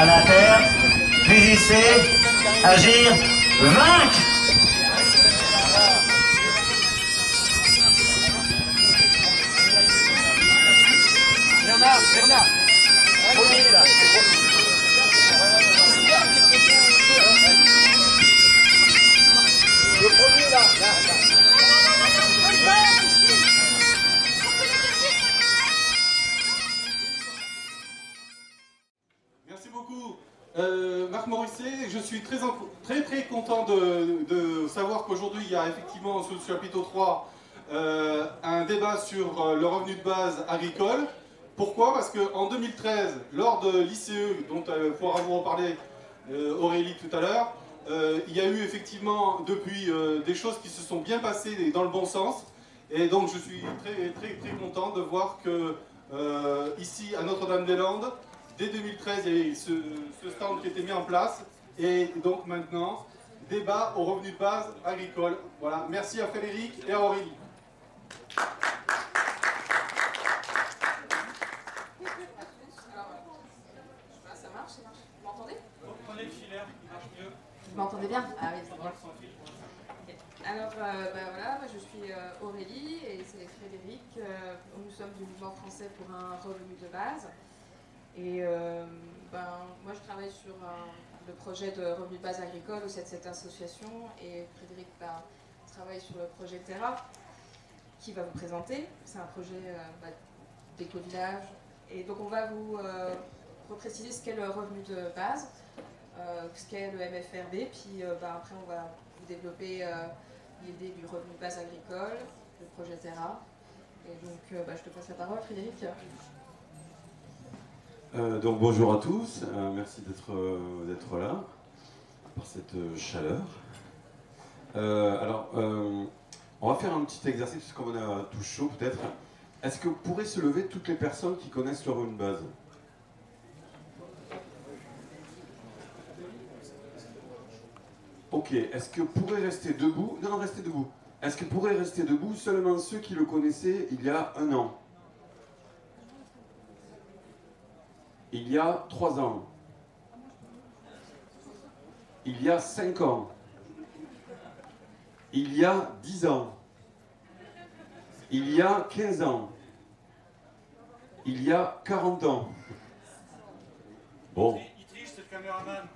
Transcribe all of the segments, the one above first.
à la terre, résister, agir, vaincre. Bernard, premier là. Le premier là. Merci beaucoup, Marc Morisset. Je suis très content de savoir qu'aujourd'hui il y a effectivement sur le chapitre 3 un débat sur le revenu de base agricole. Pourquoi? Parce qu'en 2013, lors de l'ICE, dont pourra vous reparler Aurélie tout à l'heure, il y a eu effectivement depuis des choses qui se sont bien passées dans le bon sens. Et donc je suis très content de voir que ici à Notre-Dame-des-Landes, dès 2013, il y a eu ce stand qui a été mis en place. Et donc maintenant, débat au revenu de base agricole. Voilà, merci à Frédéric et à Aurélie. Ça marche. Vous m'entendez? Prenez le filaire, il marche mieux. Vous m'entendez bien? Ah oui, c'est bien. Okay. Alors, voilà, moi je suis Aurélie et c'est Frédéric. Nous sommes du mouvement français pour un revenu de base. Et moi je travaille sur le projet de revenu de base agricole au sein de cette association. Et Frédéric travaille sur le projet Terra qui va vous présenter. C'est un projet d'éco-village. Et donc on va vous repréciser ce qu'est le revenu de base, ce qu'est le MFRB, puis après on va vous développer l'idée du revenu de base agricole, le projet Terra. Et donc je te passe la parole, Frédéric. Donc bonjour à tous, merci d'être là, par cette chaleur. On va faire un petit exercice, puisqu'on a tout chaud peut-être. Est-ce que vous pourrez se lever toutes les personnes qui connaissent le revenu de base? Ok, est-ce que pourraient rester debout? Non, restez debout. Est-ce que pourraient rester debout seulement ceux qui le connaissaient il y a 1 an? Il y a 3 ans? Il y a 5 ans? Il y a 10 ans? Il y a 15 ans? Il y a 40 ans? Bon. Il triche, c'est le caméraman.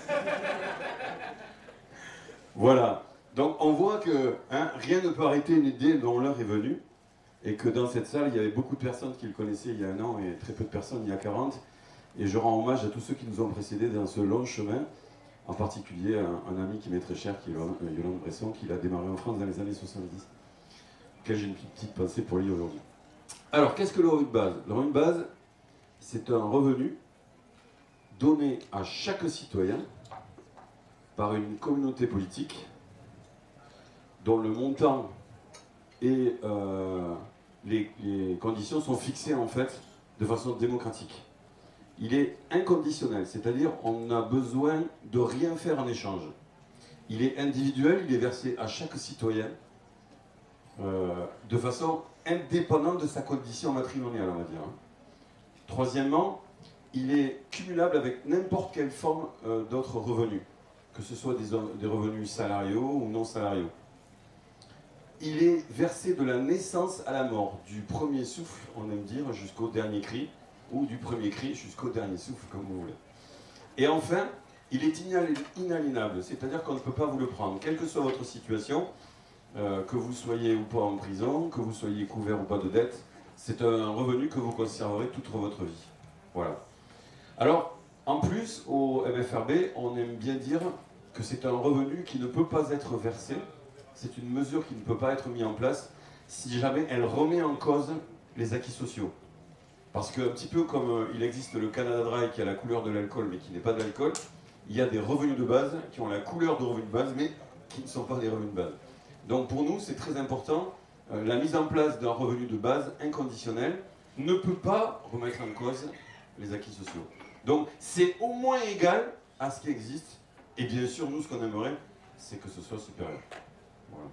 Voilà. Donc on voit que rien ne peut arrêter une idée dont l'heure est venue, et que dans cette salle, il y avait beaucoup de personnes qui le connaissaient il y a 1 an et très peu de personnes il y a 40. Et je rends hommage à tous ceux qui nous ont précédés dans ce long chemin, en particulier un ami qui m'est très cher, qui est Yolande Bresson, qui l'a démarré en France dans les années 70, auquel j'ai une petite pensée pour lui aujourd'hui. Alors, qu'est-ce que le revenu de base? Le revenu de base, c'est un revenu donné à chaque citoyen par une communauté politique dont le montant et les conditions sont fixées en fait de façon démocratique. Il est inconditionnel, c'est-à-dire on n'a besoin de rien faire en échange. Il est individuel, il est versé à chaque citoyen de façon indépendante de sa condition matrimoniale, on va dire. Troisièmement, il est cumulable avec n'importe quelle forme d'autres revenus, que ce soit des revenus salariaux ou non salariaux. Il est versé de la naissance à la mort, du premier souffle, on aime dire, jusqu'au dernier cri, ou du premier cri jusqu'au dernier souffle, comme vous voulez. Et enfin, il est inaliénable, c'est-à-dire qu'on ne peut pas vous le prendre, quelle que soit votre situation, que vous soyez ou pas en prison, que vous soyez couvert ou pas de dette, c'est un revenu que vous conserverez toute votre vie. Voilà. Alors, en plus, au MFRB, on aime bien dire que c'est un revenu qui ne peut pas être versé, c'est une mesure qui ne peut pas être mise en place si jamais elle remet en cause les acquis sociaux. Parce qu'un petit peu comme il existe le Canada Dry qui a la couleur de l'alcool mais qui n'est pas de l'alcool, il y a des revenus de base qui ont la couleur de revenus de base mais qui ne sont pas des revenus de base. Donc pour nous c'est très important, la mise en place d'un revenu de base inconditionnel ne peut pas remettre en cause les acquis sociaux. Donc c'est au moins égal à ce qui existe et bien sûr nous ce qu'on aimerait c'est que ce soit supérieur. Voilà.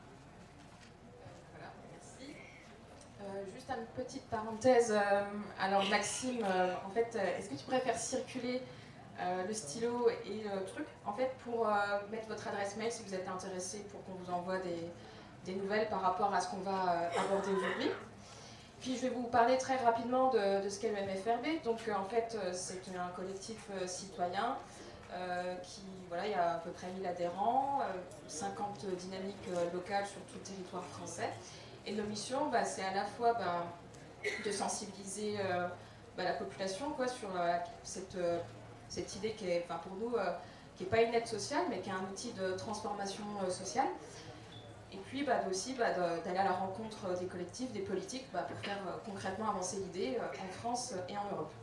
Juste une petite parenthèse. Alors Maxime, en fait, est-ce que tu pourrais faire circuler le stylo et le truc, en fait, pour mettre votre adresse mail si vous êtes intéressé pour qu'on vous envoie des nouvelles par rapport à ce qu'on va aborder aujourd'hui. Puis je vais vous parler très rapidement de ce qu'est le MFRB. Donc en fait, c'est un collectif citoyen qui, voilà, il y a à peu près 1000 adhérents, 50 dynamiques locales sur tout le territoire français. Et nos missions, c'est à la fois de sensibiliser la population quoi, sur cette idée qui est, pour nous, qui n'est pas une aide sociale, mais qui est un outil de transformation sociale. Et puis aussi d'aller à la rencontre des collectifs, des politiques, pour faire concrètement avancer l'idée en France et en Europe.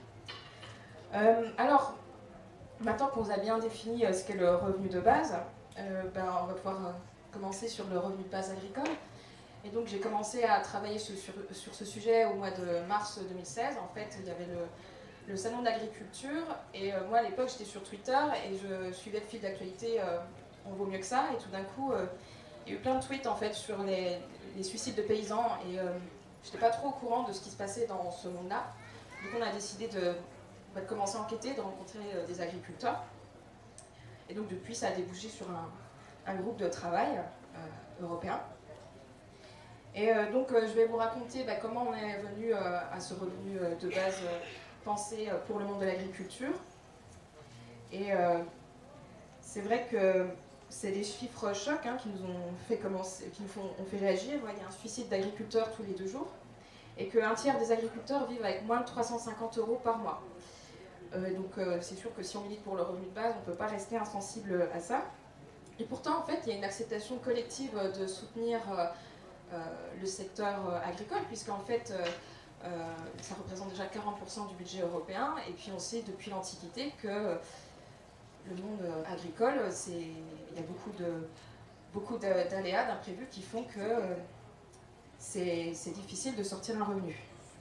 Alors, maintenant qu'on vous a bien défini ce qu'est le revenu de base, on va pouvoir commencer sur le revenu de base agricole. Et donc j'ai commencé à travailler sur ce sujet au mois de mars 2016. En fait, il y avait le salon de l'agriculture, et moi à l'époque j'étais sur Twitter et je suivais le fil d'actualité On vaut mieux que ça, et tout d'un coup il y a eu plein de tweets en fait sur les suicides de paysans, et je n'étais pas trop au courant de ce qui se passait dans ce monde-là. Donc on a décidé de commencer à enquêter, de rencontrer des agriculteurs. Et donc depuis, ça a débouché sur un groupe de travail européen. Et donc je vais vous raconter comment on est venu à ce revenu de base pensé pour le monde de l'agriculture. Et c'est vrai que c'est des chiffres chocs qui nous ont fait commencer, ont fait réagir. Il y a un suicide d'agriculteurs tous les 2 jours, et qu'un tiers des agriculteurs vivent avec moins de 350 € par mois. Donc c'est sûr que si on milite pour le revenu de base, on ne peut pas rester insensible à ça. Et pourtant, en fait, il y a une acceptation collective de soutenir le secteur agricole, puisqu'en fait, ça représente déjà 40% du budget européen, et puis on sait depuis l'Antiquité que le monde agricole, il y a beaucoup d'aléas, d'imprévus qui font que c'est difficile de sortir un revenu.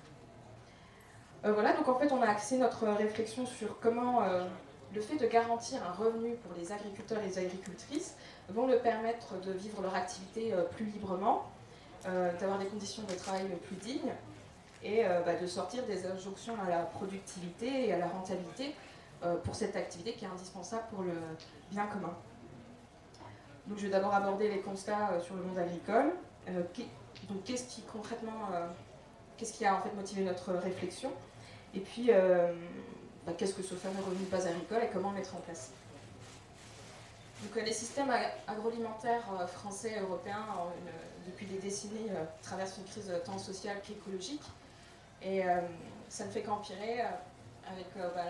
Voilà, donc en fait on a axé notre réflexion sur comment le fait de garantir un revenu pour les agriculteurs et les agricultrices vont leur permettre de vivre leur activité plus librement, d'avoir des conditions de travail plus dignes, et de sortir des injonctions à la productivité et à la rentabilité pour cette activité qui est indispensable pour le bien commun. Donc je vais d'abord aborder les constats sur le monde agricole. Donc qu'est-ce qui concrètement, qu'est-ce qui a en fait motivé notre réflexion, et puis qu'est-ce que ce fameux revenu de base agricole et comment le mettre en place. Donc les systèmes agroalimentaires français et européens depuis des décennies traversent une crise tant sociale qu'écologique, et ça ne fait qu'empirer avec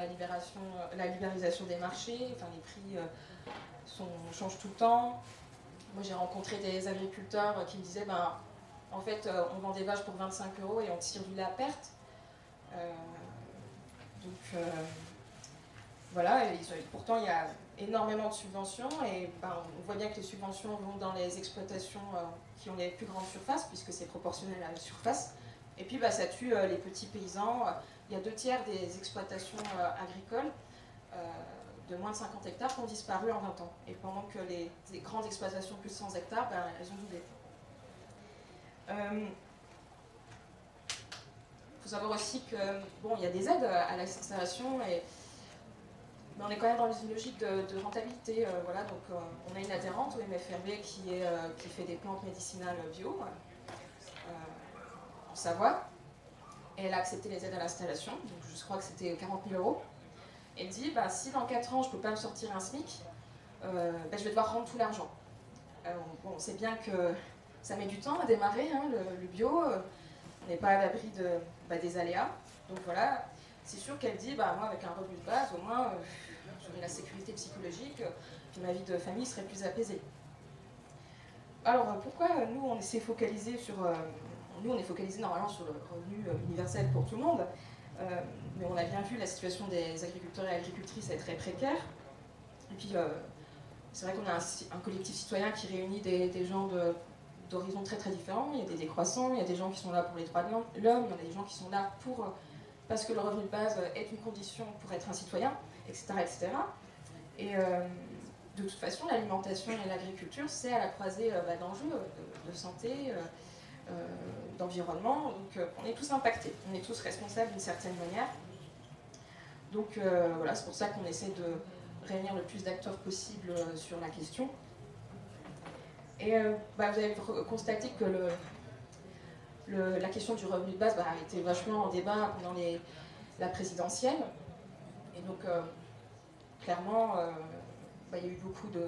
la libéralisation des marchés. Les prix changent tout le temps. Moi j'ai rencontré des agriculteurs qui me disaient en fait on vend des vaches pour 25 € et on tire du lait à perte. Voilà, pourtant il y a énormément de subventions, et on voit bien que les subventions vont dans les exploitations qui ont les plus grandes surfaces, puisque c'est proportionnel à la surface, et puis ça tue les petits paysans. Il y a 2/3 des exploitations agricoles de moins de 50 hectares qui ont disparu en 20 ans, et pendant que les grandes exploitations plus de 100 hectares, elles ont doublé. Il faut savoir aussi que il y a des aides à l'installation, mais on est quand même dans une logique de rentabilité. Voilà, donc on a une adhérente au MFRB qui fait des plantes médicinales bio en Savoie, et elle a accepté les aides à l'installation, donc je crois que c'était 40 000 €. Elle dit si dans 4 ans je ne peux pas me sortir un SMIC, je vais devoir rendre tout l'argent. On sait bien que ça met du temps à démarrer, le bio, on n'est pas à l'abri des aléas. Donc voilà, c'est sûr qu'elle dit moi avec un revenu de base, au moins j'aurai la sécurité psychologique, et ma vie de famille serait plus apaisée. Alors pourquoi nous on s'est focalisé sur. Nous on est focalisé normalement sur le revenu universel pour tout le monde, mais on a bien vu la situation des agriculteurs et agricultrices est très précaire. Et puis c'est vrai qu'on a un collectif citoyen qui réunit des gens d'horizons très très différents. Il y a des décroissants, il y a des gens qui sont là pour les droits de l'homme, il y en a des gens qui sont là parce que le revenu de base est une condition pour être un citoyen, etc. etc. Et de toute façon, l'alimentation et l'agriculture, c'est à la croisée d'enjeux de santé, d'environnement. Donc on est tous impactés, on est tous responsables d'une certaine manière. Donc voilà, c'est pour ça qu'on essaie de réunir le plus d'acteurs possible sur la question. Et vous avez constaté que la question du revenu de base a été vachement en débat pendant la présidentielle. Et donc, clairement, il y a eu beaucoup de...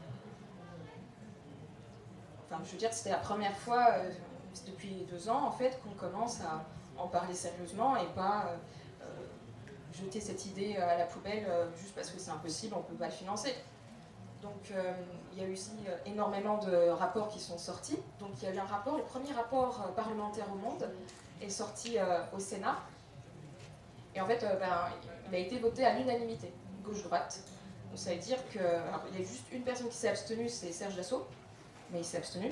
Enfin, je veux dire, c'était la première fois, depuis 2 ans, en fait, qu'on commence à en parler sérieusement et pas jeter cette idée à la poubelle juste parce que c'est impossible, on ne peut pas le financer. Donc il y a eu aussi énormément de rapports qui sont sortis. Donc il y a eu un rapport, le premier rapport parlementaire au monde est sorti au Sénat. Et en fait, il a été voté à l'unanimité, gauche-droite. Donc ça veut dire qu'il y a juste une personne qui s'est abstenue, c'est Serge Dassault, mais il s'est abstenu.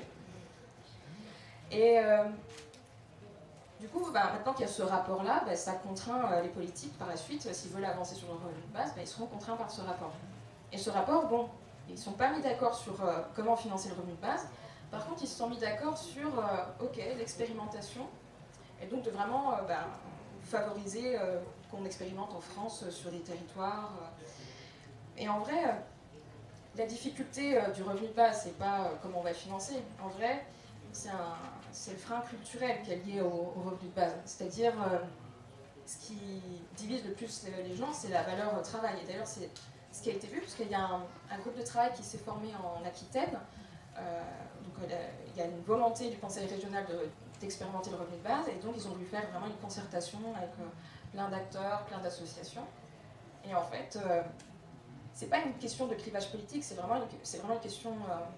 Et du coup, maintenant qu'il y a ce rapport-là, ça contraint les politiques par la suite, s'ils veulent avancer sur le revenu de base, ils seront contraints par ce rapport. Et ce rapport, bon, ils ne sont pas mis d'accord sur comment financer le revenu de base. Par contre, ils se sont mis d'accord sur l'expérimentation, et donc de vraiment favoriser qu'on expérimente en France sur des territoires. Et en vrai, la difficulté du revenu de base, c'est pas comment on va le financer. En vrai, c'est le frein culturel qui est lié au revenu de base. C'est-à-dire, ce qui divise le plus les gens, c'est la valeur travail. Et d'ailleurs, c'est ce qui a été vu, parce qu'il y a un groupe de travail qui s'est formé en Aquitaine. Donc, il y a une volonté du conseil régional d'expérimenter le revenu de base, et donc ils ont voulu faire vraiment une concertation avec plein d'acteurs, plein d'associations. Et en fait, c'est pas une question de clivage politique, c'est vraiment une question...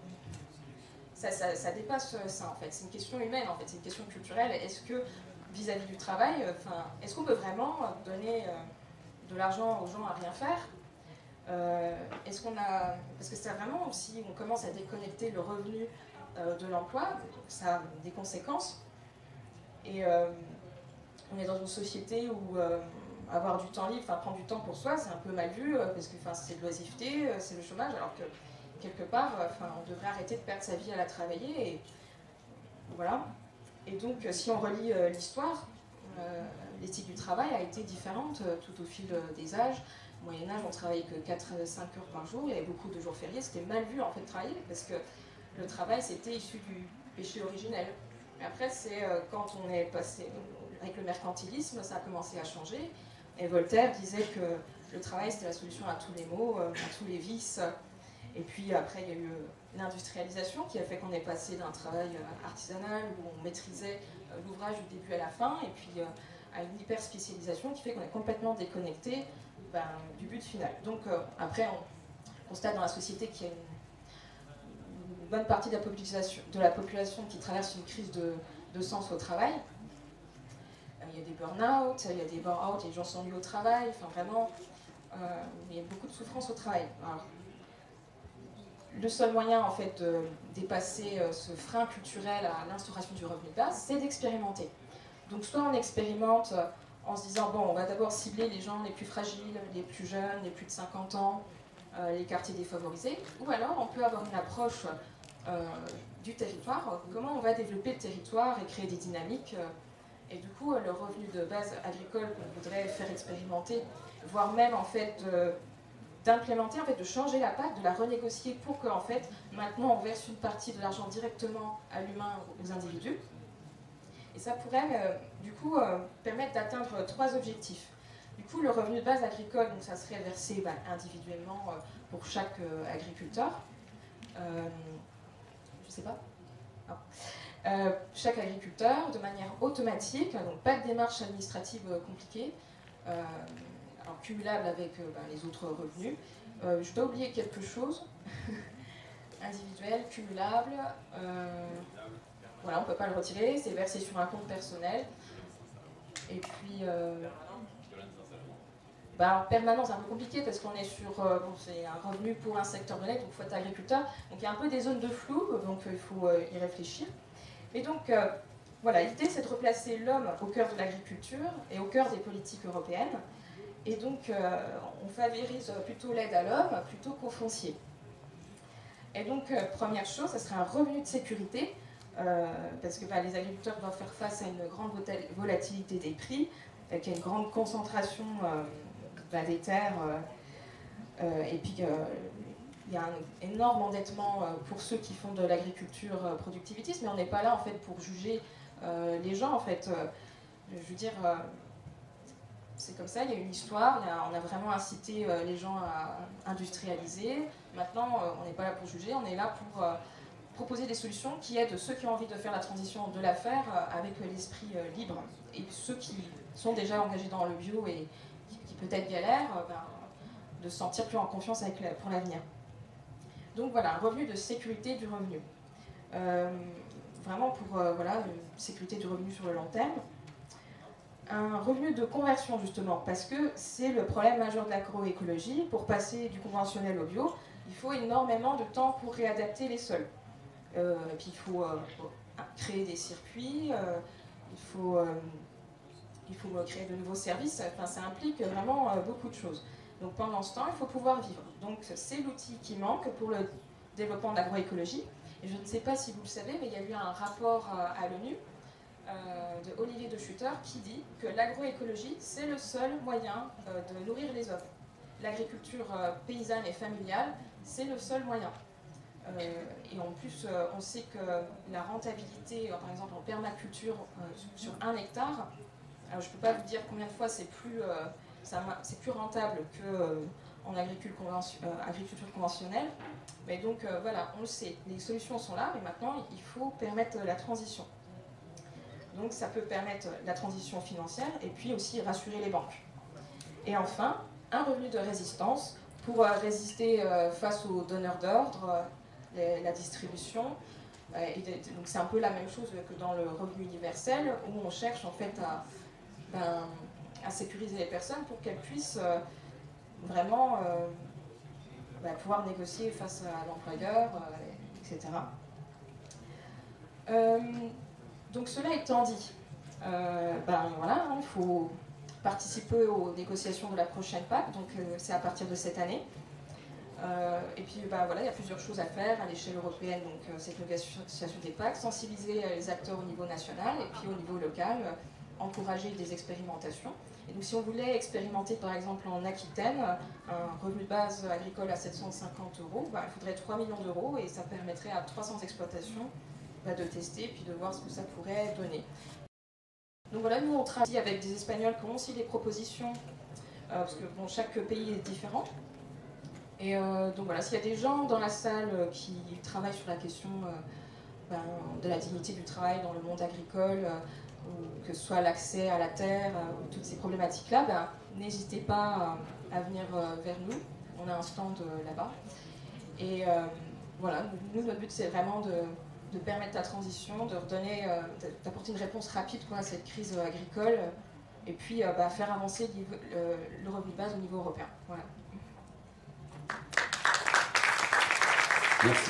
Ça dépasse ça, en fait. C'est une question humaine, en fait. C'est une question culturelle. Est-ce que, vis-à-vis du travail, est-ce qu'on peut vraiment donner de l'argent aux gens à rien faire? Est-ce qu'on a... Parce que c'est vraiment aussi, on commence à déconnecter le revenu de l'emploi, ça a des conséquences. Et on est dans une société où avoir du temps libre, prendre du temps pour soi, c'est un peu mal vu, parce que c'est de l'oisiveté, c'est le chômage, alors que quelque part, on devrait arrêter de perdre sa vie à la travailler. Et voilà. Et donc, si on relit l'histoire, l'éthique du travail a été différente tout au fil des âges. Au Moyen-Âge, on travaillait que 4-5 heures par jour, il y avait beaucoup de jours fériés, c'était mal vu en fait de travailler, parce que le travail c'était issu du péché originel. Mais après, c'est quand on est passé avec le mercantilisme, ça a commencé à changer. Et Voltaire disait que le travail c'était la solution à tous les maux, à tous les vices. Et puis après, il y a eu l'industrialisation qui a fait qu'on est passé d'un travail artisanal où on maîtrisait l'ouvrage du début à la fin, et puis à une hyper spécialisation qui fait qu'on est complètement déconnecté du but final. Donc après, on constate dans la société qu'il y a une bonne partie de la population qui traverse une crise de sens au travail. Il y a des burn-out, il y a des burn-out, les gens s'ennuient au travail, vraiment, il y a beaucoup de souffrance au travail. Alors, le seul moyen en fait de dépasser ce frein culturel à l'instauration du revenu de base, c'est d'expérimenter. Donc soit on expérimente en se disant, bon, on va d'abord cibler les gens les plus fragiles, les plus jeunes, les plus de 50 ans, les quartiers défavorisés, ou alors on peut avoir une approche du territoire, comment on va développer le territoire et créer des dynamiques. Et du coup, le revenu de base agricole qu'on voudrait faire expérimenter, voire même en fait d'implémenter, en fait, de changer la PAC, de la renégocier pour qu'en fait, maintenant on verse une partie de l'argent directement à l'humain, aux individus. Et ça pourrait, du coup, permettre d'atteindre 3 objectifs. Du coup, le revenu de base agricole, donc ça serait versé individuellement pour chaque agriculteur. Je sais pas. Chaque agriculteur, de manière automatique, donc pas de démarche administrative compliquée. Alors, cumulable avec les autres revenus. Je dois oublier quelque chose. Individuel, cumulable. Voilà, on ne peut pas le retirer. C'est versé sur un compte personnel. Et puis... permanent, c'est un peu compliqué parce qu'on est sur... c'est un revenu pour un secteur donné, donc il faut être agriculteur. Donc il y a un peu des zones de flou, donc il faut y réfléchir. Et donc, voilà, l'idée c'est de replacer l'homme au cœur de l'agriculture et au cœur des politiques européennes. Et donc, on favorise plutôt l'aide à l'homme plutôt qu'au foncier. Et donc, première chose, ça serait un revenu de sécurité, parce que les agriculteurs doivent faire face à une grande volatilité des prix, qu'il y a une grande concentration des terres. Et puis, il y a un énorme endettement pour ceux qui font de l'agriculture productivitiste, mais on n'est pas là, en fait, pour juger les gens, en fait. Je veux dire, c'est comme ça, il y a une histoire, on a vraiment incité les gens à industrialiser. Maintenant, on n'est pas là pour juger, on est là pour proposer des solutions qui aident ceux qui ont envie de faire la transition de la faire avec l'esprit libre. Et ceux qui sont déjà engagés dans le bio et qui peut-être galèrent, de se sentir plus en confiance pour l'avenir. Donc voilà, un revenu de sécurité du revenu. Vraiment pour voilà, une sécurité du revenu sur le long terme. Un revenu de conversion justement, parce que c'est le problème majeur de l'agroécologie. Pour passer du conventionnel au bio, il faut énormément de temps pour réadapter les sols. Et puis il faut créer des circuits, il faut créer de nouveaux services, enfin, ça implique vraiment beaucoup de choses. Donc pendant ce temps, il faut pouvoir vivre. Donc c'est l'outil qui manque pour le développement de l'agroécologie. Et je ne sais pas si vous le savez, mais il y a eu un rapport à l'ONU de Olivier de Schutter qui dit que l'agroécologie, c'est le seul moyen de nourrir les hommes. L'agriculture paysanne et familiale, c'est le seul moyen. Et en plus, on sait que la rentabilité, par exemple en permaculture, sur 1 hectare, alors je ne peux pas vous dire combien de fois c'est plus rentable qu'en agriculture conventionnelle. Mais donc voilà, on le sait, les solutions sont là, mais maintenant il faut permettre la transition. Donc ça peut permettre la transition financière et puis aussi rassurer les banques. Et enfin, un revenu de résistance pour résister face aux donneurs d'ordre, la distribution. Donc c'est un peu la même chose que dans le revenu universel, où on cherche en fait à sécuriser les personnes pour qu'elles puissent vraiment pouvoir négocier face à l'employeur, etc. Donc cela étant dit, voilà, il faut participer aux négociations de la prochaine PAC, donc c'est à partir de cette année. Et puis voilà, il y a plusieurs choses à faire à l'échelle européenne, donc cette négociation des PAC, sensibiliser les acteurs au niveau national et puis au niveau local, encourager des expérimentations. Et donc si on voulait expérimenter par exemple en Aquitaine un revenu de base agricole à 750 €, il faudrait 3 millions d'euros et ça permettrait à 300 exploitations de tester et puis de voir ce que ça pourrait donner. Donc voilà, nous on travaille avec des Espagnols qui ont aussi des propositions, parce que bon, chaque pays est différent. Et donc voilà, s'il y a des gens dans la salle qui travaillent sur la question de la dignité du travail dans le monde agricole, ou que ce soit l'accès à la terre, ou toutes ces problématiques-là, n'hésitez pas à venir vers nous. On a un stand là-bas. Et voilà, nous, notre but c'est vraiment de permettre la transition, de redonner, d'apporter une réponse rapide à cette crise agricole, et puis faire avancer le revenu de base au niveau européen. Voilà. Merci.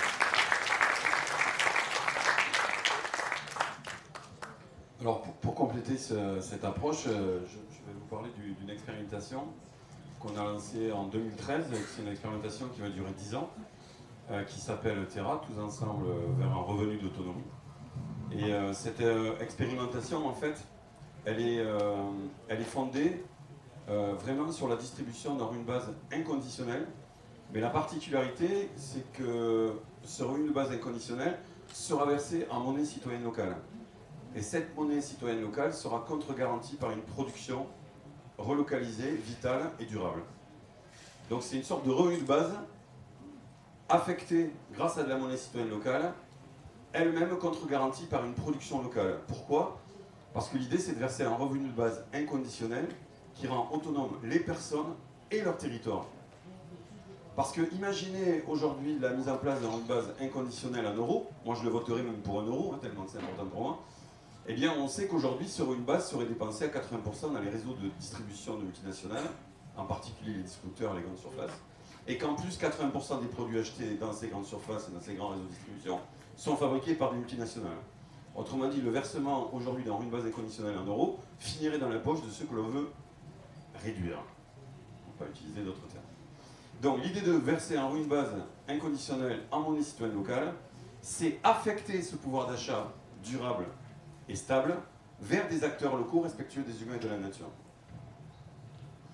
Alors pour compléter cette approche, je vais vous parler d'une expérimentation qu'on a lancée en 2013. C'est une expérimentation qui va durer 10 ans. Qui s'appelle Terra, tous ensemble vers un revenu d'autonomie. Et cette expérimentation, en fait, elle est fondée vraiment sur la distribution d'un revenu de base inconditionnel. Mais la particularité, c'est que ce revenu de base inconditionnel sera versé en monnaie citoyenne locale. Et cette monnaie citoyenne locale sera contre-garantie par une production relocalisée, vitale et durable. Donc c'est une sorte de revenu de base affectée grâce à de la monnaie citoyenne locale, elle-même contre-garantie par une production locale. Pourquoi? Parce que l'idée, c'est de verser un revenu de base inconditionnel qui rend autonome les personnes et leur territoire. Parce que imaginez aujourd'hui la mise en place d'un revenu de base inconditionnel en euros, moi je le voterai même pour 1 euro, tellement que c'est important pour moi, eh bien on sait qu'aujourd'hui ce revenu de base serait dépensé à 80% dans les réseaux de distribution de multinationales, en particulier les distributeurs et les grandes surfaces, et qu'en plus 80% des produits achetés dans ces grandes surfaces et dans ces grands réseaux de distribution sont fabriqués par des multinationales. Autrement dit, le versement aujourd'hui d'un revenu de base inconditionnel en euros finirait dans la poche de ceux que l'on veut réduire. On ne peut pas utiliser d'autres termes. Donc l'idée de verser un revenu de base inconditionnel en monnaie citoyenne locale, c'est affecter ce pouvoir d'achat durable et stable vers des acteurs locaux respectueux des humains et de la nature.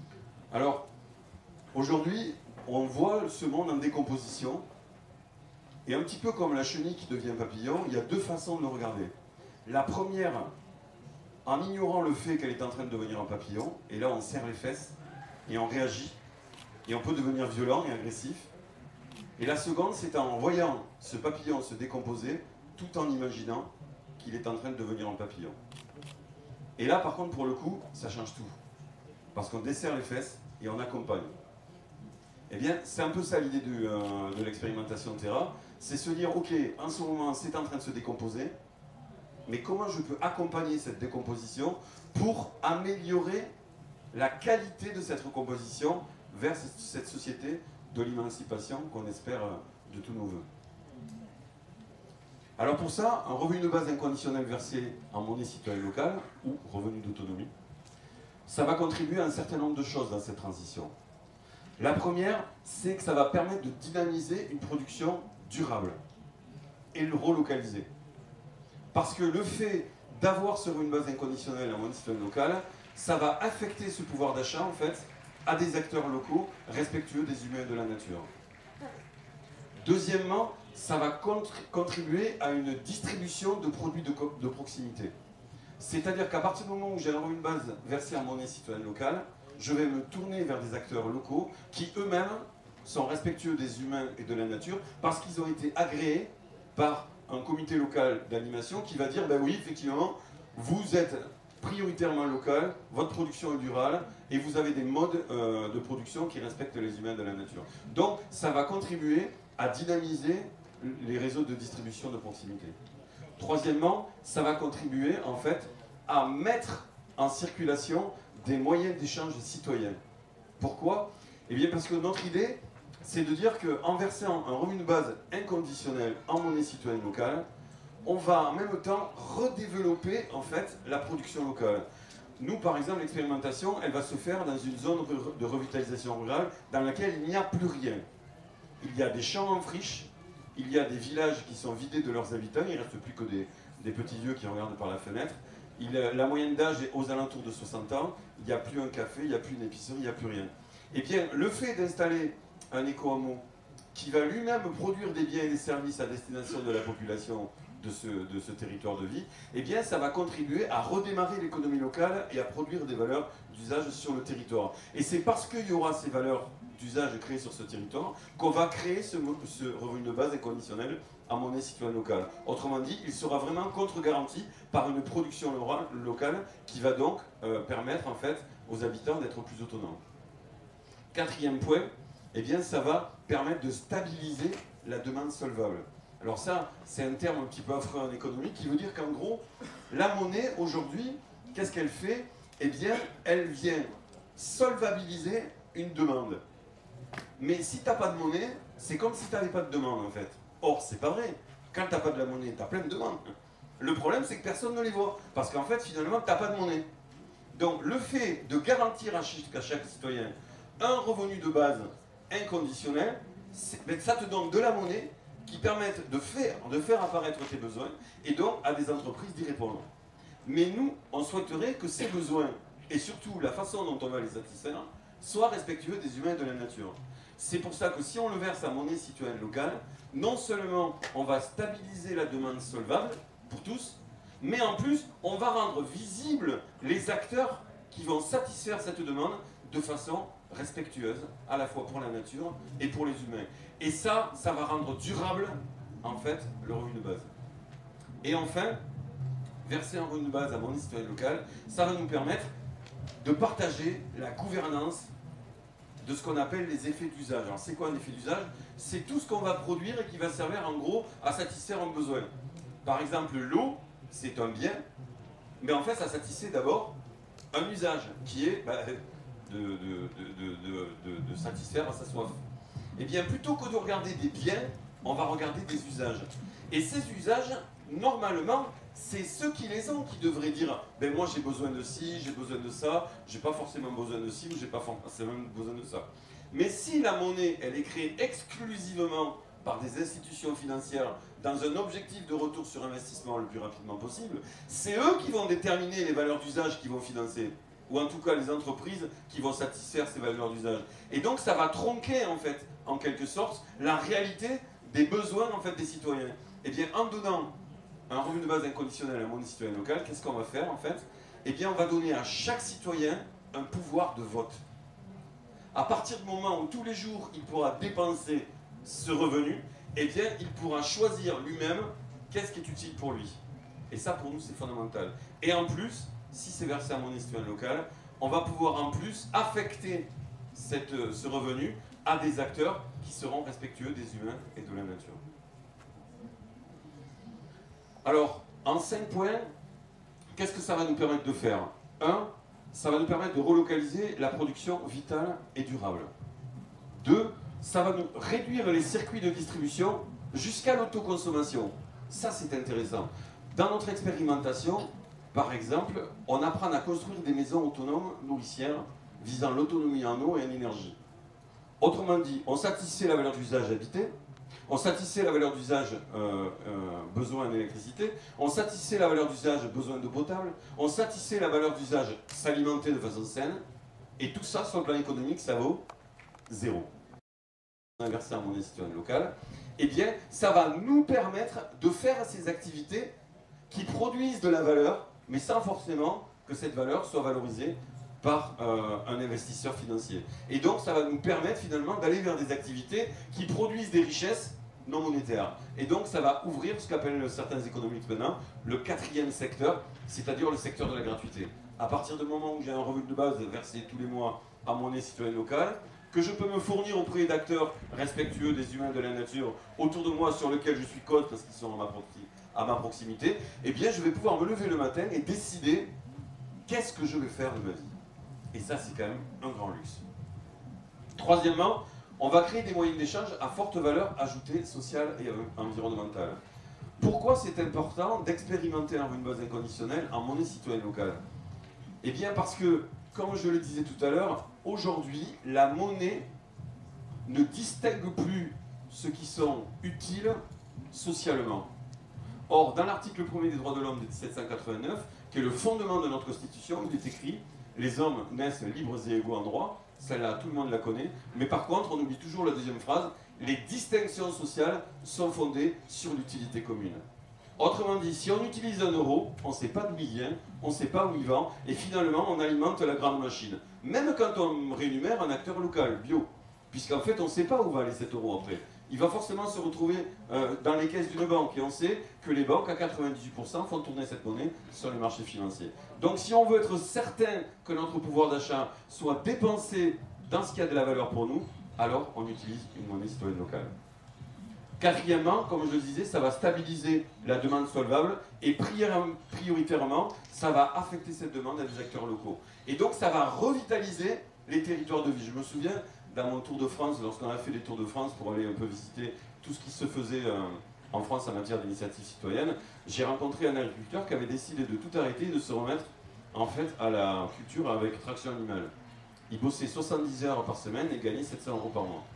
Alors, aujourd'hui, on voit ce monde en décomposition. Et un petit peu comme la chenille qui devient papillon, il y a deux façons de le regarder. La première, en ignorant le fait qu'elle est en train de devenir un papillon, et là on serre les fesses, et on réagit, et on peut devenir violent et agressif. Et la seconde, c'est en voyant ce papillon se décomposer, tout en imaginant qu'il est en train de devenir un papillon. Et là, par contre, pour le coup, ça change tout. Parce qu'on desserre les fesses et on accompagne. Eh bien, c'est un peu ça l'idée de l'expérimentation Terra, c'est se dire, ok, en ce moment, c'est en train de se décomposer, mais comment je peux accompagner cette décomposition pour améliorer la qualité de cette recomposition vers cette société de l'émancipation qu'on espère de tous nos voeux. Alors pour ça, un revenu de base inconditionnel versé en monnaie citoyenne locale, ou revenu d'autonomie, ça va contribuer à un certain nombre de choses dans cette transition. La première, c'est que ça va permettre de dynamiser une production durable et le relocaliser. Parce que le fait d'avoir ce revenu de base inconditionnel en monnaie citoyenne locale, ça va affecter ce pouvoir d'achat en fait à des acteurs locaux respectueux des humains et de la nature. Deuxièmement, ça va contribuer à une distribution de produits de proximité. C'est-à-dire qu'à partir du moment où j'ai un revenu de base versé en monnaie citoyenne locale, je vais me tourner vers des acteurs locaux qui eux-mêmes sont respectueux des humains et de la nature parce qu'ils ont été agréés par un comité local d'animation qui va dire, ben oui, effectivement, vous êtes prioritairement local, votre production est durable et vous avez des modes de production qui respectent les humains de la nature. Donc ça va contribuer à dynamiser les réseaux de distribution de proximité. Troisièmement, ça va contribuer en fait à mettre en circulation des moyens d'échange citoyens. Pourquoi? Eh bien parce que notre idée, c'est de dire qu'en versant un revenu de base inconditionnel en monnaie citoyenne locale, on va en même temps redévelopper en fait la production locale. Nous, par exemple, l'expérimentation, elle va se faire dans une zone de revitalisation rurale dans laquelle il n'y a plus rien. Il y a des champs en friche, il y a des villages qui sont vidés de leurs habitants, il ne reste plus que des petits vieux qui regardent par la fenêtre. La moyenne d'âge est aux alentours de 60 ans, il n'y a plus un café, il n'y a plus une épicerie, il n'y a plus rien. Et bien, le fait d'installer un éco-hameau qui va lui-même produire des biens et des services à destination de la population de ce territoire de vie, eh bien ça va contribuer à redémarrer l'économie locale et à produire des valeurs d'usage sur le territoire. Et c'est parce qu'il y aura ces valeurs d'usage créées sur ce territoire qu'on va créer ce revenu de base inconditionnel en monnaie citoyenne locale. Autrement dit, il sera vraiment contre-garanti par une production locale qui va donc permettre en fait aux habitants d'être plus autonomes. Quatrième point, eh bien ça va permettre de stabiliser la demande solvable. Alors ça, c'est un terme un petit peu affreux en économie qui veut dire qu'en gros, la monnaie aujourd'hui, qu'est-ce qu'elle fait? Eh bien, elle vient solvabiliser une demande. Mais si tu n'as pas de monnaie, c'est comme si tu n'avais pas de demande en fait. Or, c'est pas vrai. Quand tu n'as pas de la monnaie, tu as plein de demandes. Le problème, c'est que personne ne les voit. Parce qu'en fait, finalement, tu n'as pas de monnaie. Donc, le fait de garantir à chaque citoyen un revenu de base inconditionnel, ça te donne de la monnaie qui permettent de faire apparaître tes besoins et donc à des entreprises d'y répondre. Mais nous, on souhaiterait que ces besoins, et surtout la façon dont on va les satisfaire, soient respectueux des humains et de la nature. C'est pour ça que si on le verse à monnaie citoyenne locale, non seulement on va stabiliser la demande solvable pour tous, mais en plus on va rendre visibles les acteurs qui vont satisfaire cette demande de façon respectueuse, à la fois pour la nature et pour les humains. Et ça va rendre durable, en fait, le revenu de base. Et enfin, verser un revenu de base à monnaie citoyenne locale, ça va nous permettre de partager la gouvernance de ce qu'on appelle les effets d'usage. Alors c'est quoi un effet d'usage? C'est tout ce qu'on va produire et qui va servir en gros à satisfaire un besoin. Par exemple, l'eau, c'est un bien, mais en fait ça satisfait d'abord un usage qui est de satisfaire à sa soif. Et bien plutôt que de regarder des biens, on va regarder des usages. Et ces usages, normalement, c'est ceux qui les ont qui devraient dire ben moi j'ai besoin de ci, j'ai besoin de ça, j'ai pas forcément besoin de ci ou j'ai pas forcément besoin de ça. Mais si la monnaie elle est créée exclusivement par des institutions financières dans un objectif de retour sur investissement le plus rapidement possible, c'est eux qui vont déterminer les valeurs d'usage qu'ils vont financer. ou en tout cas les entreprises qui vont satisfaire ces valeurs d'usage. Et donc ça va tronquer en fait, en quelque sorte, la réalité des besoins en fait des citoyens. Eh bien, en donnant un revenu de base inconditionnel à mon citoyen local, qu'est-ce qu'on va faire en fait? Eh bien, on va donner à chaque citoyen un pouvoir de vote. À partir du moment où tous les jours il pourra dépenser ce revenu, eh bien, il pourra choisir lui-même qu'est-ce qui est utile pour lui. Et ça, pour nous, c'est fondamental. Et en plus, si c'est versé à mon citoyen local, on va pouvoir en plus affecter ce revenu à des acteurs qui seront respectueux des humains et de la nature. Alors, en 5 points, qu'est-ce que ça va nous permettre de faire? 1, ça va nous permettre de relocaliser la production vitale et durable. 2, ça va nous réduire les circuits de distribution jusqu'à l'autoconsommation. Ça, c'est intéressant. Dans notre expérimentation, par exemple, on apprend à construire des maisons autonomes nourricières visant l'autonomie en eau et en énergie. Autrement dit, on satisfait la valeur d'usage habité, on satisfait la valeur d'usage besoin en électricité, on satisfait la valeur d'usage besoin d'eau potable, on satisfait la valeur d'usage s'alimenter de façon saine, et tout ça, sur le plan économique, ça vaut 0. Inversé à mon citoyen local, eh bien, ça va nous permettre de faire ces activités qui produisent de la valeur, mais sans forcément que cette valeur soit valorisée par un investisseur financier. Et donc, ça va nous permettre finalement d'aller vers des activités qui produisent des richesses non monétaires. Et donc, ça va ouvrir ce qu'appellent certains économistes maintenant le 4e secteur, c'est-à-dire le secteur de la gratuité. À partir du moment où j'ai un revenu de base versé tous les mois à mon citoyen local, que je peux me fournir auprès d'acteurs respectueux des humains et de la nature autour de moi sur lesquels je suis coach parce qu'ils sont à ma proximité, eh bien je vais pouvoir me lever le matin et décider qu'est-ce que je vais faire de ma vie. Et ça, c'est quand même un grand luxe. Troisièmement, on va créer des moyens d'échange à forte valeur ajoutée sociale et environnementale. Pourquoi c'est important d'expérimenter un revenu de base inconditionnel en monnaie citoyenne locale? Eh bien parce que, comme je le disais tout à l'heure, aujourd'hui, la monnaie ne distingue plus ceux qui sont utiles socialement. Or, dans l'article 1er des droits de l'homme de 1789, qui est le fondement de notre Constitution, il est écrit « Les hommes naissent libres et égaux en droit ». Celle-là, tout le monde la connaît. Mais par contre, on oublie toujours la deuxième phrase « Les distinctions sociales sont fondées sur l'utilité commune ». Autrement dit, si on utilise un euro, on ne sait pas d'où il vient, on ne sait pas où il va, et finalement, on alimente la grande machine. Même quand on rémunère un acteur local, bio, puisqu'en fait, on ne sait pas où va aller cet euro après. Il va forcément se retrouver dans les caisses d'une banque, et on sait que les banques, à 98%, font tourner cette monnaie sur les marchés financiers. Donc si on veut être certain que notre pouvoir d'achat soit dépensé dans ce qui a de la valeur pour nous, alors on utilise une monnaie citoyenne locale. Quatrièmement, comme je le disais, ça va stabiliser la demande solvable et prioritairement, ça va affecter cette demande à des acteurs locaux. Et donc ça va revitaliser les territoires de vie. Je me souviens, dans mon tour de France, lorsqu'on a fait des tours de France pour aller un peu visiter tout ce qui se faisait en France en matière d'initiative citoyenne, j'ai rencontré un agriculteur qui avait décidé de tout arrêter et de se remettre en fait à la culture avec traction animale. Il bossait 70 heures par semaine et gagnait 700 € par mois.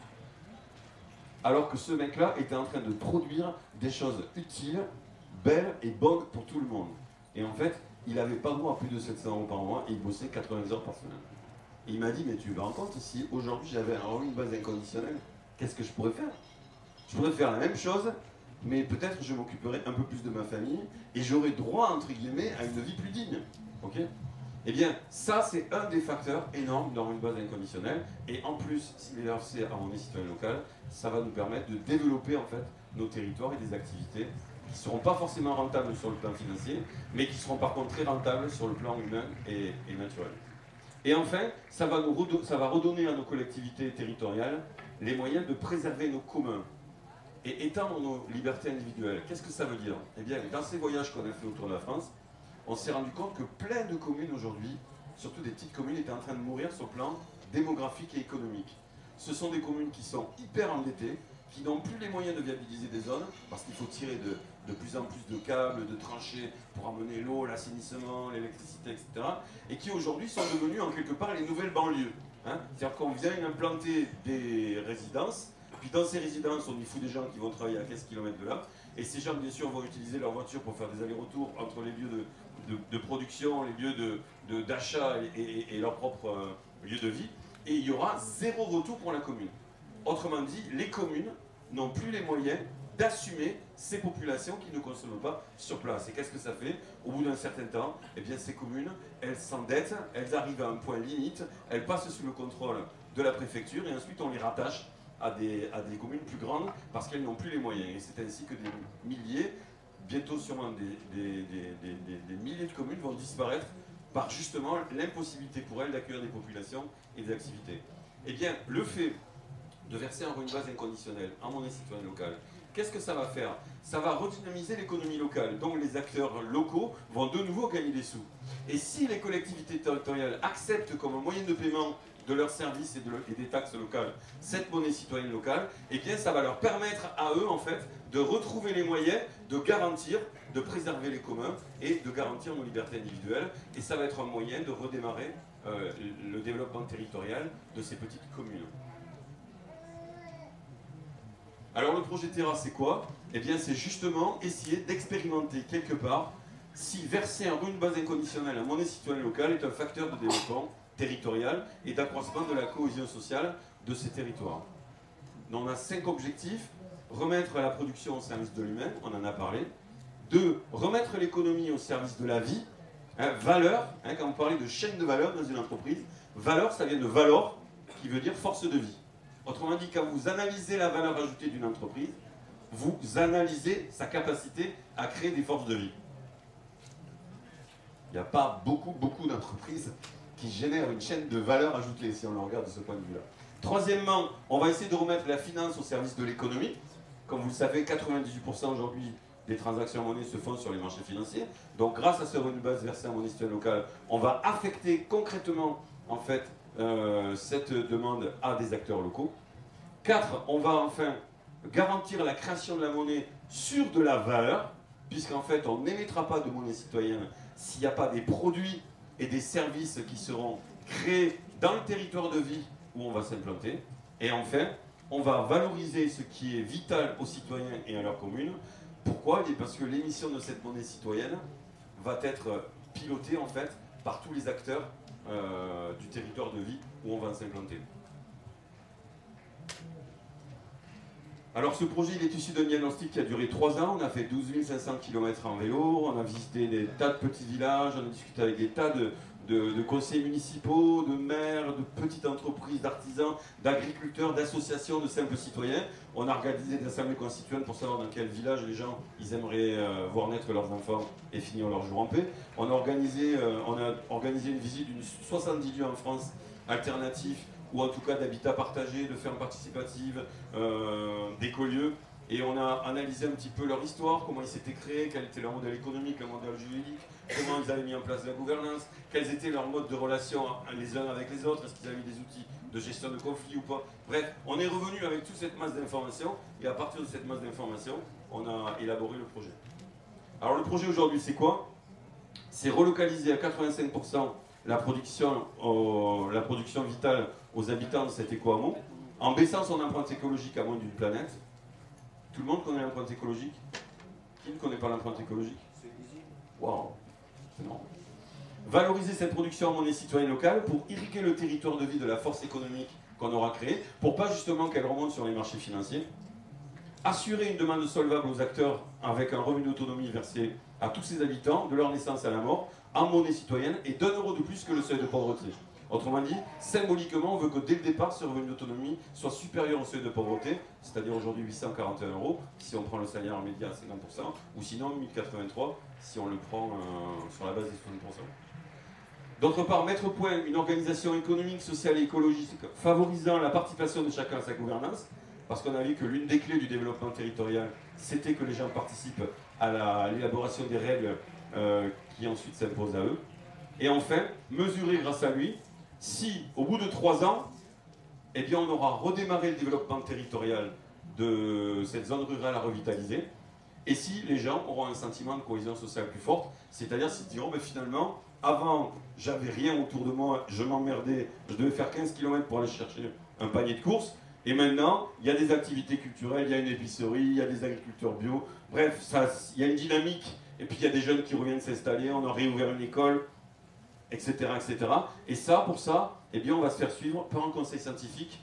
Alors que ce mec-là était en train de produire des choses utiles, belles et bonnes pour tout le monde. Et en fait, il n'avait pas droit à plus de 700 € par mois et il bossait 80 heures par semaine. Et il m'a dit, mais tu te rends compte, si aujourd'hui j'avais un revenu de base inconditionnel, qu'est-ce que je pourrais faire? Je pourrais faire la même chose, mais peut-être je m'occuperais un peu plus de ma famille et j'aurais droit, entre guillemets, à une vie plus digne. Ok? Eh bien, ça, c'est un des facteurs énormes dans une base inconditionnelle. Et en plus, s'il est versé à mon citoyen local, ça va nous permettre de développer en fait nos territoires et des activités qui ne seront pas forcément rentables sur le plan financier, mais qui seront par contre très rentables sur le plan humain et naturel. Et enfin, ça va redonner à nos collectivités territoriales les moyens de préserver nos communs et étendre nos libertés individuelles. Qu'est-ce que ça veut dire? Eh bien, dans ces voyages qu'on a fait autour de la France, on s'est rendu compte que plein de communes aujourd'hui, surtout des petites communes, étaient en train de mourir sur le plan démographique et économique. Ce sont des communes qui sont hyper endettées, qui n'ont plus les moyens de viabiliser des zones, parce qu'il faut tirer de plus en plus de câbles, de tranchées pour amener l'eau, l'assainissement, l'électricité, etc. Et qui aujourd'hui sont devenues en quelque part les nouvelles banlieues. Hein. C'est-à-dire qu'on vient implanter des résidences, puis dans ces résidences on y fout des gens qui vont travailler à 15 km de là, Et ces gens, bien sûr, vont utiliser leur voiture pour faire des allers-retours entre les lieux de production, les lieux d'achat et leur propre lieu de vie. Et il y aura zéro retour pour la commune. Autrement dit, les communes n'ont plus les moyens d'assumer ces populations qui ne consomment pas sur place. Et qu'est-ce que ça fait? Au bout d'un certain temps, eh bien, ces communes, elles s'endettent, elles arrivent à un point limite, elles passent sous le contrôle de la préfecture et ensuite on les rattache à des communes plus grandes parce qu'elles n'ont plus les moyens. Et c'est ainsi que des milliers, bientôt sûrement des milliers de communes vont disparaître par justement l'impossibilité pour elles d'accueillir des populations et des activités. Eh bien, le fait de verser un revenu de base inconditionnel en monnaie citoyenne locale, qu'est-ce que ça va faire? Ça va redynamiser l'économie locale, donc les acteurs locaux vont de nouveau gagner des sous. Et si les collectivités territoriales acceptent comme un moyen de paiement de leurs services et des taxes locales cette monnaie citoyenne locale, eh bien ça va leur permettre à eux en fait de retrouver les moyens de garantir, de préserver les communs et de garantir nos libertés individuelles. Et ça va être un moyen de redémarrer le développement territorial de ces petites communes. Alors le projet Terra, c'est quoi? Eh bien c'est justement essayer d'expérimenter quelque part si verser un revenu de base inconditionnel en monnaie citoyenne locale est un facteur de développement territorial et d'accroissement de la cohésion sociale de ces territoires. Donc on a 5 objectifs. Remettre la production au service de l'humain, on en a parlé. 2. Remettre l'économie au service de la vie. Valeur, quand vous parlez de chaîne de valeur dans une entreprise, valeur, ça vient de valor, qui veut dire force de vie. Autrement dit, quand vous analysez la valeur ajoutée d'une entreprise, vous analysez sa capacité à créer des forces de vie. Il n'y a pas beaucoup d'entreprises qui génèrent une chaîne de valeur ajoutée, si on le regarde de ce point de vue-là. Troisièmement, on va essayer de remettre la finance au service de l'économie. Comme vous le savez, 98% aujourd'hui des transactions en monnaie se font sur les marchés financiers. Donc grâce à ce revenu de base versé en monnaie citoyenne locale, on va affecter concrètement en fait, cette demande à des acteurs locaux. 4, on va enfin garantir la création de la monnaie sur de la valeur, puisqu'en fait on n'émettra pas de monnaie citoyenne s'il n'y a pas des produits et des services qui seront créés dans le territoire de vie où on va s'implanter. Et enfin, on va valoriser ce qui est vital aux citoyens et à leurs communes. Pourquoi? Parce que l'émission de cette monnaie citoyenne va être pilotée en fait par tous les acteurs du territoire de vie où on va s'implanter. Alors ce projet il est issu d'un diagnostic qui a duré 3 ans, on a fait 12 500 km en vélo, on a visité des tas de petits villages, on a discuté avec des tas de conseils municipaux, de maires, de petites entreprises, d'artisans, d'agriculteurs, d'associations, de simples citoyens. On a organisé des assemblées constituantes pour savoir dans quel village les gens ils aimeraient voir naître leurs enfants et finir leur jour en paix. On a organisé une visite d'une 70 lieux en France alternatifs, ou en tout cas d'habitat partagé, de fermes participatives, d'écolieux. Et on a analysé un petit peu leur histoire, comment ils s'étaient créés, quel était leur modèle économique, leur modèle juridique, comment ils avaient mis en place la gouvernance, quels étaient leurs modes de relation les uns avec les autres, est-ce qu'ils avaient mis des outils de gestion de conflits ou pas. Bref, on est revenu avec toute cette masse d'informations, et à partir de cette masse d'informations, on a élaboré le projet. Alors le projet aujourd'hui, c'est quoi? C'est relocaliser à 85% la production vitale aux habitants de cet éco-hameau, en baissant son empreinte écologique à moins d'une planète. Tout le monde connaît l'empreinte écologique? Qui ne connaît pas l'empreinte écologique? Waouh, c'est marrant. Valoriser cette production en monnaie citoyenne locale pour irriguer le territoire de vie de la force économique qu'on aura créée, pour pas justement qu'elle remonte sur les marchés financiers. Assurer une demande solvable aux acteurs avec un revenu d'autonomie versé à tous ses habitants, de leur naissance à la mort, en monnaie citoyenne, et d'1 € de plus que le seuil de pauvreté. Autrement dit, symboliquement, on veut que dès le départ, ce revenu d'autonomie soit supérieur au seuil de pauvreté, c'est-à-dire aujourd'hui 841 € si on prend le salaire médian à 50%, ou sinon 1083 si on le prend sur la base des 60%. D'autre part, mettre au point une organisation économique, sociale et écologique favorisant la participation de chacun à sa gouvernance, parce qu'on a vu que l'une des clés du développement territorial, c'était que les gens participent à l'élaboration des règles qui ensuite s'imposent à eux. Et enfin, mesurer grâce à lui si, au bout de 3 ans, eh bien, on aura redémarré le développement territorial de cette zone rurale à revitaliser, et si les gens auront un sentiment de cohésion sociale plus forte, c'est-à-dire s'ils diront, ben, finalement, avant, j'avais rien autour de moi, je m'emmerdais, je devais faire 15 km pour aller chercher un panier de courses, Et maintenant, il y a des activités culturelles, il y a une épicerie, il y a des agriculteurs bio. Bref, il y a une dynamique. Et puis il y a des jeunes qui reviennent s'installer, on a réouvert une école, etc., etc. Et ça, pour ça, eh bien, on va se faire suivre par un conseil scientifique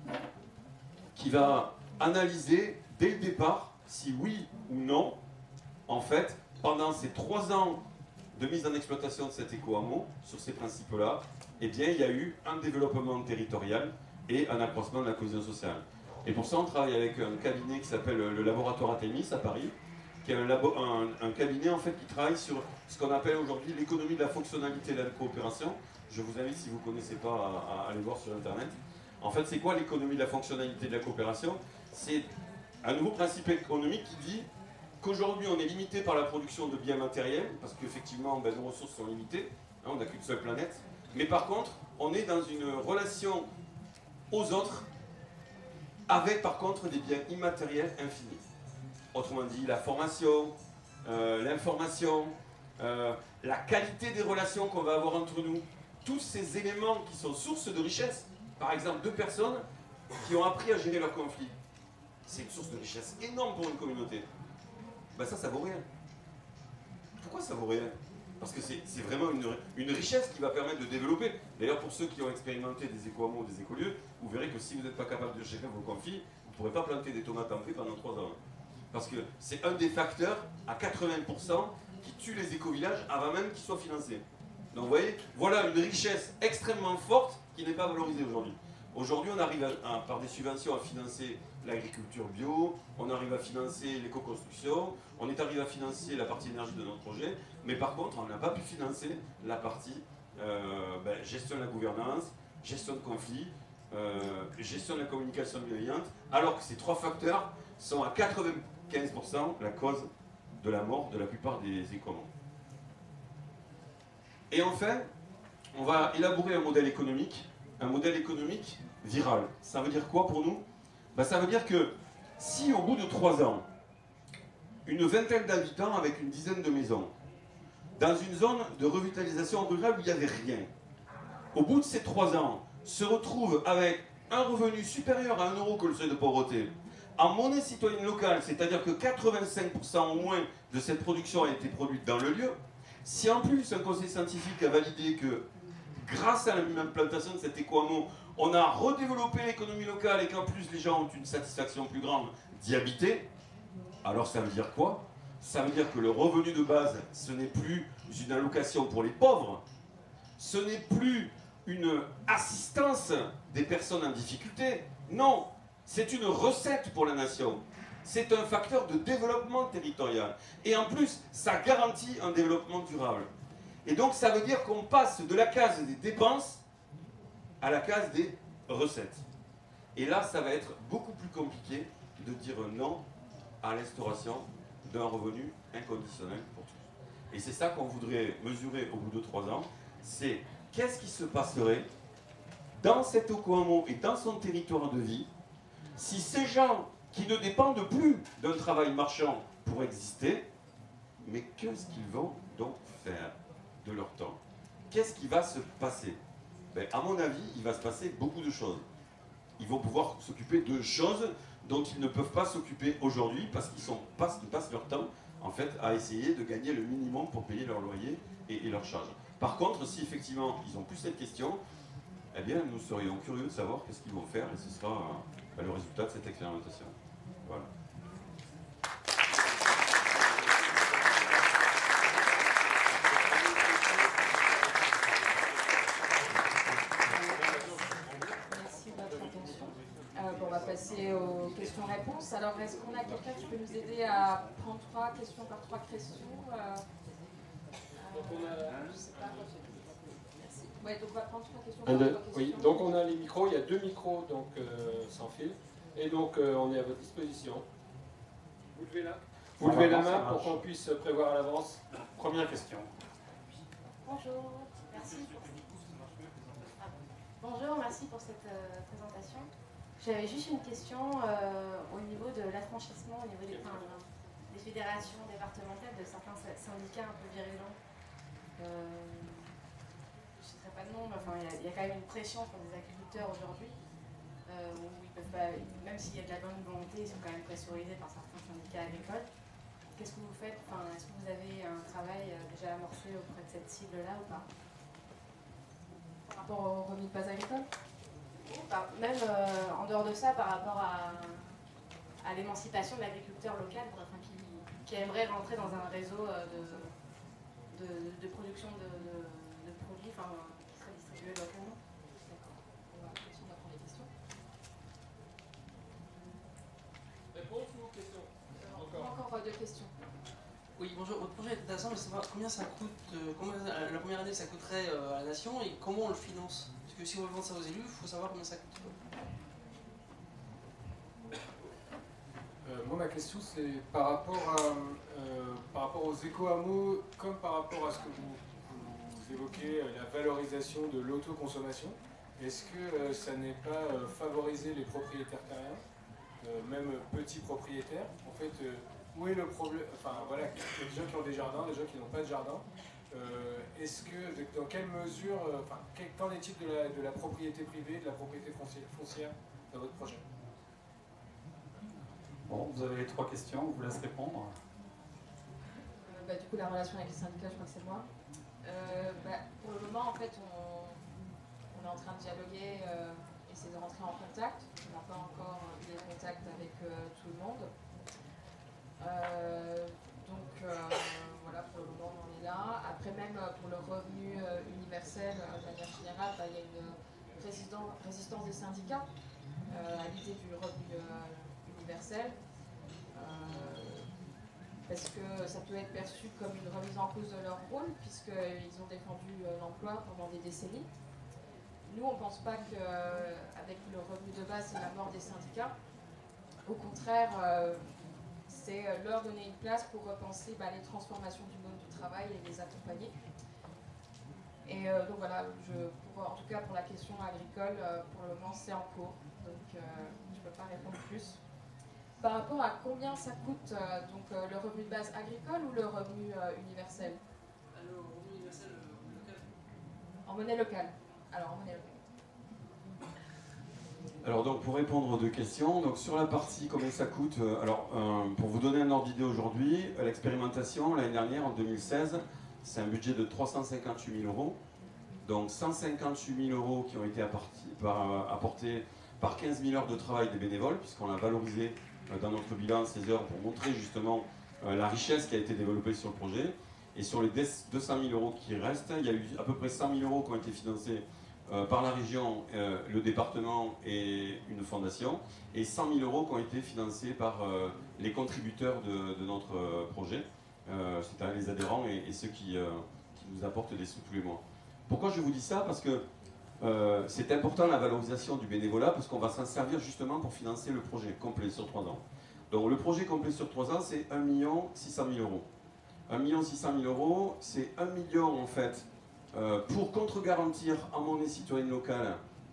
qui va analyser dès le départ si oui ou non, en fait, pendant ces 3 ans de mise en exploitation de cet éco-hameau, sur ces principes-là, eh bien, il y a eu un développement territorial et un accroissement de la cohésion sociale. Et pour ça, on travaille avec un cabinet qui s'appelle le laboratoire Athémis à Paris, qui est un cabinet en fait qui travaille sur ce qu'on appelle aujourd'hui l'économie de la fonctionnalité et de la coopération. Je vous invite, si vous ne connaissez pas, à aller voir sur Internet. En fait, c'est quoi l'économie de la fonctionnalité et de la coopération? C'est un nouveau principe économique qui dit qu'aujourd'hui, on est limité par la production de biens matériels, parce qu'effectivement, ben, nos ressources sont limitées, hein, on n'a qu'une seule planète. Mais par contre, on est dans une relation aux autres, avec par contre des biens immatériels infinis. Autrement dit, la formation, l'information, la qualité des relations qu'on va avoir entre nous, tous ces éléments qui sont sources de richesse. Par exemple, 2 personnes qui ont appris à gérer leurs conflits. C'est une source de richesse énorme pour une communauté. Ben ça vaut rien. Pourquoi ça vaut rien? Parce que c'est vraiment une richesse qui va permettre de développer. D'ailleurs, pour ceux qui ont expérimenté des éco-hameaux ou des écolieux, vous verrez que si vous n'êtes pas capable de gérer vos conflits, vous ne pourrez pas planter des tomates en paix pendant 3 ans. Parce que c'est un des facteurs, à 80%, qui tue les éco-villages avant même qu'ils soient financés. Donc vous voyez, voilà une richesse extrêmement forte qui n'est pas valorisée aujourd'hui. Aujourd'hui, on arrive par des subventions à financer l'agriculture bio, on arrive à financer l'éco-construction, on est arrivé à financer la partie énergie de notre projet, mais par contre, on n'a pas pu financer la partie gestion de la gouvernance, gestion de conflits, gestion de la communication bienveillante, alors que ces 3 facteurs sont à 95% la cause de la mort de la plupart des éco-hameaux. Et enfin, on va élaborer un modèle économique viral. Ça veut dire quoi pour nous? Ben, ça veut dire que si au bout de 3 ans, une vingtaine d'habitants avec une dizaine de maisons, dans une zone de revitalisation rurale où il n'y avait rien, au bout de ces 3 ans, se retrouvent avec un revenu supérieur à 1 euro que le seuil de pauvreté, en monnaie citoyenne locale, c'est-à-dire que 85% au moins de cette production a été produite dans le lieu, si en plus un conseil scientifique a validé que grâce à l'implantation de cet éco-hameau, on a redéveloppé l'économie locale et qu'en plus les gens ont une satisfaction plus grande d'y habiter, alors ça veut dire quoi? Ça veut dire que le revenu de base, ce n'est plus une allocation pour les pauvres, ce n'est plus une assistance des personnes en difficulté, non, c'est une recette pour la nation. C'est un facteur de développement territorial. Et en plus, ça garantit un développement durable. Et donc ça veut dire qu'on passe de la case des dépenses à la case des recettes. Et là, ça va être beaucoup plus compliqué de dire non à l'instauration d'un revenu inconditionnel pour tous. Et c'est ça qu'on voudrait mesurer au bout de 3 ans, c'est qu'est-ce qui se passerait dans cet éco-hameau et dans son territoire de vie si ces gens qui ne dépendent plus d'un travail marchand pour exister, mais qu'est-ce qu'ils vont donc faire de leur temps? Qu'est-ce qui va se passer? Ben, à mon avis, il va se passer beaucoup de choses. Ils vont pouvoir s'occuper de choses dont ils ne peuvent pas s'occuper aujourd'hui parce qu'ils passent leur temps en fait, à essayer de gagner le minimum pour payer leur loyer et leurs charges. Par contre, si effectivement ils n'ont plus cette question, eh bien nous serions curieux de savoir qu'est-ce qu'ils vont faire et ce sera le résultat de cette expérimentation. Voilà. Merci de votre attention. On va passer aux questions-réponses. Alors, est-ce qu'on a quelqu'un qui peut nous aider à prendre 3 questions par 3 questions je sais pas. Merci. Ouais, donc on va prendre 3 questions par 3 questions. Oui, donc on a les micros, il y a 2 micros donc, sans fil. Et donc on est à votre disposition. Vous levez la main pour qu'on puisse prévoir à l'avance. Première question. Bonjour, merci pour cette présentation. J'avais juste une question au niveau de l'affranchissement, au niveau des fédérations départementales, de certains syndicats un peu virulents. Je ne citerai pas de nom, mais enfin, il y a quand même une pression sur les agriculteurs aujourd'hui. où ils peuvent pas, même s'il y a de la bonne volonté, ils sont quand même pressurisés par certains syndicats agricoles. Qu'est-ce que vous faites? Est-ce que vous avez un travail déjà amorcé auprès de cette cible-là ou pas? Par rapport au revenu de base agricole? Même en dehors de ça, par rapport à l'émancipation de l'agriculteur local, enfin, qui aimerait rentrer dans un réseau de production de produits qui seraient distribués localement. D'accord. On va continuer à prendre les questions. Réponse ou question? Encore deux questions. Oui, bonjour. Votre projet est intéressant, mais savoir combien ça coûte, la première année ça coûterait à la nation et comment on le finance? Parce que si on veut vendre ça aux élus, il faut savoir combien ça coûte. Moi, ma question, c'est par rapport aux éco-hameaux, comme par rapport à ce que vous évoquez, la valorisation de l'autoconsommation. Est-ce que ça n'est pas favoriser les propriétaires terriens, même petits propriétaires? En fait, où est le problème? Enfin, voilà, il y a des gens qui ont des jardins, des gens qui n'ont pas de jardin. Dans quelle mesure, qu'en est-il de la propriété privée, de la propriété foncière dans votre projet? Bon, vous avez les 3 questions, on vous laisse répondre. Du coup, la relation avec les syndicats, je crois que c'est moi. Pour le moment, en fait, on est en train de dialoguer, essayer de rentrer en contact. On n'a pas encore eu des contacts avec tout le monde. Voilà, pour le moment, on en est là. Après, même pour le revenu universel, de manière générale, il y a une résistance des syndicats à l'idée du revenu universel. Parce que ça peut être perçu comme une remise en cause de leur rôle, puisqu'ils ont défendu l'emploi pendant des décennies. Nous, on ne pense pas qu'avec le revenu de base, c'est la mort des syndicats. Au contraire, c'est leur donner une place pour repenser les transformations du monde du travail et les accompagner. Et donc voilà, en tout cas pour la question agricole, pour le moment, c'est en cours. Donc je ne peux pas répondre plus. Par rapport à combien ça coûte, le revenu de base agricole ou le revenu universel? Le revenu universel local. En monnaie locale. Alors, en monnaie locale. Alors donc pour répondre aux 2 questions, donc sur la partie combien ça coûte, pour vous donner un ordre d'idée aujourd'hui, l'expérimentation l'année dernière en 2016, c'est un budget de 358 000 €. Donc 158 000 € qui ont été apportés par 15 000 heures de travail des bénévoles, puisqu'on a valorisé dans notre bilan ces heures pour montrer justement la richesse qui a été développée sur le projet. Et sur les 200 000 € qui restent, il y a eu à peu près 100 000 € qui ont été financés par la région, le département et une fondation, et 100 000 € qui ont été financés par les contributeurs de notre projet, c'est-à-dire les adhérents et ceux qui nous apportent des sous tous les mois. Pourquoi je vous dis ça? Parce que c'est important la valorisation du bénévolat, parce qu'on va s'en servir justement pour financer le projet complet sur 3 ans. Donc le projet complet sur 3 ans, c'est 1 600 000 €. 1 600 000 €, c'est 1 million en fait, pour contre-garantir en monnaie citoyenne locale,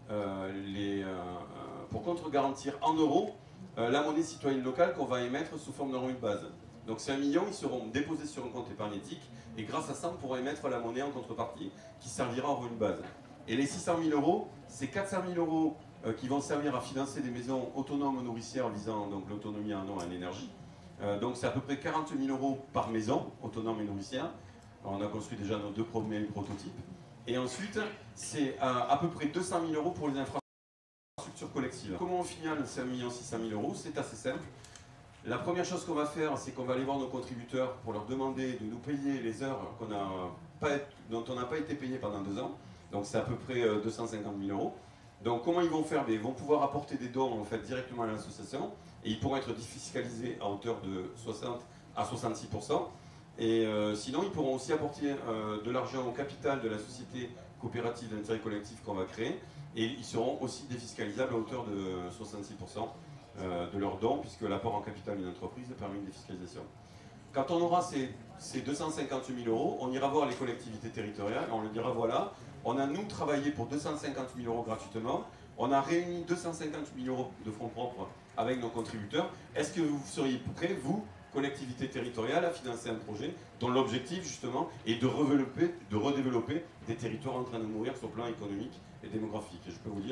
pour contre-garantir en euros la monnaie citoyenne locale qu'on va émettre sous forme de revenu de base. Donc c'est 1 million, ils seront déposés sur un compte épargnétique, et grâce à ça, on pourra émettre la monnaie en contrepartie qui servira en revenu de base. Et les 600 000 €, c'est 400 000 € qui vont servir à financer des maisons autonomes nourricières visant donc l'autonomie en eau et en énergie. Donc c'est à peu près 40 000 € par maison autonome et nourricière. Alors, on a construit déjà nos 2 premiers prototypes. Et ensuite, c'est à peu près 200 000 € pour les infrastructures collectives. Comment on finance ces 1 600 000 €? C'est assez simple. La première chose qu'on va faire, c'est qu'on va aller voir nos contributeurs pour leur demander de nous payer les heures dont on n'a pas été payé pendant 2 ans. Donc c'est à peu près 250 000 €. Donc comment ils vont faire? Ils vont pouvoir apporter des dons en fait, directement à l'association, et ils pourront être défiscalisés à hauteur de 60 à 66%. Et sinon, ils pourront aussi apporter de l'argent au capital de la société coopérative d'intérêt collectif qu'on va créer, et ils seront aussi défiscalisables à hauteur de 66% de leurs dons, puisque l'apport en capital d'une entreprise permet une défiscalisation. Quand on aura ces 258 000 €, on ira voir les collectivités territoriales et on leur dira voilà, on a nous travaillé pour 250 000 € gratuitement, on a réuni 258 000 € de fonds propres avec nos contributeurs. Est-ce que vous seriez prêts, vous, collectivités territoriales, à financer un projet dont l'objectif justement est de redévelopper des territoires en train de mourir sur le plan économique et démographique? Et je peux vous dire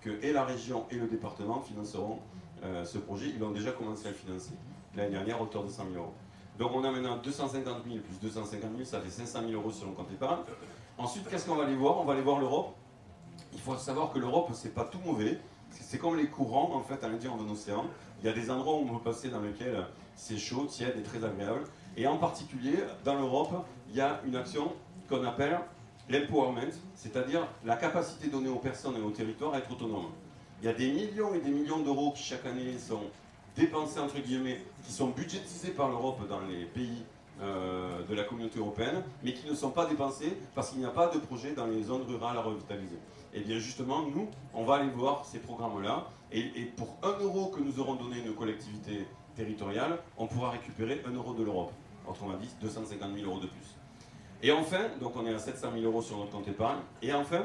que et la région et le département financeront ce projet. Ils ont déjà commencé à le financer l'année dernière à hauteur de 100 000 euros. Donc on a maintenant 250 000 plus 250 000, ça fait 500 000 euros sur le compte épargne. Ensuite, qu'est-ce qu'on va aller voir? On va aller voir l'Europe. Il faut savoir que l'Europe, c'est pas tout mauvais. C'est comme les courants, en fait, à l'intérieur d'un océan. Il y a des endroits où on peut passer dans lesquels c'est chaud, tiède et très agréable. Et en particulier, dans l'Europe, il y a une action qu'on appelle l'empowerment, c'est-à-dire la capacité donnée aux personnes et aux territoires à être autonomes. Il y a des millions et des millions d'euros qui chaque année sont dépensés, entre guillemets, qui sont budgétisés par l'Europe dans les pays de la communauté européenne, mais qui ne sont pas dépensés parce qu'il n'y a pas de projet dans les zones rurales à revitaliser. Et bien justement, nous, on va aller voir ces programmes-là, et pour 1 euro que nous aurons donné à nos collectivités territoriales, on pourra récupérer 1 euro de l'Europe. Autrement dit, 250 000 euros de plus. Et enfin, donc on est à 700 000 euros sur notre compte épargne, et enfin,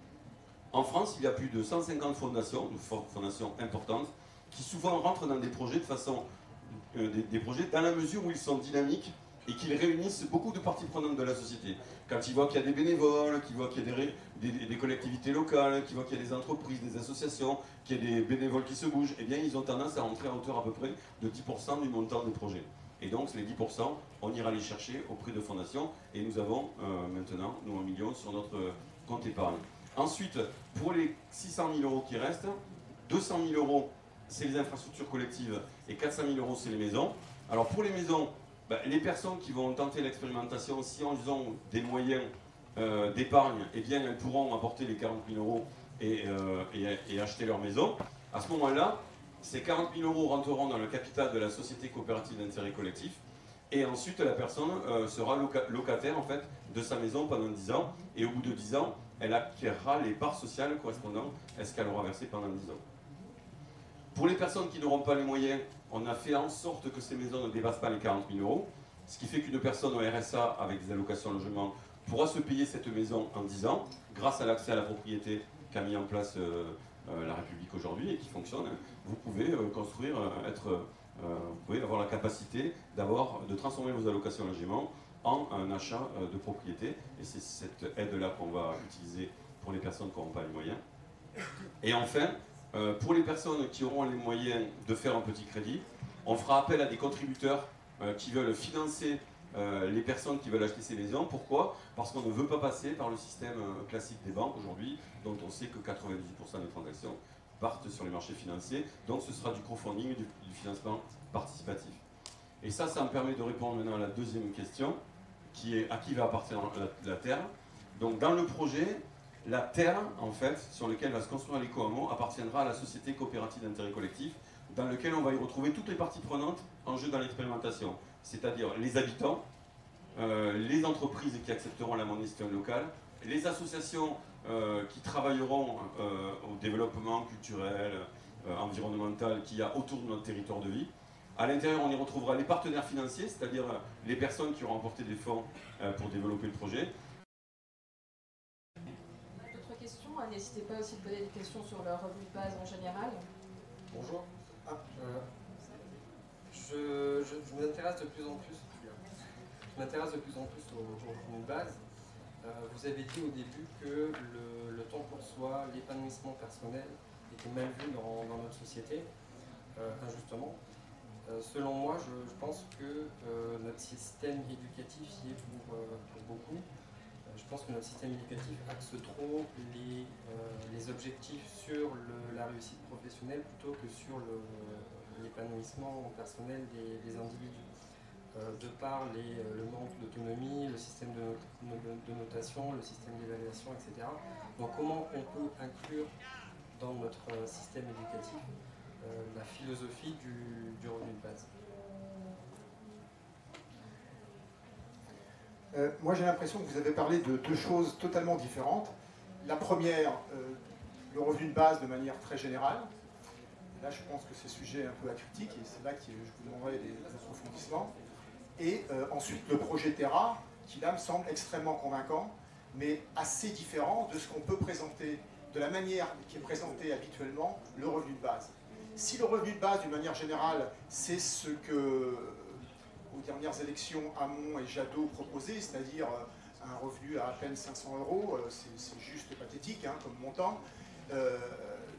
en France, il y a plus de 150 fondations importantes, qui souvent rentrent dans des projets de façon, des projets dans la mesure où ils sont dynamiques et qu'ils réunissent beaucoup de parties prenantes de la société. Quand ils voient qu'il y a des bénévoles, qu'ils voient qu'il y a des collectivités locales, qu'ils voient qu'il y a des entreprises, des associations, qu'il y a des bénévoles qui se bougent, eh bien ils ont tendance à rentrer à hauteur à peu près de 10% du montant des projets. Et donc les 10%, on ira les chercher auprès de fondations, et nous avons maintenant nos 1 million sur notre compte épargne. Ensuite, pour les 600 000 euros qui restent, 200 000 euros, c'est les infrastructures collectives, et 400 000 euros, c'est les maisons. Alors pour les maisons, les personnes qui vont tenter l'expérimentation, si elles ont des moyens d'épargne, eh bien elles pourront apporter les 40 000 euros et acheter leur maison. À ce moment-là, ces 40 000 euros rentreront dans le capital de la société coopérative d'intérêt collectif, et ensuite la personne sera locataire en fait de sa maison pendant 10 ans, et au bout de 10 ans, elle acquérera les parts sociales correspondant à ce qu'elle aura versé pendant 10 ans. Pour les personnes qui n'auront pas les moyens, on a fait en sorte que ces maisons ne dépassent pas les 40 000 euros, ce qui fait qu'une personne au RSA avec des allocations logement pourra se payer cette maison en 10 ans, grâce à l'accès à la propriété qu'a mis en place la République aujourd'hui et qui fonctionne. Vous pouvez construire, vous pouvez avoir la capacité de transformer vos allocations logement en un achat de propriété, et c'est cette aide-là qu'on va utiliser pour les personnes qui n'auront pas les moyens. Et enfin, pour les personnes qui auront les moyens de faire un petit crédit, on fera appel à des contributeurs qui veulent financer les personnes qui veulent acheter ces maisons. Pourquoi? Parce qu'on ne veut pas passer par le système classique des banques aujourd'hui, dont on sait que 98% des transactions partent sur les marchés financiers. Donc ce sera du crowdfunding, du financement participatif. Et ça me permet de répondre maintenant à la deuxième question, qui est à qui va appartenir la terre. Donc dans le projet, la terre, en fait, sur laquelle va se construire l'éco-hameau, appartiendra à la société coopérative d'intérêt collectif, dans laquelle on va y retrouver toutes les parties prenantes en jeu dans l'expérimentation, c'est-à-dire les habitants, les entreprises qui accepteront la monnaie citoyenne locale, les associations qui travailleront au développement culturel, environnemental qu'il y a autour de notre territoire de vie. À l'intérieur, on y retrouvera les partenaires financiers, c'est-à-dire les personnes qui auront apporté des fonds pour développer le projet. D'autres questions? N'hésitez pas aussi de poser des questions sur le revenu de base en général. Bonjour. Je m'intéresse de plus en plus. Je m'intéresse de plus en plus au revenu de base. Vous avez dit au début que le temps pour soi, l'épanouissement personnel était mal vu dans notre société, injustement. Selon moi, je pense que notre système éducatif y est pour beaucoup. Je pense que notre système éducatif axe trop les objectifs sur la réussite professionnelle plutôt que sur l'épanouissement personnel des individus. De par le manque d'autonomie, le système de notation, le système d'évaluation, etc. Donc comment on peut inclure dans notre système éducatif la philosophie du revenu de base? Moi j'ai l'impression que vous avez parlé de deux choses totalement différentes. La première, le revenu de base de manière très générale. Là je pense que c'est sujet un peu à critique et c'est là que je vous demanderai des approfondissements. Et ensuite le projet Terra, qui là me semble extrêmement convaincant, mais assez différent de ce qu'on peut présenter, de la manière qui est présentée habituellement, le revenu de base. Si le revenu de base, d'une manière générale, c'est ce que, aux dernières élections, Hamon et Jadot proposaient, c'est-à-dire un revenu à peine 500 €, c'est juste pathétique comme montant.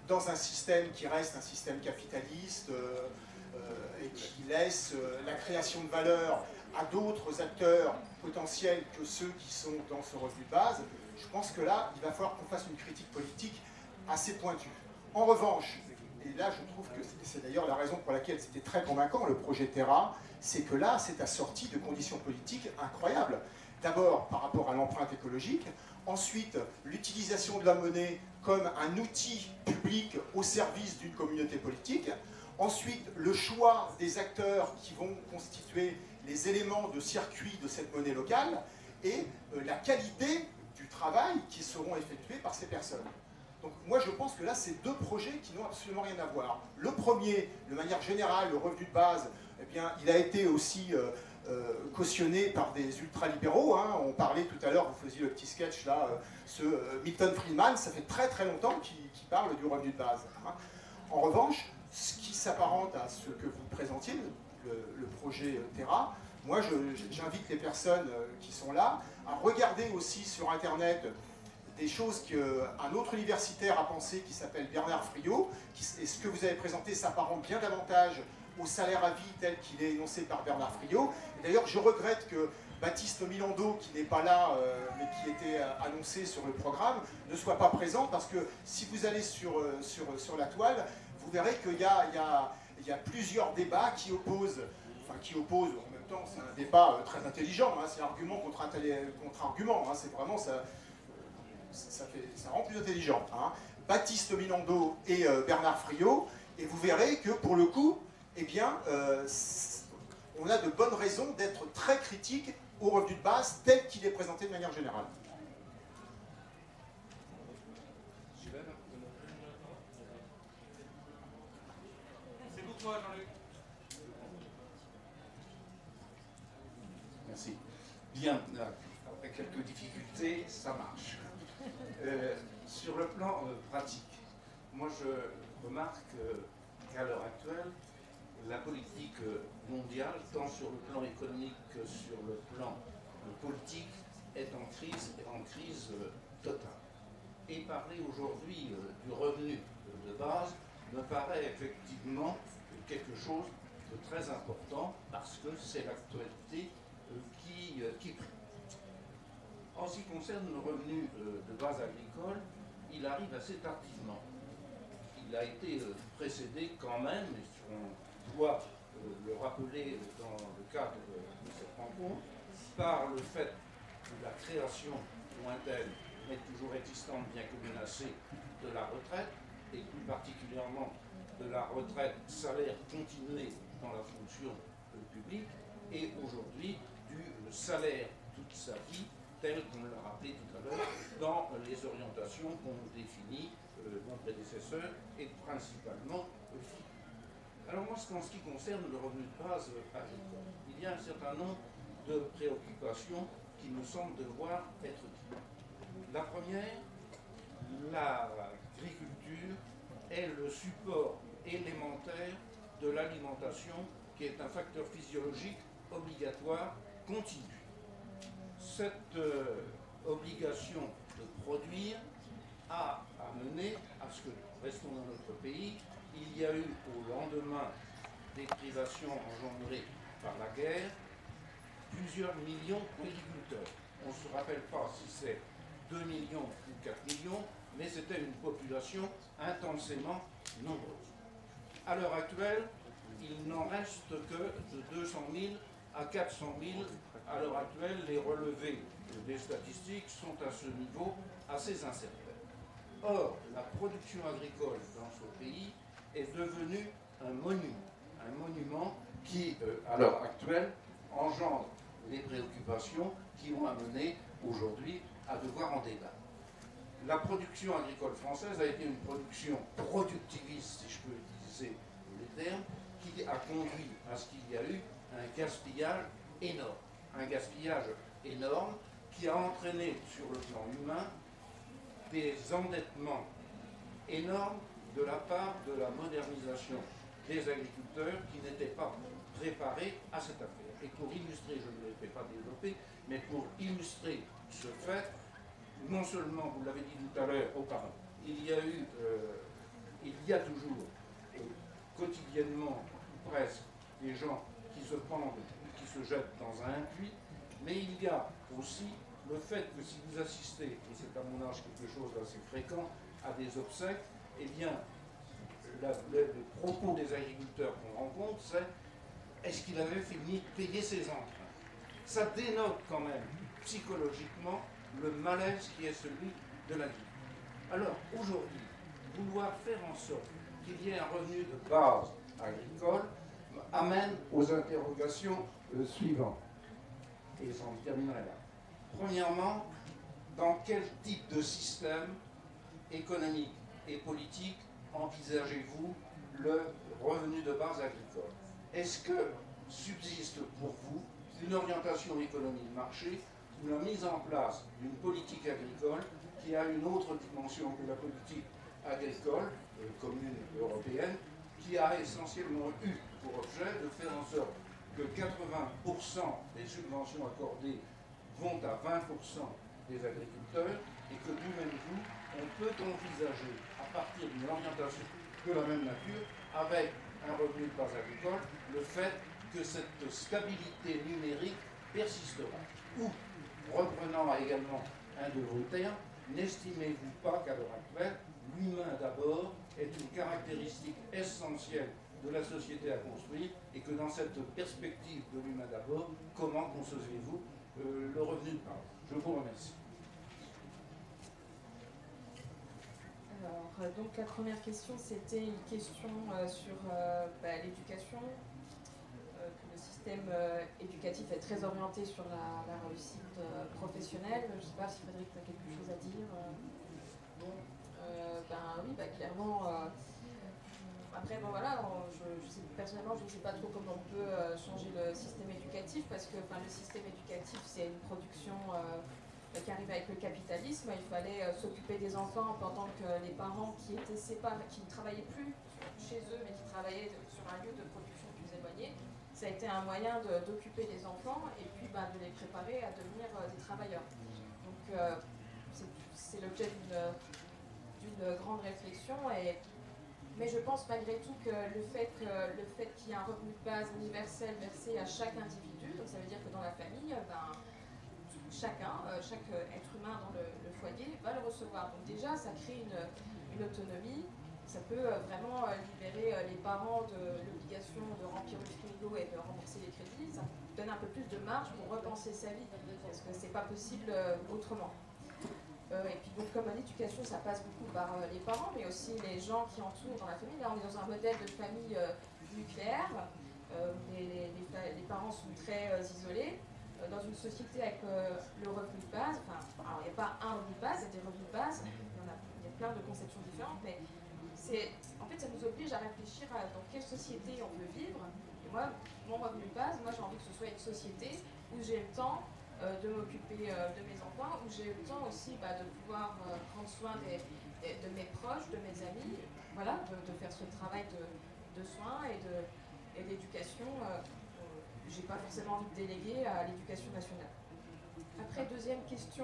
dans un système qui reste un système capitaliste et qui laisse la création de valeur à d'autres acteurs potentiels que ceux qui sont dans ce revenu de base, je pense que là, il va falloir qu'on fasse une critique politique assez pointue. En revanche, et là je trouve que c'est d'ailleurs la raison pour laquelle c'était très convaincant le projet Terra, c'est que là c'est assorti de conditions politiques incroyables. D'abord par rapport à l'empreinte écologique, ensuite l'utilisation de la monnaie comme un outil public au service d'une communauté politique, ensuite le choix des acteurs qui vont constituer les éléments de circuit de cette monnaie locale et la qualité du travail qui seront effectués par ces personnes. Donc moi je pense que là c'est deux projets qui n'ont absolument rien à voir. Le premier, de manière générale, le revenu de base, eh bien, il a été aussi cautionné par des ultralibéraux. Hein. On parlait tout à l'heure, vous faisiez le petit sketch là, ce Milton Friedman, ça fait très très longtemps qu'il parle du revenu de base. Hein. En revanche, ce qui s'apparente à ce que vous présentiez, le projet Terra, moi j'invite les personnes qui sont là à regarder aussi sur Internet des choses qu'un autre universitaire a pensé qui s'appelle Bernard Friot, et ce que vous avez présenté s'apparente bien davantage au salaire à vie tel qu'il est énoncé par Bernard Friot. D'ailleurs, je regrette que Baptiste Milando, qui n'est pas là, mais qui était annoncé sur le programme, ne soit pas présent, parce que si vous allez sur la toile, vous verrez qu'il y a plusieurs débats qui opposent, en même temps, c'est un débat très intelligent, hein, c'est argument contre argument, hein, c'est vraiment ça rend plus intelligent. Hein. Baptiste Milando et Bernard Friot, et vous verrez que pour le coup, eh bien, on a de bonnes raisons d'être très critique au revenu de base tel qu'il est présenté de manière générale. C'est pour toi, Jean-Luc. Merci. Bien, avec quelques difficultés, ça marche. Sur le plan pratique, moi je remarque qu'à l'heure actuelle, la politique mondiale, tant sur le plan économique que sur le plan politique, est en crise totale. Et parler aujourd'hui du revenu de base me paraît effectivement quelque chose de très important parce que c'est l'actualité qui prime. En ce qui concerne le revenu de base agricole, il arrive assez tardivement. Il a été précédé quand même, et on doit le rappeler dans le cadre de cette rencontre, par le fait de la création lointaine, mais toujours existante, bien que menacée, de la retraite, et plus particulièrement de la retraite salaire continué dans la fonction publique, et aujourd'hui du salaire toute sa vie, tel qu'on l'a rappelé tout à l'heure, dans les orientations qu'ont définies mon prédécesseur et principalement FI. Alors moi, en ce qui concerne le revenu de base agricole, il y a un certain nombre de préoccupations qui me semblent devoir être dites. La première, l'agriculture est le support élémentaire de l'alimentation qui est un facteur physiologique obligatoire continu. Cette obligation de produire a amené à ce que, restons dans notre pays, il y a eu au lendemain des privations engendrées par la guerre, plusieurs millions d'agriculteurs. On ne se rappelle pas si c'est 2 millions ou 4 millions, mais c'était une population intensément nombreuse. À l'heure actuelle, il n'en reste que de 200 000 à 400 000. À l'heure actuelle, les relevés des statistiques sont à ce niveau assez incertains. Or, la production agricole dans ce pays est devenue un monument qui, à l'heure actuelle, engendre les préoccupations qui ont amené aujourd'hui à devoir en débattre. La production agricole française a été une production productiviste, si je peux utiliser les termes, qui a conduit à ce qu'il y a eu un gaspillage énorme. Un gaspillage énorme qui a entraîné sur le plan humain des endettements énormes de la part de la modernisation des agriculteurs qui n'étaient pas préparés à cette affaire. Et pour illustrer, je ne vais pas développer, mais pour illustrer ce fait, non seulement, vous l'avez dit tout à l'heure, il y a eu il y a toujours, quotidiennement, presque, des gens qui se pendent, qui se jettent dans un puits, mais il y a aussi le fait que si vous assistez, et c'est à mon âge quelque chose d'assez fréquent, à des obsèques, eh bien, le propos des agriculteurs qu'on rencontre, c'est est-ce qu'il avait fini de payer ses emprunts? Ça dénote quand même, psychologiquement, le malaise qui est celui de la vie. Alors, aujourd'hui, vouloir faire en sorte qu'il y ait un revenu de base agricole amène aux interrogations suivantes. Et j'en terminerai là. Premièrement, dans quel type de système économique et politique envisagez-vous le revenu de base agricole? Est-ce que subsiste pour vous une orientation économie de marché ou la mise en place d'une politique agricole qui a une autre dimension que la politique agricole commune européenne, qui a essentiellement eu pour objet de faire en sorte que 80% des subventions accordées vont à 20% des agriculteurs et que vous-même vous, on peut envisager à partir d'une orientation de la même nature avec un revenu de base agricole le fait que cette stabilité numérique persistera. Ou, reprenant également un de vos termes, n'estimez-vous pas qu'à l'heure actuelle, l'humain d'abord est une caractéristique essentielle de la société à construire et que dans cette perspective de l'humain d'abord, comment concevez-vous le revenu de base? Je vous remercie. Alors, donc la première question, c'était une question sur l'éducation, que le système éducatif est très orienté sur la réussite professionnelle. Je ne sais pas si Frédéric, tu as quelque chose à dire. Oui, clairement. Après, voilà, personnellement, je ne sais pas trop comment on peut changer le système éducatif, parce que le système éducatif, c'est une production qui arrive avec le capitalisme. Il fallait s'occuper des enfants pendant que les parents qui étaient séparés, qui ne travaillaient plus chez eux, mais qui travaillaient sur un lieu de production plus éloigné, ça a été un moyen d'occuper les enfants et puis de les préparer à devenir des travailleurs. Donc, c'est l'objet d'une grande réflexion. Mais je pense malgré tout que le fait qu'il y ait un revenu de base universel versé à chaque individu, donc ça veut dire que dans la famille, chaque être humain dans le foyer va le recevoir. Donc déjà, ça crée une autonomie, ça peut vraiment libérer les parents de l'obligation de remplir le frigo et de rembourser les crédits, ça donne un peu plus de marge pour repenser sa vie, parce que c'est pas possible autrement. Et puis donc comme l'éducation ça passe beaucoup par les parents, mais aussi les gens qui entourent dans la famille. Là on est dans un modèle de famille nucléaire, les parents sont très isolés. Dans une société avec le revenu de base, alors il n'y a pas un revenu de base, il y a des revenus de base, il y a plein de conceptions différentes, mais en fait ça nous oblige à réfléchir à dans quelle société on veut vivre. Et moi, mon revenu de base, j'ai envie que ce soit une société où j'ai le temps de m'occuper de mes enfants, où j'ai le temps aussi de pouvoir prendre soin de mes proches, de mes amis, voilà, de faire ce travail de soins et d'éducation. J'ai pas forcément envie de déléguer à l'éducation nationale. Après, deuxième question,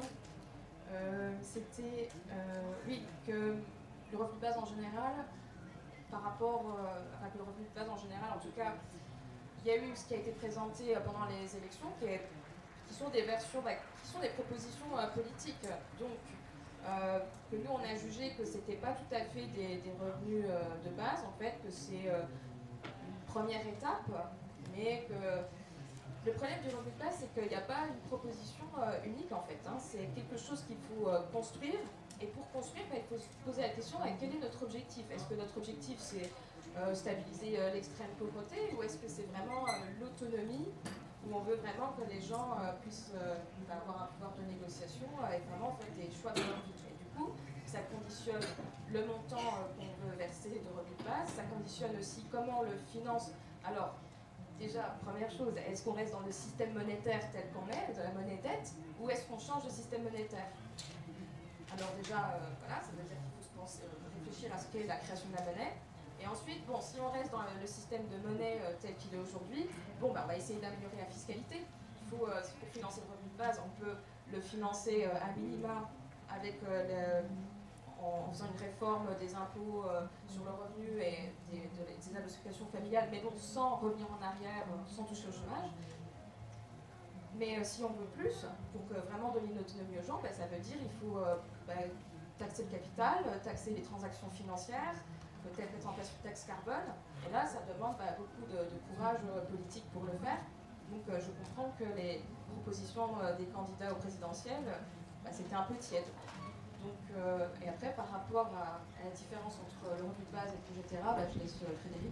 c'était que le revenu de base en général, par rapport avec le revenu de base en général, en tout cas, il y a eu ce qui a été présenté pendant les élections, qui sont des versions, qui sont des propositions politiques. Donc, que nous, on a jugé que c'était pas tout à fait des revenus de base, en fait, que c'est une première étape, mais que le problème du revenu de base, c'est qu'il n'y a pas une proposition unique, en fait. C'est quelque chose qu'il faut construire, et pour construire, il faut se poser la question quel est notre objectif? Est-ce que notre objectif, c'est stabiliser l'extrême pauvreté, ou est-ce que c'est vraiment l'autonomie, où on veut vraiment que les gens puissent avoir un pouvoir de négociation et vraiment faire des choix de leur vie. Et du coup, ça conditionne le montant qu'on veut verser de revenu de base, ça conditionne aussi comment on le finance. Alors, déjà, première chose, est-ce qu'on reste dans le système monétaire tel qu'on est, de la monnaie dette, ou est-ce qu'on change de système monétaire? Alors déjà, voilà, ça veut dire qu'il faut réfléchir à ce qu'est la création de la monnaie. Et ensuite, si on reste dans le système de monnaie tel qu'il est aujourd'hui, on va essayer d'améliorer la fiscalité. Pour financer le revenu de base, on peut le financer à minima avec en faisant une réforme des impôts sur le revenu et des allocations familiales, mais bon, sans revenir en arrière, sans toucher au chômage. Mais si on veut plus, pour que vraiment donner une autonomie aux gens, ça veut dire qu'il faut taxer le capital, taxer les transactions financières, peut-être mettre en place une taxe carbone. Et là, ça demande beaucoup de courage politique pour le faire. Donc je comprends que les propositions des candidats au présidentiel, c'était un peu tiède. Donc, et après, par rapport à la différence entre le revenu de base et le etc., je laisse Frédéric.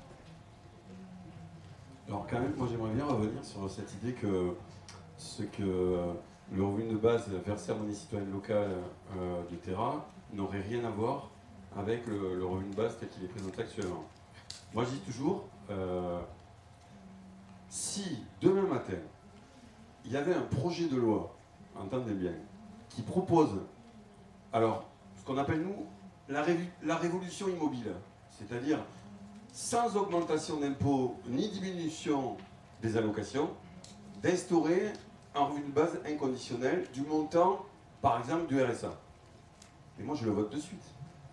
Alors quand même, moi j'aimerais bien revenir sur cette idée que le revenu de base versé à monnaie citoyenne locale de Terra n'aurait rien à voir avec le revenu de base tel qu'il est présenté actuellement. Moi je dis toujours, si demain matin, il y avait un projet de loi, entendez bien, qui propose, alors, ce qu'on appelle nous, la révolution immobilière, c'est-à-dire sans augmentation d'impôts ni diminution des allocations, d'instaurer un revenu de base inconditionnel du montant, par exemple, du RSA. Et moi, je le vote de suite.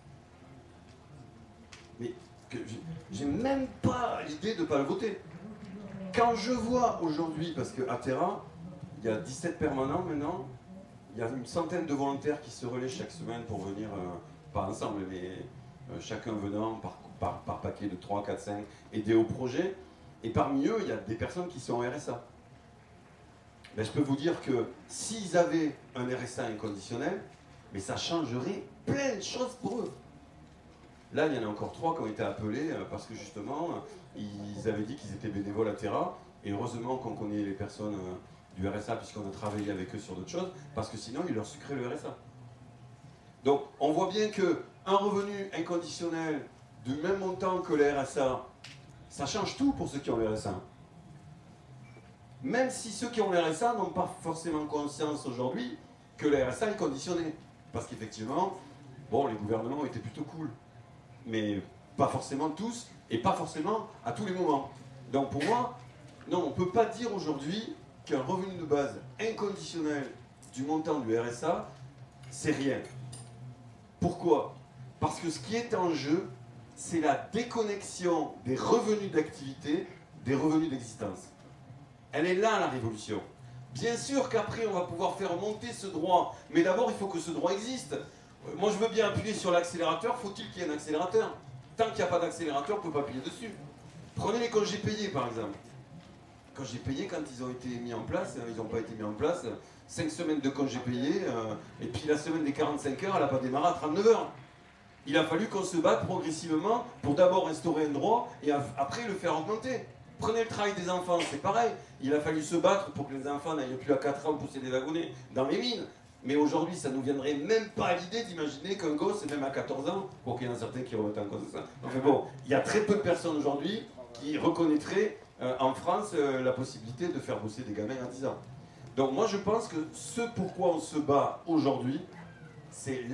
Mais j'ai même pas l'idée de ne pas le voter. Quand je vois aujourd'hui, parce qu'à Terra, il y a 17 permanents maintenant, il y a une centaine de volontaires qui se relaient chaque semaine pour venir, pas ensemble, mais chacun venant par paquet de 3, 4, 5, aider au projet. Et parmi eux, il y a des personnes qui sont en RSA. Mais je peux vous dire que s'ils avaient un RSA inconditionnel, mais ça changerait plein de choses pour eux. Là, il y en a encore 3 qui ont été appelés parce que justement, ils avaient dit qu'ils étaient bénévoles à Terra. Et heureusement qu'on connaît les personnes du RSA puisqu'on a travaillé avec eux sur d'autres choses, parce que sinon, ils leur sucraient le RSA. Donc, on voit bien qu'un revenu inconditionnel du même montant que le RSA, ça change tout pour ceux qui ont le RSA. Même si ceux qui ont le RSA n'ont pas forcément conscience aujourd'hui que le RSA est conditionné. Parce qu'effectivement, bon, les gouvernements étaient plutôt cool. Mais pas forcément tous, et pas forcément à tous les moments. Donc pour moi, non, on ne peut pas dire aujourd'hui qu'un revenu de base inconditionnel du montant du RSA, c'est rien. Pourquoi? Parce que ce qui est en jeu, c'est la déconnexion des revenus d'activité des revenus d'existence. Elle est là, la révolution. Bien sûr qu'après, on va pouvoir faire monter ce droit, mais d'abord, il faut que ce droit existe. Moi, je veux bien appuyer sur l'accélérateur, faut-il qu'il y ait un accélérateur? Tant qu'il n'y a pas d'accélérateur, on ne peut pas appuyer dessus. Prenez les congés payés, par exemple. Congés payés, quand ils ont été mis en place, ils n'ont pas été mis en place, 5 semaines de congés payés, et puis la semaine des 45 heures, elle n'a pas démarré à 39 heures. Il a fallu qu'on se batte progressivement pour d'abord instaurer un droit, et après le faire augmenter. Prenez le travail des enfants, c'est pareil. Il a fallu se battre pour que les enfants n'aillent plus à 4 ans pousser des wagonnets dans les mines. Mais aujourd'hui, ça ne nous viendrait même pas à l'idée d'imaginer qu'un gosse, même à 14 ans, pour qu'il y en a certains qui remettent en cause ça. Enfin bon, il y a très peu de personnes aujourd'hui qui reconnaîtraient en France la possibilité de faire bosser des gamins à 10 ans. Donc moi je pense que ce pourquoi on se bat aujourd'hui, c'est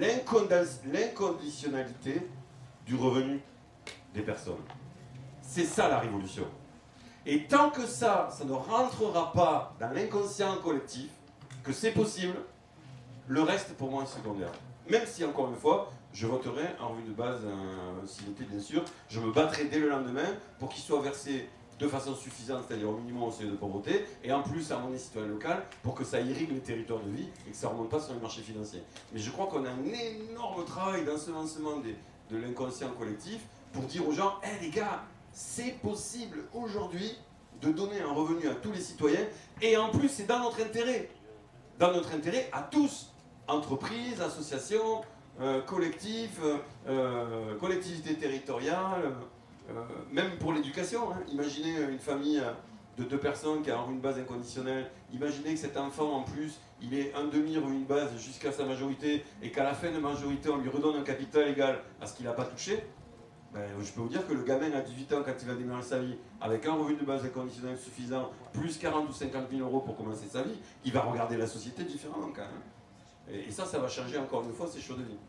l'inconditionnalité du revenu des personnes. C'est ça la révolution. Et tant que ça ne rentrera pas dans l'inconscient collectif, que c'est possible, le reste pour moi est secondaire. Même si, encore une fois, je voterai un revenu de base s'il était bien sûr, je me battrai dès le lendemain pour qu'il soit versé de façon suffisante, c'est-à-dire au minimum au seuil de pauvreté, et en plus à monnaie citoyenne locale pour que ça irrigue les territoires de vie et que ça ne remonte pas sur les marchés financiers. Mais je crois qu'on a un énorme travail d'ensemencement de l'inconscient collectif pour dire aux gens, hé les gars, c'est possible aujourd'hui de donner un revenu à tous les citoyens, et en plus c'est dans notre intérêt à tous, entreprises, associations, collectifs, collectivités territoriales, même pour l'éducation. Hein. Imaginez une famille de 2 personnes qui a un revenu de base inconditionnel, imaginez que cet enfant en plus, il ait un demi-revenu de base jusqu'à sa majorité, et qu'à la fin de majorité, on lui redonne un capital égal à ce qu'il n'a pas touché. Ben, je peux vous dire que le gamin à 18 ans, quand il va démarrer sa vie, avec un revenu de base inconditionnel suffisant, plus 40 ou 50 000 euros pour commencer sa vie, il va regarder la société différemment quand même. Et ça va changer encore une fois ses choix de vie.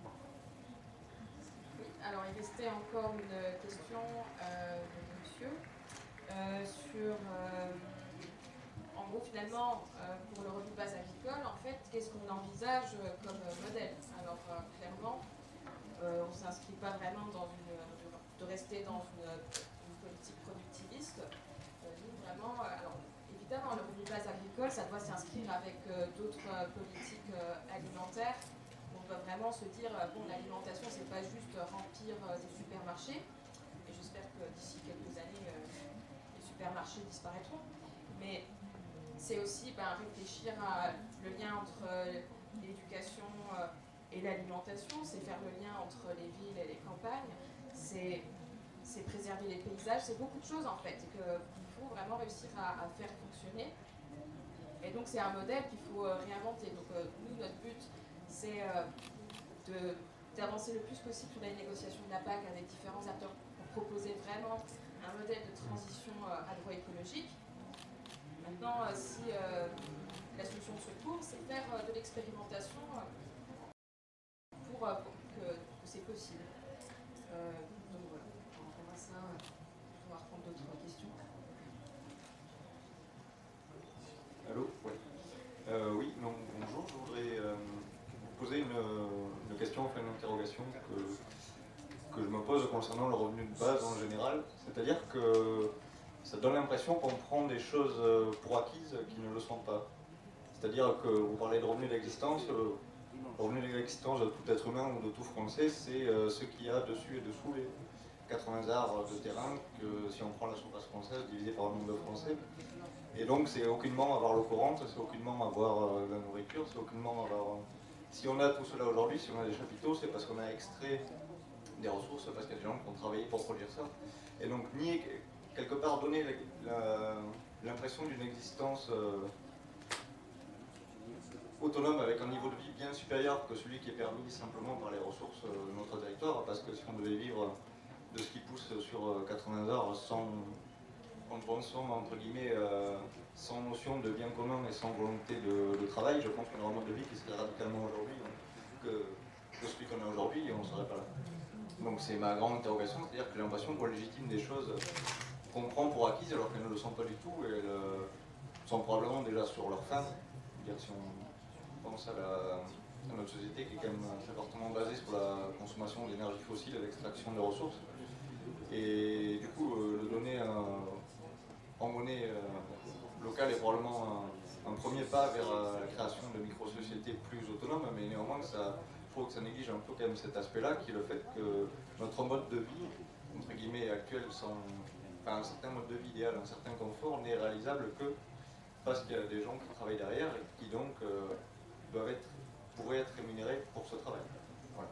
Oui, alors il restait encore une question de monsieur sur, en gros finalement, pour le revenu de base agricole, en fait, qu'est-ce qu'on envisage comme modèle? Alors, Alors clairement, on ne s'inscrit pas vraiment de rester dans une politique productiviste. Nous, vraiment, alors évidemment, le revenu de base agricole, ça doit s'inscrire avec d'autres politiques alimentaires. On doit vraiment se dire, bon, l'alimentation, c'est pas juste remplir des supermarchés. Et j'espère que d'ici quelques années, les supermarchés disparaîtront. Mais c'est aussi réfléchir à le lien entre l'éducation et l'alimentation, c'est faire le lien entre les villes et les campagnes, c'est préserver les paysages, c'est beaucoup de choses en fait, qu'il faut vraiment réussir à faire fonctionner. Et donc c'est un modèle qu'il faut réinventer. Donc nous, notre but, c'est d'avancer le plus possible sur les négociations de la PAC avec différents acteurs pour proposer vraiment un modèle de transition agroécologique. Maintenant, si la solution de secours, c'est faire de l'expérimentation pour que c'est possible. Donc voilà, on verra ça, on va reprendre d'autres questions. Allô? Oui, donc, bonjour, je voudrais vous poser une question, enfin une interrogation que je me pose concernant le revenu de base en général, c'est-à-dire que ça donne l'impression qu'on prend des choses pour acquises qui ne le sont pas. C'est-à-dire que vous parlez de revenu d'existence, le revenu d'existence de tout être humain ou de tout Français, c'est ce qu'il y a dessus et dessous les 80 arts de terrain, que si on prend la surface française divisée par le nombre de Français. Et donc c'est aucunement avoir l'eau courante, c'est aucunement avoir la nourriture, c'est aucunement avoir... Si on a tout cela aujourd'hui, si on a des chapiteaux, c'est parce qu'on a extrait des ressources, parce qu'il y a des gens qui ont travaillé pour produire ça. Et donc nier, quelque part donner l'impression d'une existence autonome avec un niveau de vie bien supérieur que celui qui est permis simplement par les ressources de notre territoire, parce que si on devait vivre de ce qui pousse sur 80 heures en pensant entre guillemets sans notion de bien commun et sans volonté de travail, je pense qu'on aurait un mode de vie qui serait radicalement aujourd'hui que celui qu'on a aujourd'hui et on ne serait pas là. Donc c'est ma grande interrogation, c'est-à-dire que j'ai l'impression qu'on légitime des choses qu'on prend pour acquises alors qu'elles ne le sont pas du tout et elles sont probablement déjà sur leur fin. Si on pense à notre société qui est quand même très fortement basée sur la consommation d'énergie fossile et l'extraction de ressources. Et du coup, le donner en monnaie locale est probablement un premier pas vers la création de micro-sociétés plus autonomes, mais néanmoins, il faut que ça néglige un peu quand même cet aspect-là, qui est le fait que notre mode de vie, entre guillemets, actuel, un certain mode de vie idéal, un certain confort, n'est réalisable que parce qu'il y a des gens qui travaillent derrière et qui donc pourraient être rémunérés pour ce travail. Voilà.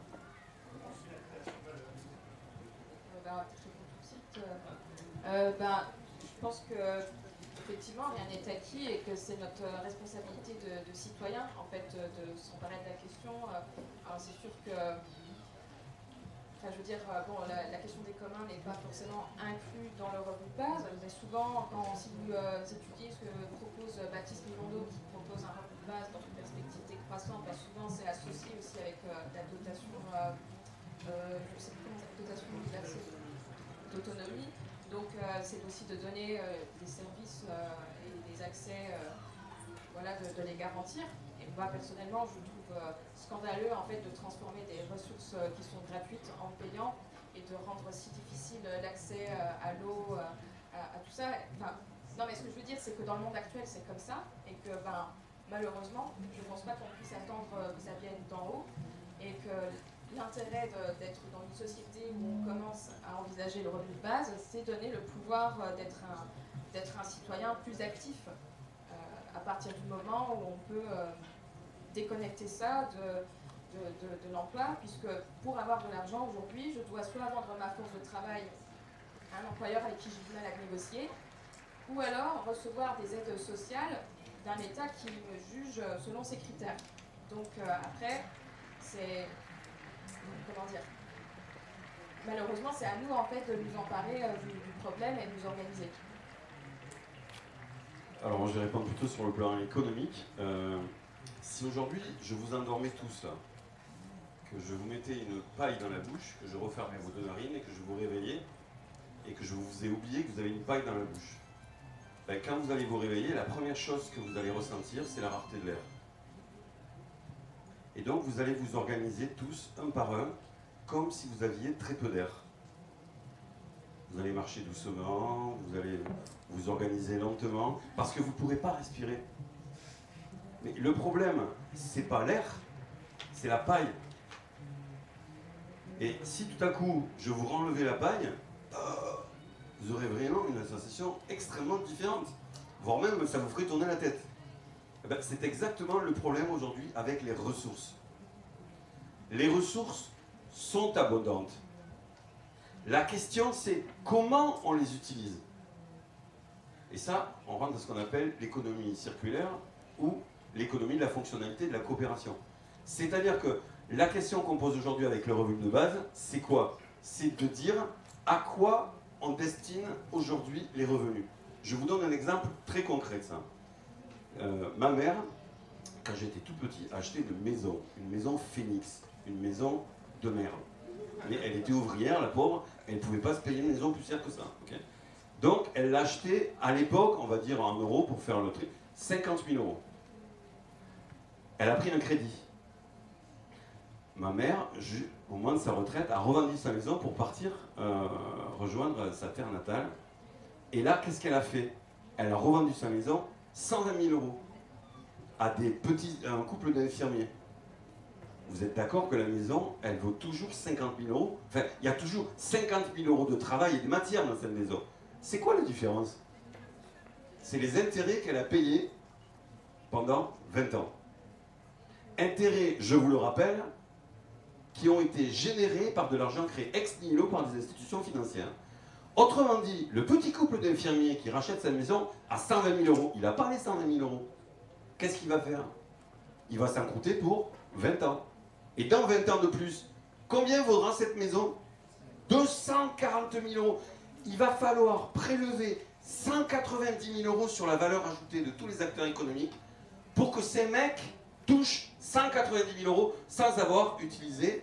Je pense que effectivement rien n'est acquis et que c'est notre responsabilité de citoyen en fait de s'emparer de la question. Alors c'est sûr que je veux dire, la question des communs n'est pas forcément inclue dans le revenu de base. Mais souvent, si vous étudiez ce que propose Baptiste Mimondo, qui propose un revenu de base dans une perspective décroissante, souvent c'est associé aussi avec la dotation, je sais plus comment ça s'appelle, dotation d'accès d'autonomie. Donc c'est aussi de donner des services et des accès, de les garantir. Et moi personnellement, je trouve scandaleux en fait de transformer des ressources qui sont gratuites en payant et de rendre si difficile l'accès à l'eau, à tout ça. Non mais ce que je veux dire c'est que dans le monde actuel c'est comme ça et que malheureusement je ne pense pas qu'on puisse attendre que ça vienne d'en haut et que l'intérêt d'être dans une société où on commence à envisager le revenu de base, c'est donner le pouvoir d'être un citoyen plus actif à partir du moment où on peut déconnecter ça de l'emploi, puisque pour avoir de l'argent aujourd'hui, je dois soit vendre ma force de travail à un employeur avec qui j'ai du mal à négocier, ou alors recevoir des aides sociales d'un État qui me juge selon ses critères. Donc après, c'est... Comment dire? Malheureusement, c'est à nous en fait de nous emparer du problème et de nous organiser. Alors moi je vais répondre plutôt sur le plan économique. Si aujourd'hui je vous endormais tous là, que je vous mettais une paille dans la bouche, que je refermais vos deux narines et que je vous réveillais et que je vous ai oublié que vous avez une paille dans la bouche, quand vous allez vous réveiller, la première chose que vous allez ressentir, c'est la rareté de l'air. Et donc vous allez vous organiser tous, un par un, comme si vous aviez très peu d'air. Vous allez marcher doucement, vous allez vous organiser lentement, parce que vous ne pourrez pas respirer. Mais le problème, c'est pas l'air, c'est la paille. Et si tout à coup, je vous renlevais la paille, vous aurez vraiment une sensation extrêmement différente. Voire même, ça vous ferait tourner la tête. Eh ben, c'est exactement le problème aujourd'hui avec les ressources. Les ressources sont abondantes. La question, c'est comment on les utilise. Et ça, on rentre dans ce qu'on appelle l'économie circulaire ou l'économie de la fonctionnalité de la coopération. C'est-à-dire que la question qu'on pose aujourd'hui avec le revenu de base, c'est quoi? C'est de dire à quoi on destine aujourd'hui les revenus. Je vous donne un exemple très concret de ça. Ma mère, quand j'étais tout petit, a acheté une maison Phoenix, une maison de merde. Mais elle était ouvrière, la pauvre, elle ne pouvait pas se payer une maison plus chère que ça. Okay, donc elle l'a acheté à l'époque, on va dire en euros pour faire le truc, 50 000 €. Elle a pris un crédit. Ma mère, au moment de sa retraite, a revendu sa maison pour partir rejoindre sa terre natale. Et là, qu'est-ce qu'elle a fait? Elle a revendu sa maison 120 000 € à un couple d'infirmiers. Vous êtes d'accord que la maison, elle vaut toujours 50 000 €? Enfin, il y a toujours 50 000 € de travail et de matière dans cette maison. C'est quoi la différence? C'est les intérêts qu'elle a payés pendant 20 ans. Intérêts, je vous le rappelle, qui ont été générés par de l'argent créé ex nihilo par des institutions financières. Autrement dit, le petit couple d'infirmiers qui rachète sa maison à 120 000 €, il n'a pas les 120 000 €. Qu'est-ce qu'il va faire? Il va s'encrouter pour 20 ans. Et dans 20 ans de plus, combien vaudra cette maison? 240 000 €. Il va falloir prélever 190 000 € sur la valeur ajoutée de tous les acteurs économiques pour que ces mecs touchent 190 000 € sans avoir utilisé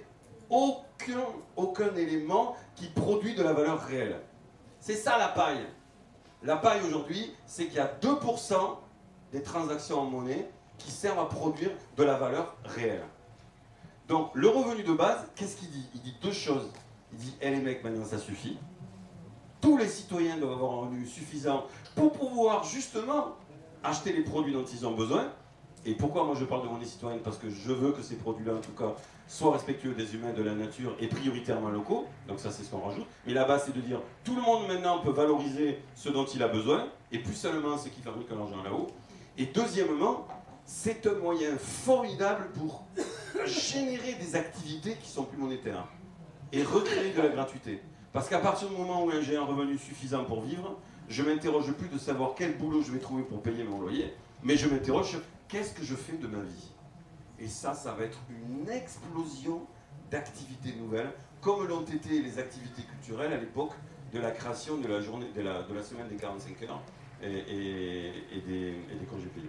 aucun élément qui produit de la valeur réelle. C'est ça la paille. La paille aujourd'hui, c'est qu'il y a 2% des transactions en monnaie qui servent à produire de la valeur réelle. Donc le revenu de base, qu'est-ce qu'il dit? Il dit deux choses. Il dit, les mecs, maintenant ça suffit. Tous les citoyens doivent avoir un revenu suffisant pour pouvoir justement acheter les produits dont ils ont besoin. Et pourquoi moi je parle de monnaie citoyenne? Parce que je veux que ces produits-là, en tout cas, soient respectueux des humains, de la nature et prioritairement locaux. Donc ça, c'est ce qu'on rajoute. Mais là-bas, c'est de dire, tout le monde maintenant peut valoriser ce dont il a besoin, et plus seulement ceux qui fabriquent l'argent là-haut. Et deuxièmement, c'est un moyen formidable pour générer des activités qui sont plus monétaires et recréer de la gratuité. Parce qu'à partir du moment où j'ai un revenu suffisant pour vivre, je ne m'interroge plus de savoir quel boulot je vais trouver pour payer mon loyer, mais je m'interroge sur qu'est-ce que je fais de ma vie. Et ça va être une explosion d'activités nouvelles, comme l'ont été les activités culturelles à l'époque de la création de la journée, de la semaine des 45 heures et des congés payés.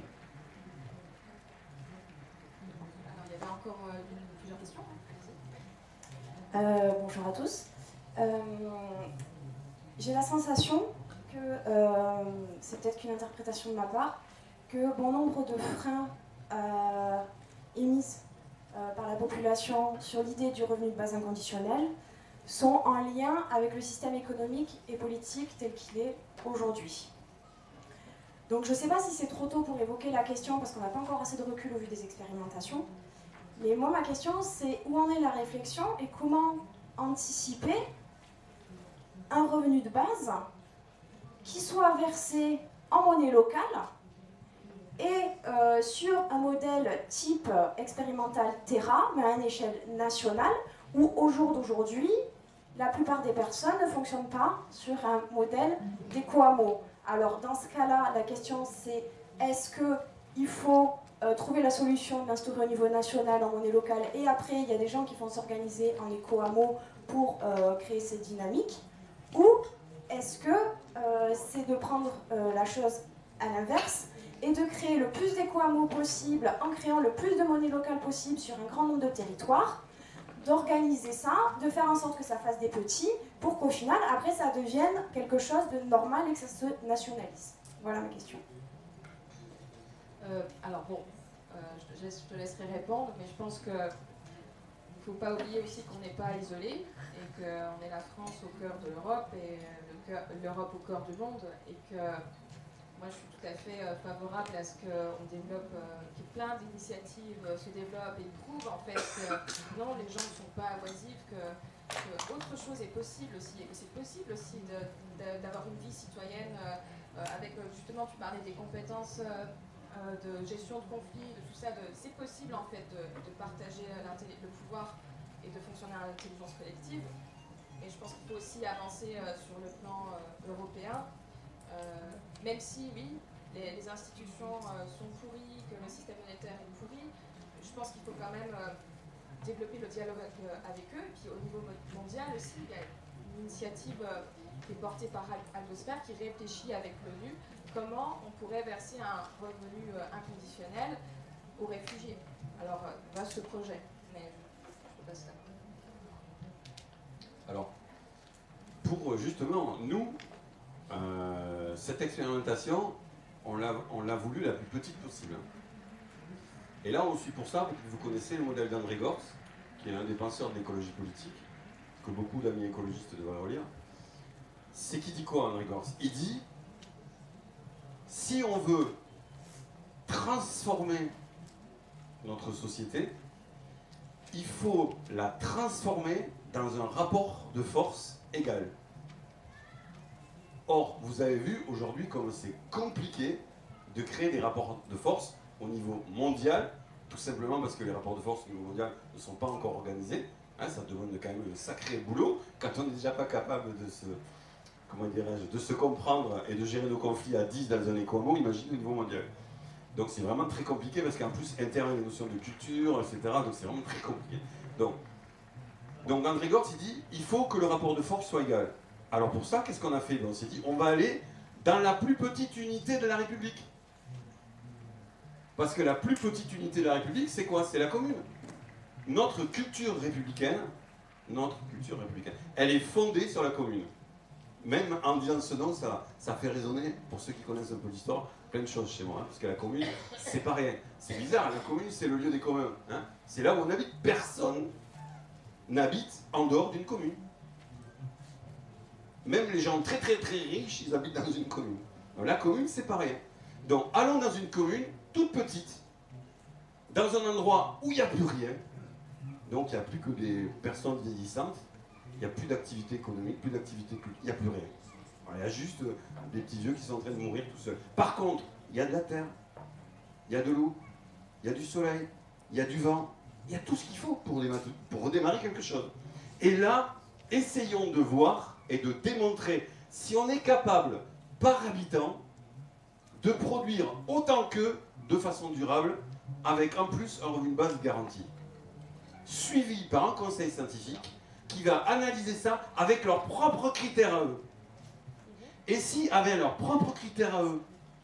Alors, il y avait encore plusieurs questions. Bonjour à tous. J'ai la sensation que, c'est peut-être qu'une interprétation de ma part, que bon nombre de freins émis par la population sur l'idée du revenu de base inconditionnel sont en lien avec le système économique et politique tel qu'il est aujourd'hui. Donc je ne sais pas si c'est trop tôt pour évoquer la question parce qu'on n'a pas encore assez de recul au vu des expérimentations, mais moi ma question c'est où en est la réflexion et comment anticiper un revenu de base qui soit versé en monnaie locale et sur un modèle type expérimental Terra, mais à une échelle nationale, où au jour d'aujourd'hui, la plupart des personnes ne fonctionnent pas sur un modèle d'Ecoamo. Alors dans ce cas-là, la question c'est est-ce qu'il faut trouver la solution d'instaurer au niveau national en monnaie locale et après il y a des gens qui vont s'organiser en Ecoamo pour créer cette dynamique, ou est-ce que c'est de prendre la chose à l'inverse et de créer le plus d'éco-hameaux possible en créant le plus de monnaie locale possible sur un grand nombre de territoires, d'organiser ça, de faire en sorte que ça fasse des petits pour qu'au final, après, ça devienne quelque chose de normal et que ça se nationalise. Voilà ma question. Alors bon, je te laisserai répondre, mais je pense qu'il ne faut pas oublier aussi qu'on n'est pas isolé et qu'on est la France au cœur de l'Europe et l'Europe au cœur du monde, et que moi je suis tout à fait favorable à ce qu'on développe, que plein d'initiatives se développent et prouvent en fait que non, les gens ne sont pas oisifs, que autre chose est possible aussi, et que c'est possible aussi d'avoir une vie citoyenne avec, justement, tu parlais des compétences de gestion de conflits, de tout ça, c'est possible en fait de partager le pouvoir et de fonctionner à l'intelligence collective. Et je pense qu'il faut aussi avancer sur le plan européen, même si, oui, les institutions sont pourries, que le système monétaire est pourri, je pense qu'il faut quand même développer le dialogue avec eux. Et puis au niveau mondial aussi, il y a une initiative qui est portée par Aldosper qui réfléchit avec l'ONU comment on pourrait verser un revenu inconditionnel aux réfugiés. Alors, vaste projet, mais je te passe là. Alors, pour justement, nous, cette expérimentation, on l'a voulu la plus petite possible. Et là, on suit pour ça, vous connaissez le modèle d'André Gorz, qui est un des penseurs de l'écologie politique, que beaucoup d'amis écologistes devraient relire. C'est qui dit quoi, André Gorz? Il dit, si on veut transformer notre société, il faut la transformer dans un rapport de force égal. Or, vous avez vu aujourd'hui comment c'est compliqué de créer des rapports de force au niveau mondial, tout simplement parce que les rapports de force au niveau mondial ne sont pas encore organisés. Hein, ça demande quand même un sacré boulot. Quand on n'est déjà pas capable de se, comment dirais-je, de se comprendre et de gérer nos conflits à 10 dans un écomo, imagine au niveau mondial. Donc c'est vraiment très compliqué parce qu'en plus, interne les notions de culture, etc. Donc c'est vraiment très compliqué. Donc André Gorz, il dit, il faut que le rapport de force soit égal. Alors pour ça, qu'est-ce qu'on a fait? On s'est dit, on va aller dans la plus petite unité de la République. Parce que la plus petite unité de la République, c'est quoi? C'est la commune. Notre culture républicaine, elle est fondée sur la commune. Même en disant ce nom, ça fait résonner, pour ceux qui connaissent un peu l'histoire, plein de choses chez moi. Hein, parce que la commune, c'est pas rien. C'est bizarre, la commune, c'est le lieu des communs. Hein. C'est là où on habite. Personne n'habite en dehors d'une commune. Même les gens très très très riches, ils habitent dans une commune. Donc, la commune, c'est pas rien. Donc allons dans une commune toute petite, dans un endroit où il n'y a plus rien. Donc il n'y a plus que des personnes vieillissantes, il n'y a plus d'activité économique, plus d'activité culturelle, il n'y a plus rien. Il y a juste des petits vieux qui sont en train de mourir tout seuls. Par contre, il y a de la terre, il y a de l'eau, il y a du soleil, il y a du vent, il y a tout ce qu'il faut pour redémarrer quelque chose. Et là, essayons de voir et de démontrer si on est capable, par habitant, de produire autant qu'eux, de façon durable, avec en plus un revenu de base garanti. Suivi par un conseil scientifique qui va analyser ça avec leurs propres critères à eux. Et si, avec leurs propres critères à eux,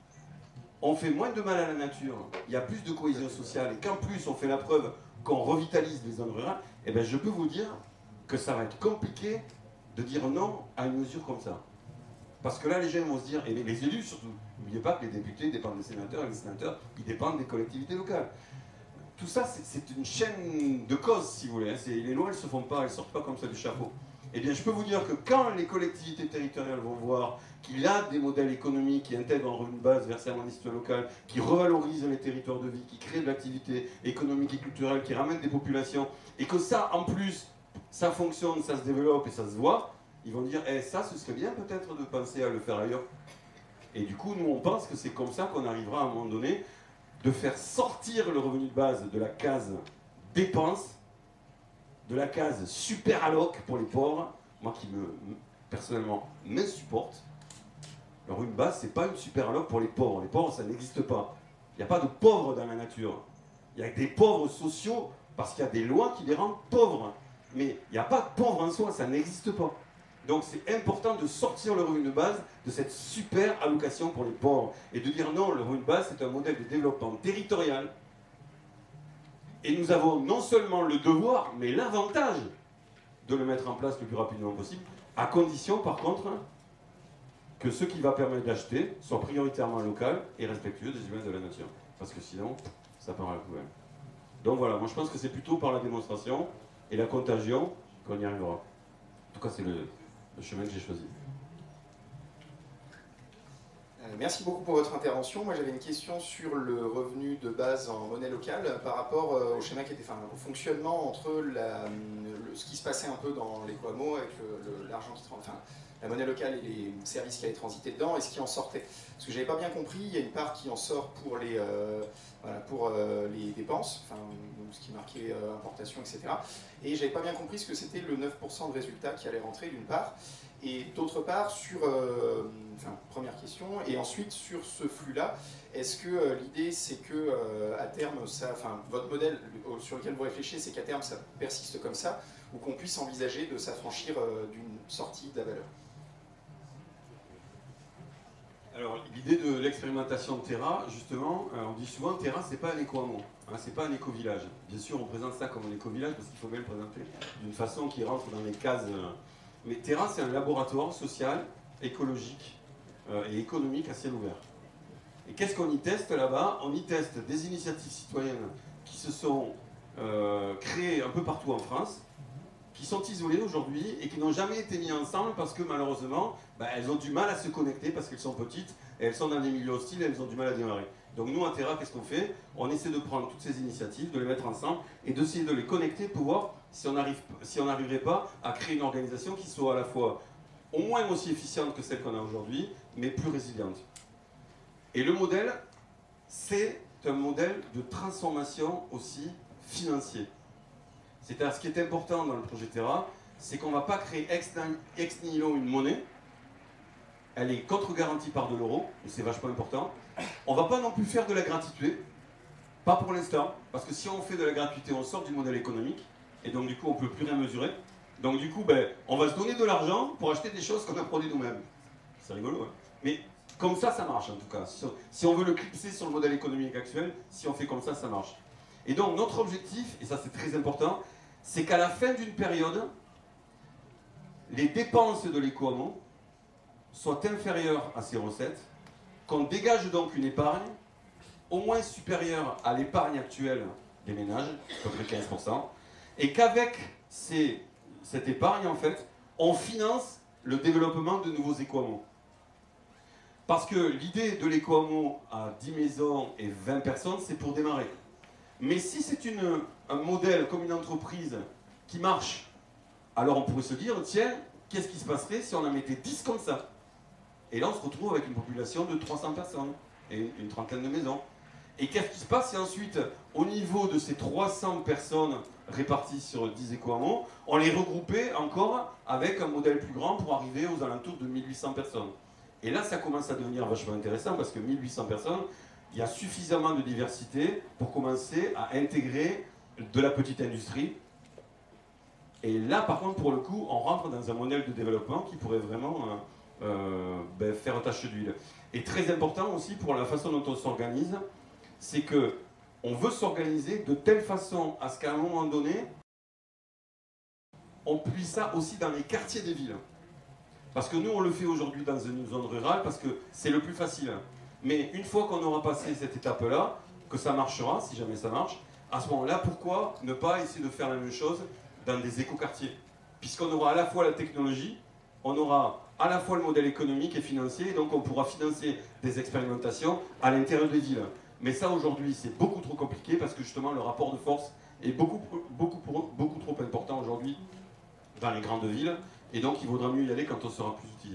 on fait moins de mal à la nature, il y a plus de cohésion sociale, et qu'en plus on fait la preuve qu'on revitalise les zones rurales, eh bien je peux vous dire que ça va être compliqué de dire non à une mesure comme ça. Parce que là, les gens vont se dire, et les élus surtout, n'oubliez pas que les députés dépendent des sénateurs, et les sénateurs, ils dépendent des collectivités locales. Tout ça, c'est une chaîne de causes, si vous voulez. Hein. Les lois, elles ne se font pas, elles ne sortent pas comme ça du chapeau. Eh bien, je peux vous dire que quand les collectivités territoriales vont voir qu'il y a des modèles économiques qui intègrent un revenu de base versé à l'institution locale, qui revalorisent les territoires de vie, qui créent de l'activité économique et culturelle, qui ramènent des populations, et que ça, en plus, ça fonctionne, ça se développe et ça se voit, ils vont dire, eh, ça, ce serait bien peut-être de penser à le faire ailleurs. Et du coup, nous, on pense que c'est comme ça qu'on arrivera à un moment donné de faire sortir le revenu de base de la case dépenses, de la case super alloc pour les pauvres, moi qui personnellement m'insupporte. Le revenu de base, c'est pas une super alloc pour les pauvres. Les pauvres, ça n'existe pas. Il n'y a pas de pauvres dans la nature. Il y a des pauvres sociaux parce qu'il y a des lois qui les rendent pauvres. Mais il n'y a pas de pauvres en soi, ça n'existe pas. Donc c'est important de sortir le revenu de base de cette super allocation pour les pauvres et de dire non, le revenu de base c'est un modèle de développement territorial. Et nous avons non seulement le devoir, mais l'avantage de le mettre en place le plus rapidement possible, à condition par contre que ce qui va permettre d'acheter soit prioritairement local et respectueux des humains de la nature. Parce que sinon, ça part à la poubelle. Donc voilà, moi je pense que c'est plutôt par la démonstration et la contagion qu'on y arrivera. En tout cas, c'est le chemin que j'ai choisi. Merci beaucoup pour votre intervention. Moi j'avais une question sur le revenu de base en monnaie locale par rapport au schéma qui était, enfin, au fonctionnement entre ce qui se passait un peu dans l'éco-hameau avec l'argent qui enfin, la monnaie locale et les services qui allaient transiter dedans et ce qui en sortait. Parce que j'avais pas bien compris, il y a une part qui en sort pour les, les dépenses, enfin, ce qui marquait importation, etc. Et j'avais pas bien compris ce que c'était le 9% de résultat qui allait rentrer d'une part. Et d'autre part, sur, enfin, première question, et ensuite sur ce flux-là, est-ce que l'idée c'est que à terme, ça, enfin, votre modèle sur lequel vous réfléchissez, c'est qu'à terme ça persiste comme ça, ou qu'on puisse envisager de s'affranchir d'une sortie de la valeur? Alors l'idée de l'expérimentation de Terra, justement, on dit souvent Terra c'est pas un éco-hameau, hein, c'est pas un éco-village. Bien sûr on présente ça comme un éco-village parce qu'il faut bien le présenter d'une façon qui rentre dans les cases. Mais Terra, c'est un laboratoire social, écologique et économique à ciel ouvert. Et qu'est-ce qu'on y teste là-bas? On y teste des initiatives citoyennes qui se sont créées un peu partout en France, qui sont isolées aujourd'hui et qui n'ont jamais été mises ensemble parce que malheureusement, elles ont du mal à se connecter parce qu'elles sont petites et elles sont dans des milieux hostiles et elles ont du mal à démarrer. Donc nous, à Terra, qu'est-ce qu'on fait? On essaie de prendre toutes ces initiatives, de les mettre ensemble et d'essayer de les connecter pour voir si on n'arriverait pas à créer une organisation qui soit à la fois au moins aussi efficiente que celle qu'on a aujourd'hui, mais plus résiliente. Et le modèle, c'est un modèle de transformation aussi financier. C'est-à-dire, ce qui est important dans le projet Terra, c'est qu'on ne va pas créer ex nihilo une monnaie. Elle est contre-garantie par de l'euro, et c'est vachement important. On ne va pas non plus faire de la gratuité, pas pour l'instant, parce que si on fait de la gratuité, on sort du modèle économique, et donc du coup, on ne peut plus rien mesurer. Donc du coup, on va se donner de l'argent pour acheter des choses qu'on a produites nous-mêmes. C'est rigolo, hein? Mais comme ça marche en tout cas. Si on veut le clipser sur le modèle économique actuel, si on fait comme ça marche. Et donc notre objectif, et ça c'est très important, c'est qu'à la fin d'une période, les dépenses de l'éco-hameau soient inférieures à ses recettes, qu'on dégage donc une épargne au moins supérieure à l'épargne actuelle des ménages, à peu près 15%, et qu'avec cette épargne, en fait, on finance le développement de nouveaux éco-hameaux. Parce que l'idée de l'éco-hameau à 10 maisons et 20 personnes, c'est pour démarrer. Mais si c'est un modèle comme une entreprise qui marche, alors on pourrait se dire, tiens, qu'est-ce qui se passerait si on en mettait 10 comme ça? Et là, on se retrouve avec une population de 300 personnes et une trentaine de maisons. Et qu'est-ce qui se passe si ensuite, au niveau de ces 300 personnes réparties sur 10 éco-hameaux, on les regroupait encore avec un modèle plus grand pour arriver aux alentours de 1800 personnes? Et là, ça commence à devenir vachement intéressant parce que 1800 personnes, il y a suffisamment de diversité pour commencer à intégrer de la petite industrie. Et là, par contre, pour le coup, on rentre dans un modèle de développement qui pourrait vraiment faire tache d'huile. Et très important aussi pour la façon dont on s'organise, c'est que on veut s'organiser de telle façon à ce qu'à un moment donné, on puisse ça aussi dans les quartiers des villes. Parce que nous, on le fait aujourd'hui dans une zone rurale parce que c'est le plus facile. Mais une fois qu'on aura passé cette étape-là, que ça marchera, si jamais ça marche, à ce moment-là, pourquoi ne pas essayer de faire la même chose dans des écoquartiers? Puisqu'on aura à la fois la technologie, on aura à la fois le modèle économique et financier, et donc on pourra financer des expérimentations à l'intérieur des villes. Mais ça, aujourd'hui, c'est beaucoup trop compliqué parce que justement, le rapport de force est beaucoup trop important aujourd'hui dans les grandes villes, et donc il vaudra mieux y aller quand on sera plus outillé.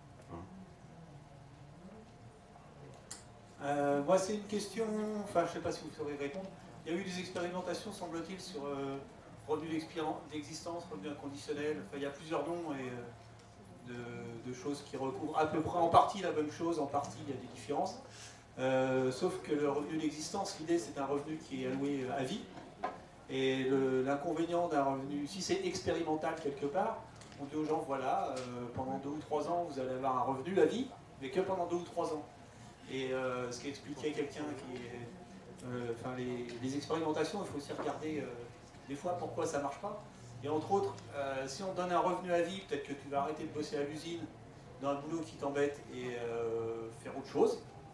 Moi, c'est une question, enfin, je ne sais pas si vous saurez répondre. Il y a eu des expérimentations, semble-t-il, sur revenu d'existence, revenu inconditionnel. Enfin, il y a plusieurs noms et de choses qui recouvrent à peu près en partie la même chose, en partie il y a des différences. Sauf que le revenu d'existence, l'idée, c'est un revenu qui est alloué à vie. Et l'inconvénient d'un revenu, si c'est expérimental quelque part, on dit aux gens, voilà, pendant 2 ou 3 ans, vous allez avoir un revenu à vie, mais que pendant 2 ou 3 ans. Et ce qu'expliquait quelqu'un qui est... les expérimentations, il faut aussi regarder des fois pourquoi ça ne marche pas. Et entre autres, si on donne un revenu à vie, peut-être que tu vas arrêter de bosser à l'usine dans un boulot qui t'embête et faire autre chose.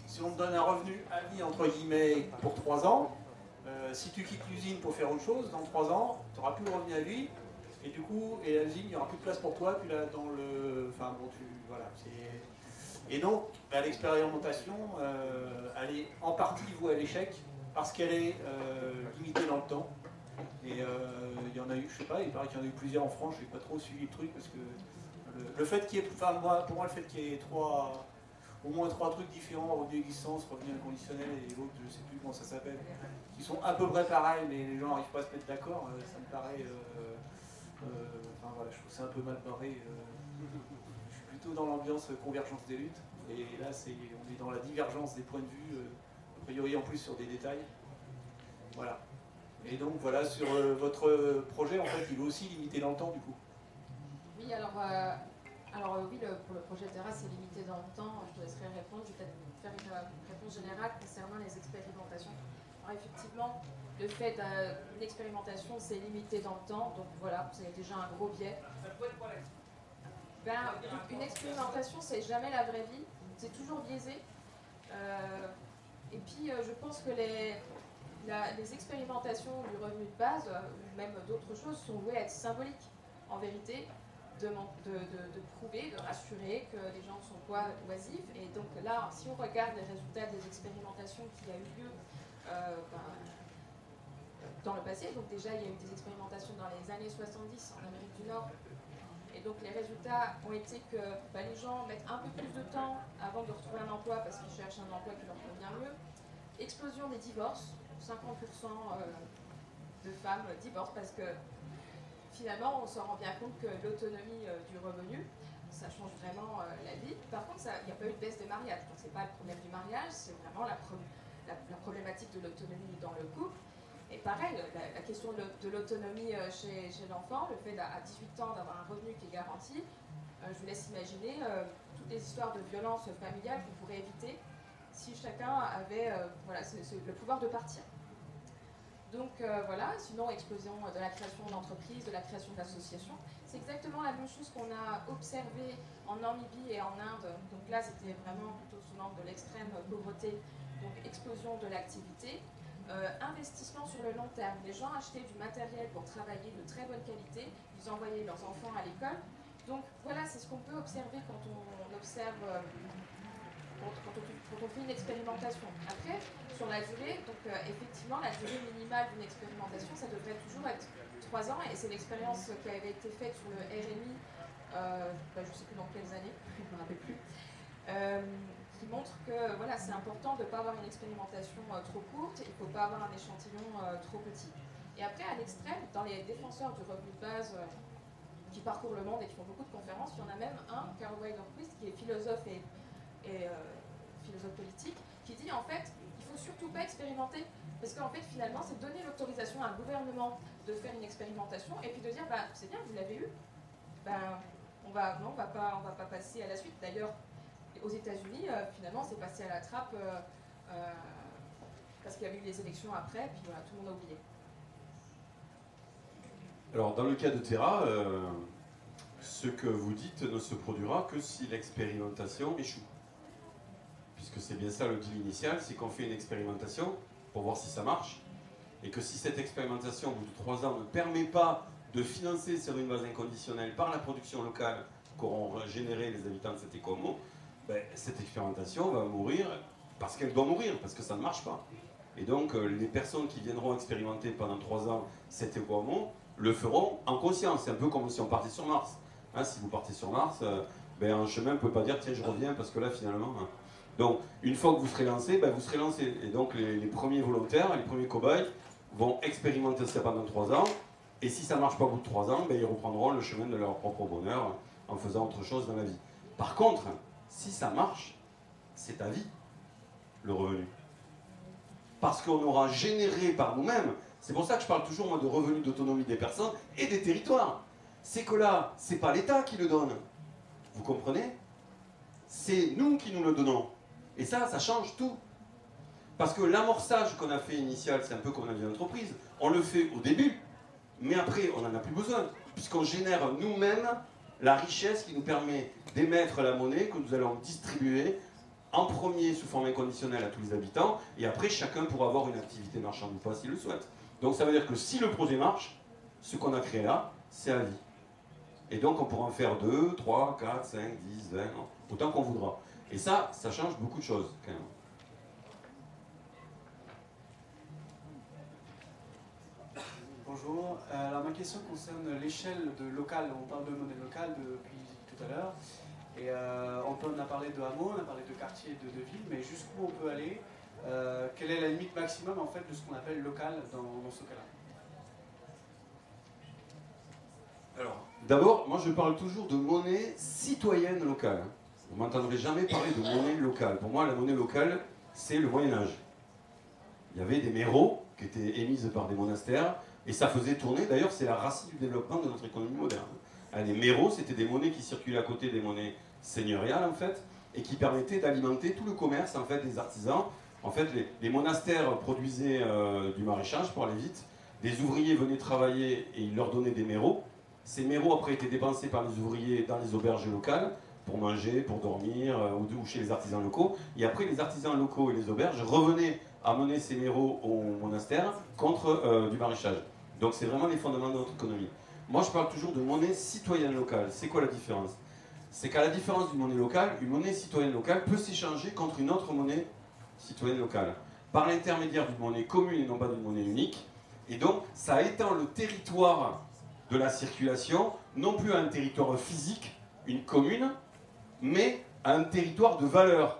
si on te donne un revenu à vie, entre guillemets, pour 3 ans, si tu quittes l'usine pour faire autre chose, dans 3 ans, tu n'auras plus le revenu à vie, et du coup, et l'usine, il n'y aura plus de place pour toi, puis là, dans le... Enfin bon, voilà, c'est... Et donc, bah, l'expérimentation, elle est en partie vouée à l'échec, parce qu'elle est limitée dans le temps. Et il y en a eu, je sais pas, il paraît qu'il y en a eu plusieurs en France, je n'ai pas trop suivi le truc, parce que le fait qu'il y ait, enfin pour moi, le fait qu'il y ait au moins 3 trucs différents, revenu d'existence, revenu inconditionnel et l'autre, je ne sais plus comment ça s'appelle, qui sont à peu près pareils, mais les gens n'arrivent pas à se mettre d'accord, ça me paraît, enfin voilà, je trouve que c'est un peu mal barré. Je suis plutôt dans l'ambiance convergence des luttes, et là on est dans la divergence des points de vue, a priori en plus sur des détails. Voilà. Et donc voilà, sur votre projet, en fait, il est aussi limité dans le temps du coup. Oui, alors oui, pour le projet Terra, c'est limité dans le temps. Je te laisserai répondre. Je vais peut-être faire une réponse générale concernant les expérimentations. Alors effectivement, le fait d'une expérimentation, c'est limité dans le temps. Donc voilà, c'est déjà un gros biais. Ben, une expérimentation, c'est jamais la vraie vie. C'est toujours biaisé. Et puis, je pense que les expérimentations du revenu de base, ou même d'autres choses, sont vouées à être symboliques. En vérité, de prouver, de rassurer que les gens sont oisifs. Et donc là, si on regarde les résultats des expérimentations qui a eu lieu dans le passé, donc déjà il y a eu des expérimentations dans les années 70 en Amérique du Nord, et donc les résultats ont été que les gens mettent un peu plus de temps avant de retrouver un emploi parce qu'ils cherchent un emploi qui leur convient mieux. Explosion des divorces, 50% de femmes divorcent parce que finalement, on se rend bien compte que l'autonomie du revenu, ça change vraiment la vie. Par contre, il n'y a pas eu de baisse des mariages. Donc, ce n'est pas le problème du mariage, c'est vraiment la problématique de l'autonomie dans le couple. Et pareil, la question de l'autonomie chez l'enfant, le fait à 18 ans d'avoir un revenu qui est garanti, je vous laisse imaginer toutes les histoires de violence familiale qu'on pourrait éviter si chacun avait le pouvoir de partir. Donc voilà, sinon explosion de la création d'entreprises, de la création d'associations. C'est exactement la même chose qu'on a observé en Namibie et en Inde. Donc là, c'était vraiment plutôt sous l'angle de l'extrême pauvreté, donc explosion de l'activité. Investissement sur le long terme. Les gens achetaient du matériel pour travailler de très bonne qualité, ils envoyaient leurs enfants à l'école. Donc voilà, c'est ce qu'on peut observer quand on observe... Quand on fait une expérimentation. Après, sur la durée, donc effectivement, la durée minimale d'une expérimentation, ça devrait toujours être 3 ans, et c'est l'expérience qui avait été faite sur le RMI, je ne sais plus dans quelles années, je ne me rappelle plus, qui montre que voilà, c'est important de ne pas avoir une expérimentation trop courte, il ne faut pas avoir un échantillon trop petit. Et après, à l'extrême, dans les défenseurs du revenu de base qui parcourent le monde et qui font beaucoup de conférences, il y en a même un, Carl Widerquist, qui est philosophe et philosophe politique, qui dit en fait il ne faut surtout pas expérimenter parce qu'en fait finalement c'est donner l'autorisation à un gouvernement de faire une expérimentation et puis de dire c'est bien, vous l'avez eu, on va pas passer à la suite. D'ailleurs aux États-Unis finalement c'est passé à la trappe parce qu'il y a eu les élections après, puis voilà, tout le monde a oublié. Alors dans le cas de Terra, ce que vous dites ne se produira que si l'expérimentation échoue. Puisque c'est bien ça le deal initial, c'est qu'on fait une expérimentation pour voir si ça marche, et que si cette expérimentation, au bout de 3 ans, ne permet pas de financer sur une base inconditionnelle par la production locale qu'auront généré les habitants de cet éco-hameau, cette expérimentation va mourir parce qu'elle doit mourir, parce que ça ne marche pas. Et donc les personnes qui viendront expérimenter pendant 3 ans cet éco-hameau le feront en conscience. C'est un peu comme si on partait sur Mars. Hein, si vous partez sur Mars, en chemin, vous ne pouvez pas dire tiens je reviens parce que là finalement... Hein. Donc, une fois que vous serez lancé, vous serez lancé. Et donc, les premiers volontaires, les premiers cobayes vont expérimenter ça pendant 3 ans. Et si ça ne marche pas au bout de 3 ans, ils reprendront le chemin de leur propre bonheur en faisant autre chose dans la vie. Par contre, si ça marche, c'est ta vie, le revenu. Parce qu'on aura généré par nous-mêmes, c'est pour ça que je parle toujours moi, de revenu d'autonomie des personnes et des territoires. C'est que là, ce n'est pas l'État qui le donne. Vous comprenez? C'est nous qui nous le donnons. Et ça change tout. Parce que l'amorçage qu'on a fait initial, c'est un peu comme la vie d'entreprise. On le fait au début, mais après, on n'en a plus besoin. Puisqu'on génère nous-mêmes la richesse qui nous permet d'émettre la monnaie que nous allons distribuer en premier sous forme inconditionnelle à tous les habitants, et après chacun pourra avoir une activité marchande ou pas s'il le souhaite. Donc ça veut dire que si le projet marche, ce qu'on a créé là, c'est à vie. Et donc on pourra en faire 2, 3, 4, 5, 10, 20, autant qu'on voudra. Et ça change beaucoup de choses quand même. Bonjour, alors ma question concerne l'échelle de local. On parle de monnaie locale depuis tout à l'heure. Et on a parlé de hameaux, on a parlé de quartiers, de villes, mais jusqu'où on peut aller? Quelle est la limite maximum en fait de ce qu'on appelle local dans ce cas-là? Alors, d'abord, moi je parle toujours de monnaie citoyenne locale. Vous ne m'entendrez jamais parler de monnaie locale. Pour moi, la monnaie locale, c'est le Moyen-Âge. Il y avait des méros qui étaient émises par des monastères, et ça faisait tourner, d'ailleurs c'est la racine du développement de notre économie moderne. Les méros, c'était des monnaies qui circulaient à côté des monnaies seigneuriales en fait, et qui permettaient d'alimenter tout le commerce en fait, des artisans. En fait, les monastères produisaient du maraîchage pour aller vite, des ouvriers venaient travailler et ils leur donnaient des méros. Ces méros après étaient dépensés par les ouvriers dans les auberges locales, pour manger, pour dormir, ou chez les artisans locaux. Et après, les artisans locaux et les auberges revenaient amener ces méros au monastère contre du maraîchage. Donc c'est vraiment les fondements de notre économie. Moi je parle toujours de monnaie citoyenne locale. C'est quoi la différence? C'est qu'à la différence d'une monnaie locale, une monnaie citoyenne locale peut s'échanger contre une autre monnaie citoyenne locale, par l'intermédiaire d'une monnaie commune et non pas d'une monnaie unique. Et donc ça étend le territoire de la circulation, non plus à un territoire physique, une commune, mais à un territoire de valeur,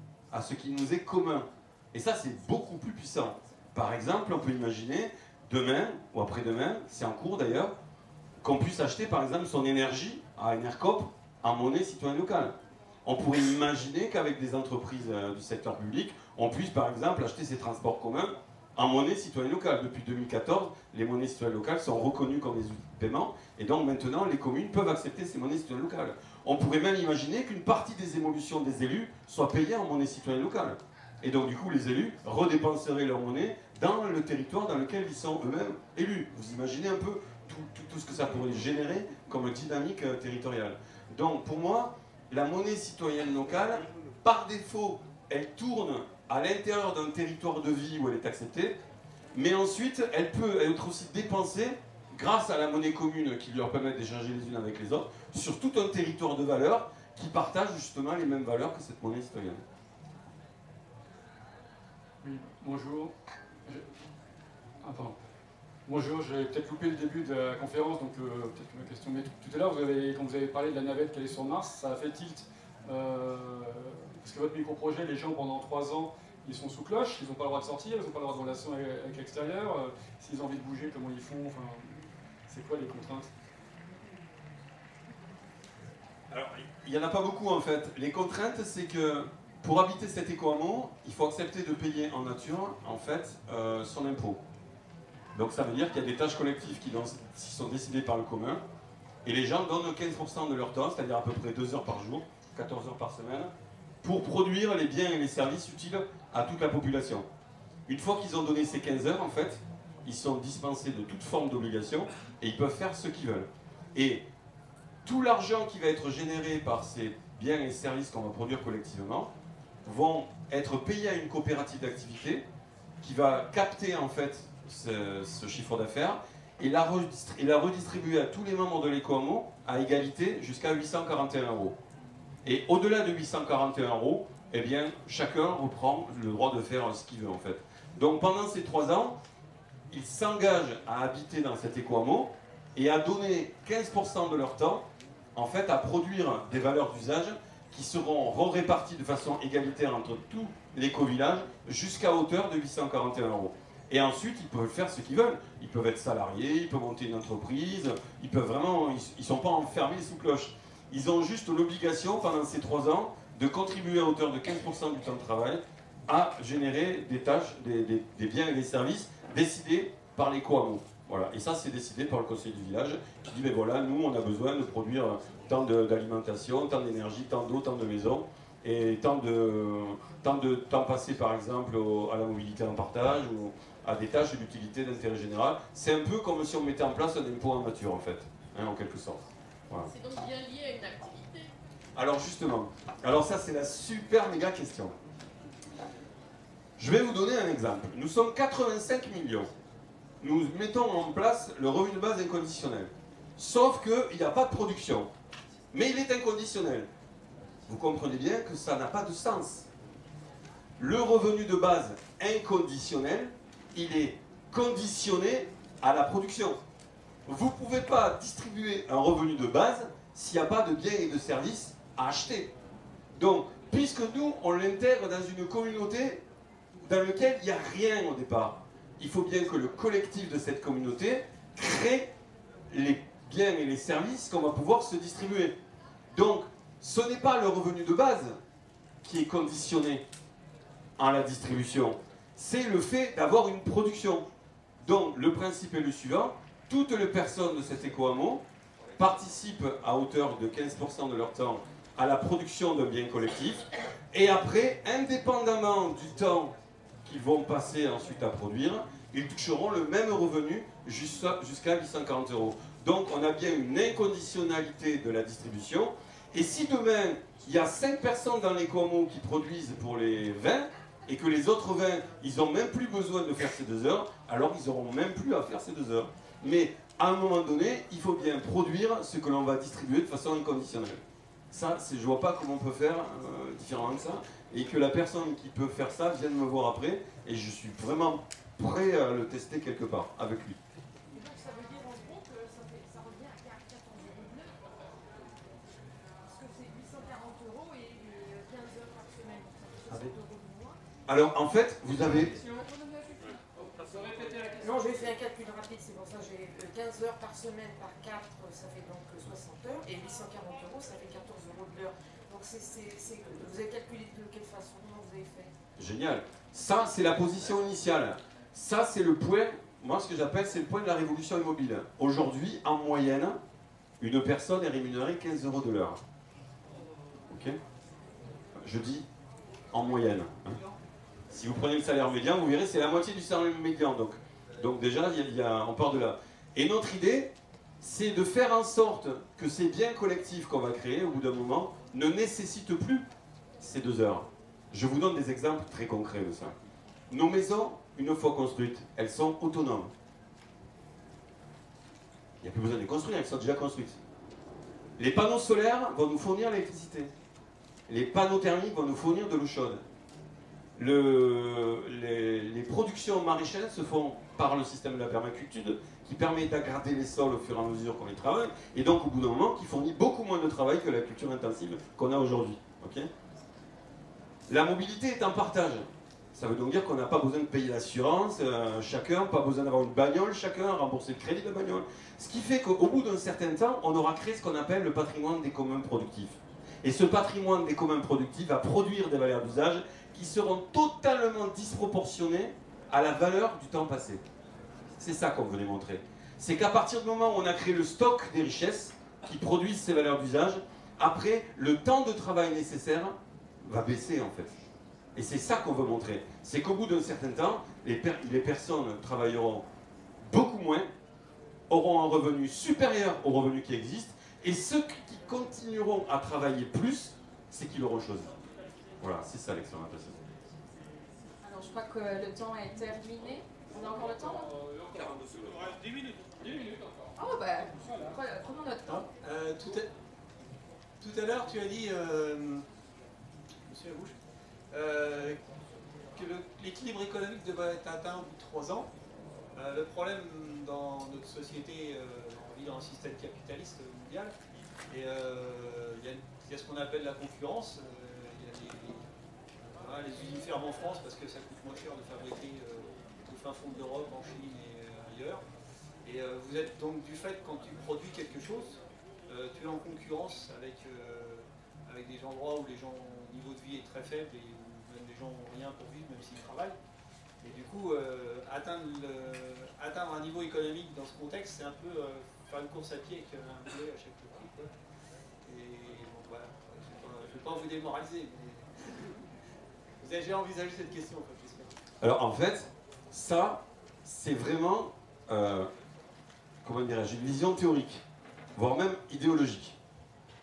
à ce qui nous est commun. Et ça, c'est beaucoup plus puissant. Par exemple, on peut imaginer, demain, ou après-demain, c'est en cours d'ailleurs, qu'on puisse acheter par exemple son énergie à Enercoop en monnaie citoyenne locale. On pourrait imaginer qu'avec des entreprises du secteur public, on puisse par exemple acheter ses transports communs en monnaie citoyenne locale. Depuis 2014, les monnaies citoyennes locales sont reconnues comme des outils de paiement, et donc maintenant les communes peuvent accepter ces monnaies citoyennes locales. On pourrait même imaginer qu'une partie des évolutions des élus soit payée en monnaie citoyenne locale. Et donc du coup les élus redépenseraient leur monnaie dans le territoire dans lequel ils sont eux-mêmes élus. Vous imaginez un peu tout ce que ça pourrait générer comme dynamique territoriale. Donc pour moi, la monnaie citoyenne locale, par défaut, elle tourne à l'intérieur d'un territoire de vie où elle est acceptée, mais ensuite elle peut être aussi dépensée grâce à la monnaie commune qui leur permet d'échanger les unes avec les autres sur tout un territoire de valeurs qui partage justement les mêmes valeurs que cette monnaie citoyenne. Oui, bonjour. Bonjour, j'ai peut-être loupé le début de la conférence, donc peut-être que ma question... Mais tout à l'heure, quand vous avez parlé de la navette qui allait sur Mars, ça a fait tilt. Parce que votre micro-projet, les gens, pendant 3 ans, ils sont sous cloche, ils n'ont pas le droit de sortir, ils n'ont pas le droit de relation avec l'extérieur. S'ils ont envie de bouger, comment ils font? Enfin, c'est quoi les contraintes? Alors, il n'y en a pas beaucoup en fait. Les contraintes, c'est que pour habiter cet éco-hameau, il faut accepter de payer en nature, en fait, son impôt. Donc ça veut dire qu'il y a des tâches collectives qui sont décidées par le commun, et les gens donnent 15% de leur temps, c'est-à-dire à peu près 2 heures par jour, 14 heures par semaine, pour produire les biens et les services utiles à toute la population. Une fois qu'ils ont donné ces 15 heures, en fait, ils sont dispensés de toute forme d'obligation, et ils peuvent faire ce qu'ils veulent. Et tout l'argent qui va être généré par ces biens et services qu'on va produire collectivement vont être payés à une coopérative d'activité qui va capter en fait ce chiffre d'affaires et la redistribuer à tous les membres de l'éco-hameau à égalité jusqu'à 841 €. Et au-delà de 841 €, eh bien, chacun reprend le droit de faire ce qu'il veut en fait. Donc pendant ces 3 ans, ils s'engagent à habiter dans cet éco-hameau et à donner 15% de leur temps en fait à produire des valeurs d'usage qui seront réparties de façon égalitaire entre tous l'éco-village jusqu'à hauteur de 841 €. Et ensuite, ils peuvent faire ce qu'ils veulent. Ils peuvent être salariés, ils peuvent monter une entreprise, ils peuvent vraiment, ils ne sont pas enfermés sous cloche. Ils ont juste l'obligation, pendant ces 3 ans, de contribuer à hauteur de 15% du temps de travail à générer des tâches, des biens et des services décidés par l'éco-hameau. Voilà. Et ça, c'est décidé par le conseil du village qui dit, mais voilà, nous, on a besoin de produire tant d'alimentation, tant d'énergie, tant d'eau, tant de maisons, et tant de temps passé, par exemple, à la mobilité en partage, ou à des tâches d'utilité d'intérêt général. C'est un peu comme si on mettait en place un impôt en nature, en fait, hein, en quelque sorte. Voilà. C'est donc bien lié à une activité. Alors justement, alors ça c'est la super méga question. Je vais vous donner un exemple. Nous sommes 85 millions. Nous mettons en place le revenu de base inconditionnel. Sauf qu'il n'y a pas de production. Mais il est inconditionnel. Vous comprenez bien que ça n'a pas de sens. Le revenu de base inconditionnel, il est conditionné à la production. Vous ne pouvez pas distribuer un revenu de base s'il n'y a pas de biens et de services à acheter. Donc, puisque nous, on l'intègre dans une communauté dans laquelle il n'y a rien au départ, il faut bien que le collectif de cette communauté crée les biens et les services qu'on va pouvoir se distribuer. Donc, ce n'est pas le revenu de base qui est conditionné à la distribution, c'est le fait d'avoir une production. Donc, le principe est le suivant, toutes les personnes de cet éco-hameau participent à hauteur de 15% de leur temps à la production d'un bien collectif, et après, indépendamment du temps qu'ils vont passer ensuite à produire, ils toucheront le même revenu jusqu'à 840 €. Donc on a bien une inconditionnalité de la distribution, et si demain il y a 5 personnes dans l'éco-hameau qui produisent pour les 20, et que les autres 20, ils n'ont même plus besoin de faire ces 2 heures, alors ils n'auront même plus à faire ces 2 heures. Mais à un moment donné, il faut bien produire ce que l'on va distribuer de façon inconditionnelle. Ça, je ne vois pas comment on peut faire différemment de ça, et que la personne qui peut faire ça vienne me voir après, et je suis vraiment prêt à le tester quelque part avec lui. Et donc ça veut dire en gros que ça revient à 14 € de l'heure. Parce que c'est 840 € et 15 heures par semaine, ça fait 60 € de moins. Alors en fait, vous avez... Non, j'ai fait un calcul rapide, c'est pour ça que j'ai 15 heures par semaine par 4, ça fait donc 60 heures, et 840 €, ça fait 14 € de l'heure. Donc vous avez calculé de quelle façon, comment vous avez fait? Génial. Ça, c'est la position initiale. Ça, c'est le point, moi ce que j'appelle, c'est le point de la révolution immobile. Aujourd'hui, en moyenne, une personne est rémunérée 15 € de l'heure. Ok? Je dis en moyenne. Hein. Si vous prenez le salaire médian, vous verrez, c'est la moitié du salaire médian. Donc déjà, on part de là. Et notre idée, c'est de faire en sorte que ces biens collectifs qu'on va créer, au bout d'un moment, ne nécessitent plus ces 2 heures. Je vous donne des exemples très concrets de ça. Nos maisons, une fois construites, elles sont autonomes. Il n'y a plus besoin de les construire, elles sont déjà construites. Les panneaux solaires vont nous fournir l'électricité. Les panneaux thermiques vont nous fournir de l'eau chaude. Les productions maraîchères se font par le système de la permaculture qui permet d'aggrader les sols au fur et à mesure qu'on les travaille, et donc au bout d'un moment qui fournit beaucoup moins de travail que la culture intensive qu'on a aujourd'hui. Okay, la mobilité est un partage. Ça veut donc dire qu'on n'a pas besoin de payer l'assurance, chacun, pas besoin d'avoir une bagnole, chacun, rembourser le crédit de bagnole. Ce qui fait qu'au bout d'un certain temps, on aura créé ce qu'on appelle le patrimoine des communs productifs. Et ce patrimoine des communs productifs va produire des valeurs d'usage qui seront totalement disproportionnées à la valeur du temps passé. C'est ça qu'on venait montrer. C'est qu'à partir du moment où on a créé le stock des richesses qui produisent ces valeurs d'usage, après, le temps de travail nécessaire va baisser en fait. Et c'est ça qu'on veut montrer. C'est qu'au bout d'un certain temps, les personnes travailleront beaucoup moins, auront un revenu supérieur au revenu qui existe, et ceux qui continueront à travailler plus, c'est qu'ils l'auront choisi. Voilà, c'est ça l'expérimentation. Alors je crois que le temps est terminé. On a encore le temps? 10 minutes. 10 minutes encore. Oh bah, prenons notre temps. Tout à l'heure, tu as dit, monsieur Labouche, que l'équilibre économique devait être atteint au bout de 3 ans. Le problème dans notre société, on vit dans un système capitaliste mondial, et il y a ce qu'on appelle la concurrence. Il y a les usines ferment en France parce que ça coûte moins cher de fabriquer au fin fond de l'Europe, en Chine et ailleurs. Et vous êtes donc, du fait, quand tu produis quelque chose, tu es en concurrence avec des endroits où le niveau de vie est très faible et où même les gens n'ont rien pour vivre, même s'ils travaillent. Et du coup, atteindre un niveau économique dans ce contexte, c'est un peu faire une course à pied avec un boulet à chaque prix. Quoi. Et bon, voilà, je ne vais pas vous démoraliser, mais vous avez déjà envisagé cette question, en fait, j'espère. Alors en fait, ça, c'est vraiment, comment dirais-je, une vision théorique, voire même idéologique.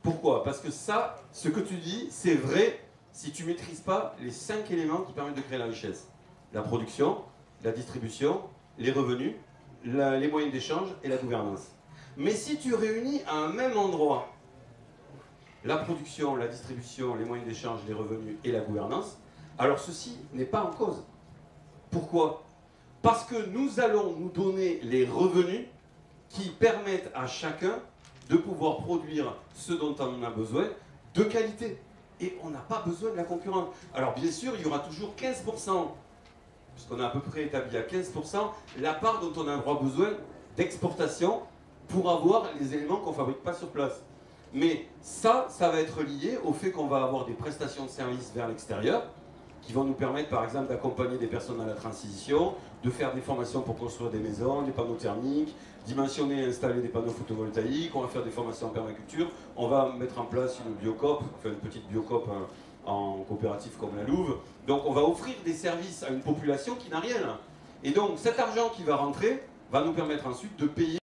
Pourquoi? Parce que ça, ce que tu dis, c'est vrai si tu ne maîtrises pas les 5 éléments qui permettent de créer la richesse. La production, la distribution, les revenus, les moyens d'échange et la gouvernance. Mais si tu réunis à un même endroit la production, la distribution, les moyens d'échange, les revenus et la gouvernance, alors ceci n'est pas en cause. Pourquoi? Parce que nous allons nous donner les revenus qui permettent à chacun de pouvoir produire ce dont on a besoin de qualité. Et on n'a pas besoin de la concurrence. Alors bien sûr, il y aura toujours 15%, puisqu'on a à peu près établi à 15%, la part dont on a un droit besoin d'exportation pour avoir les éléments qu'on ne fabrique pas sur place. Mais ça va être lié au fait qu'on va avoir des prestations de services vers l'extérieur, qui vont nous permettre par exemple d'accompagner des personnes à la transition, de faire des formations pour construire des maisons, des panneaux thermiques, dimensionner et installer des panneaux photovoltaïques, on va faire des formations en permaculture, on va mettre en place une biocoop, enfin une petite biocoop en coopérative comme la Louve. Donc on va offrir des services à une population qui n'a rien. Et donc cet argent qui va rentrer va nous permettre ensuite de payer,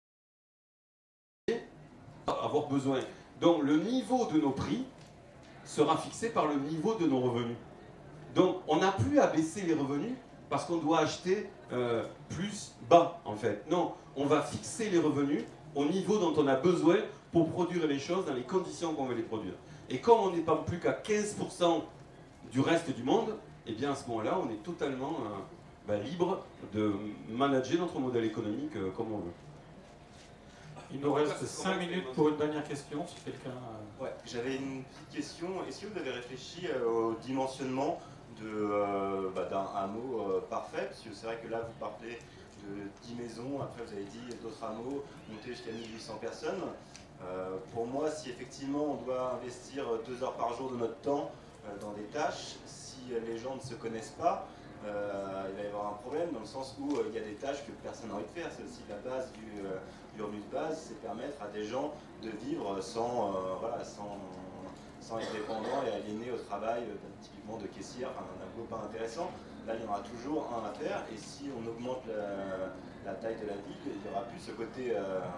avoir besoin. Donc le niveau de nos prix sera fixé par le niveau de nos revenus. Donc on n'a plus à baisser les revenus parce qu'on doit acheter plus bas en fait. Non, on va fixer les revenus au niveau dont on a besoin pour produire les choses dans les conditions qu'on veut les produire. Et comme on n'est pas plus qu'à 15% du reste du monde, eh bien à ce moment-là on est totalement libre de manager notre modèle économique comme on veut. Il nous reste 5 minutes pour une dernière question, si quelqu'un... Ouais, j'avais une petite question. Est-ce que vous avez réfléchi au dimensionnement d'un hameau parfait? Parce que c'est vrai que là, vous parlez de 10 maisons, après vous avez dit d'autres hameaux, monter jusqu'à 1800 personnes. Pour moi, si effectivement on doit investir 2 heures par jour de notre temps dans des tâches, si les gens ne se connaissent pas, il va y avoir un problème dans le sens où il y a des tâches que personne n'a envie de faire. C'est aussi la base du revenu de base, c'est permettre à des gens de vivre sans être dépendants et aliénés au travail, typiquement de caissière, d'un boulot pas intéressant. Là, il y en aura toujours un à faire, et si on augmente la taille de la ville, il n'y aura plus ce côté,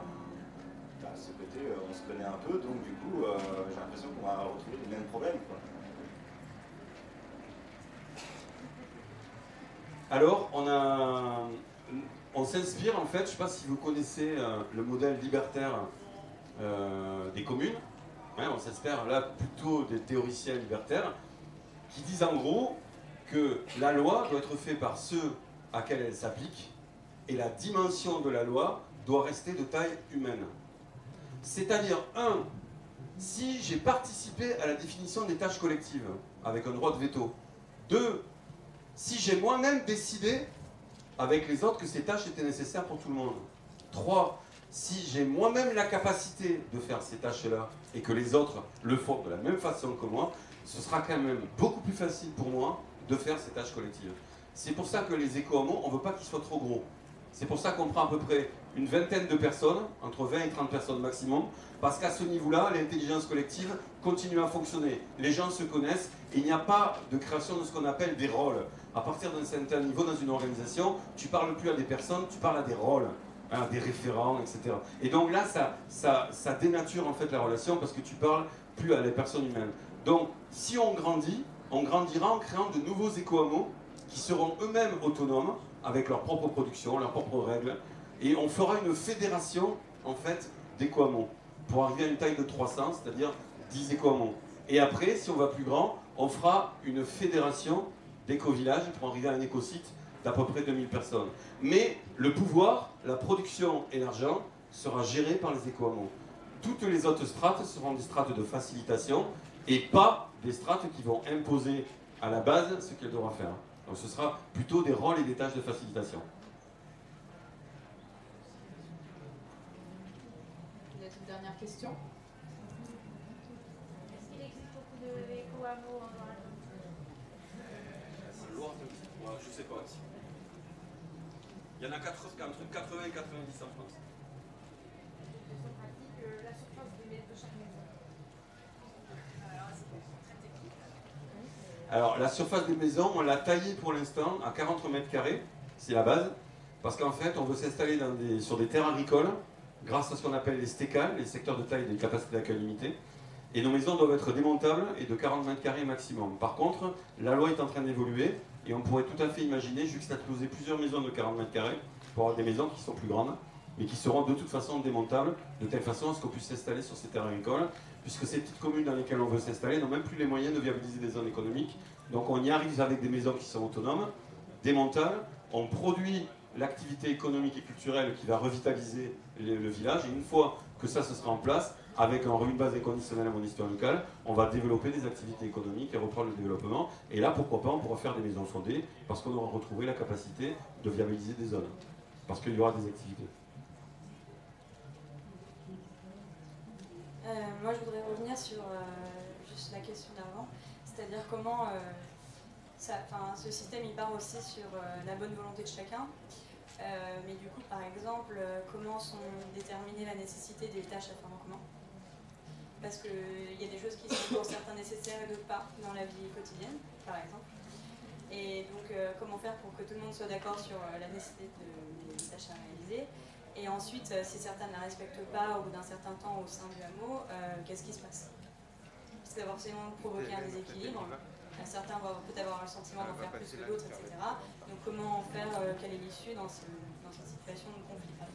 on se connaît un peu, donc du coup, j'ai l'impression qu'on va retrouver les mêmes problèmes, quoi. Alors, on s'inspire en fait, je ne sais pas si vous connaissez le modèle libertaire des communes, on s'inspire là plutôt des théoriciens libertaires qui disent en gros que la loi doit être faite par ceux à qui elle s'applique et la dimension de la loi doit rester de taille humaine. C'est-à-dire, si j'ai participé à la définition des tâches collectives avec un droit de veto, 2, si j'ai moi-même décidé avec les autres que ces tâches étaient nécessaires pour tout le monde. 3, si j'ai moi-même la capacité de faire ces tâches-là et que les autres le font de la même façon que moi, ce sera quand même beaucoup plus facile pour moi de faire ces tâches collectives. C'est pour ça que les éco-hameaux, on ne veut pas qu'ils soient trop gros. C'est pour ça qu'on prend à peu près une vingtaine de personnes, entre 20 et 30 personnes maximum, parce qu'à ce niveau-là, l'intelligence collective continue à fonctionner. Les gens se connaissent et il n'y a pas de création de ce qu'on appelle des rôles. À partir d'un certain niveau dans une organisation, tu ne parles plus à des personnes, tu parles à des rôles, à des référents, etc. Et donc là, ça dénature en fait la relation parce que tu parles plus à des personnes humaines. Donc, si on grandit, on grandira en créant de nouveaux éco-hameaux qui seront eux-mêmes autonomes, avec leur propre production, leurs propres règles, et on fera une fédération en fait d'éco-hameaux pour arriver à une taille de 300, c'est-à-dire 10 éco-hameaux. Et après, si on va plus grand, on fera une fédération d'éco-villages pour arriver à un éco-site d'à peu près 2000 personnes. Mais le pouvoir, la production et l'argent sera géré par les éco-hameaux. Toutes les autres strates seront des strates de facilitation et pas des strates qui vont imposer à la base ce qu'elle devra faire. Donc ce sera plutôt des rôles et des tâches de facilitation. Il y a une dernière question. Est-ce qu'il existe beaucoup d'éco-hameaux dans la Loire, je ne sais pas. Il y en a entre 80 et 90 en France. La surface de chaque maison. Alors la surface des maisons, on l'a taillée pour l'instant à 40 mètres carrés, c'est la base, parce qu'en fait on veut s'installer sur des terres agricoles grâce à ce qu'on appelle les STECAL, les secteurs de taille et des capacités d'accueil limitées. Et nos maisons doivent être démontables et de 40 mètres carrés maximum. Par contre, la loi est en train d'évoluer et on pourrait tout à fait imaginer juxtaposer plusieurs maisons de 40 mètres carrés pour avoir des maisons qui sont plus grandes, mais qui seront de toute façon démontables, de telle façon à ce qu'on puisse s'installer sur ces terrains agricoles, puisque ces petites communes dans lesquelles on veut s'installer n'ont même plus les moyens de viabiliser des zones économiques. Donc on y arrive avec des maisons qui sont autonomes, démontables, on produit l'activité économique et culturelle qui va revitaliser le village, et une fois que ça se sera en place, avec un revenu de base inconditionnel à mon histoire locale, on va développer des activités économiques et reprendre le développement. Et là, pourquoi pas, on pourra faire des maisons fondées, parce qu'on aura retrouvé la capacité de viabiliser des zones, parce qu'il y aura des activités. Moi, je voudrais revenir sur juste la question d'avant, c'est-à-dire comment ce système il part aussi sur la bonne volonté de chacun, mais du coup, par exemple, comment sont déterminées la nécessité des tâches à faire en commun? Parce qu'il y a des choses qui sont pour certains nécessaires et d'autres pas dans la vie quotidienne, par exemple. Et donc, comment faire pour que tout le monde soit d'accord sur la nécessité des tâches à réaliser? Et ensuite, si certains ne la respectent pas au bout d'un certain temps au sein du hameau, qu'est-ce qui se passe? Parce que ça va forcément provoquer un déséquilibre. Certains vont peut-être avoir le sentiment d'en faire plus que d'autres, etc. Donc comment faire, quelle est l'issue dans cette situation de conflit, par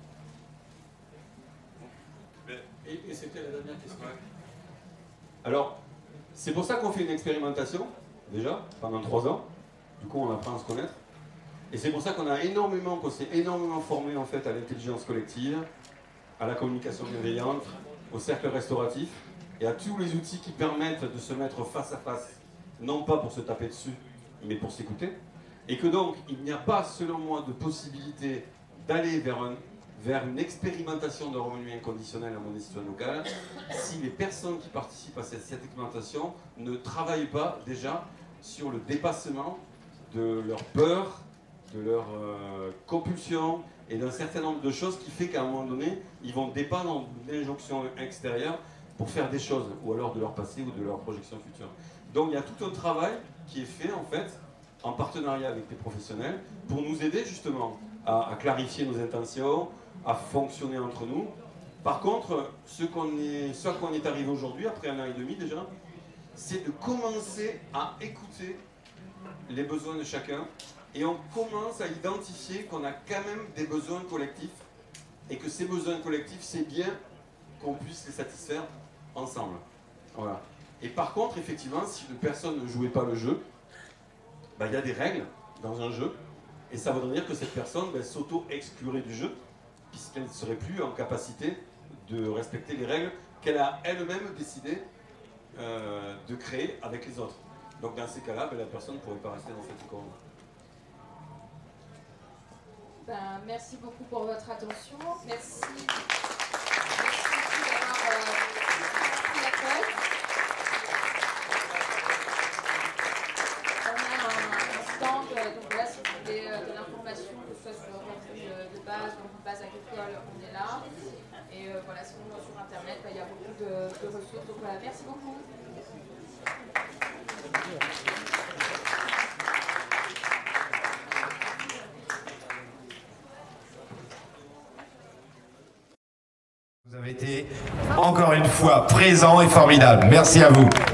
exemple? Et c'était la dernière question. Alors, c'est pour ça qu'on fait une expérimentation, déjà, pendant 3 ans. Du coup, on apprend à se connaître. Et c'est pour ça qu'on s'est énormément formé en fait à l'intelligence collective, à la communication bienveillante, au cercle restauratif et à tous les outils qui permettent de se mettre face à face, non pas pour se taper dessus, mais pour s'écouter. Et que donc, il n'y a pas, selon moi, de possibilité d'aller vers une expérimentation de revenu inconditionnel à mon institution locale si les personnes qui participent à cette expérimentation ne travaillent pas déjà sur le dépassement de leur peur, de leur compulsion et d'un certain nombre de choses qui fait qu'à un moment donné, ils vont dépendre d'une injonction extérieure pour faire des choses, ou alors de leur passé ou de leur projection future. Donc il y a tout un travail qui est fait en fait en partenariat avec les professionnels pour nous aider justement à clarifier nos intentions, à fonctionner entre nous. Par contre, ce qu'on est arrivé aujourd'hui, après 1 an et demi déjà, c'est de commencer à écouter les besoins de chacun. Et on commence à identifier qu'on a quand même des besoins collectifs et que ces besoins collectifs, c'est bien qu'on puisse les satisfaire ensemble. Voilà. Et par contre, effectivement, si une personne ne jouait pas le jeu, il y a des règles dans un jeu et ça voudrait dire que cette personne s'auto-exclurait du jeu puisqu'elle ne serait plus en capacité de respecter les règles qu'elle a elle-même décidé de créer avec les autres. Donc dans ces cas-là, la personne ne pourrait pas rester dans cette école. Merci beaucoup pour votre attention. Merci beaucoup d'avoir pris la parole. On a un stand, donc là, si vous voulez de l'information, que ce soit sur le revenu de base, donc base agricole, on est là. Et voilà, sinon sur Internet, il y a beaucoup de ressources. Donc voilà, merci beaucoup. Vous avez été encore une fois présent et formidable. Merci à vous.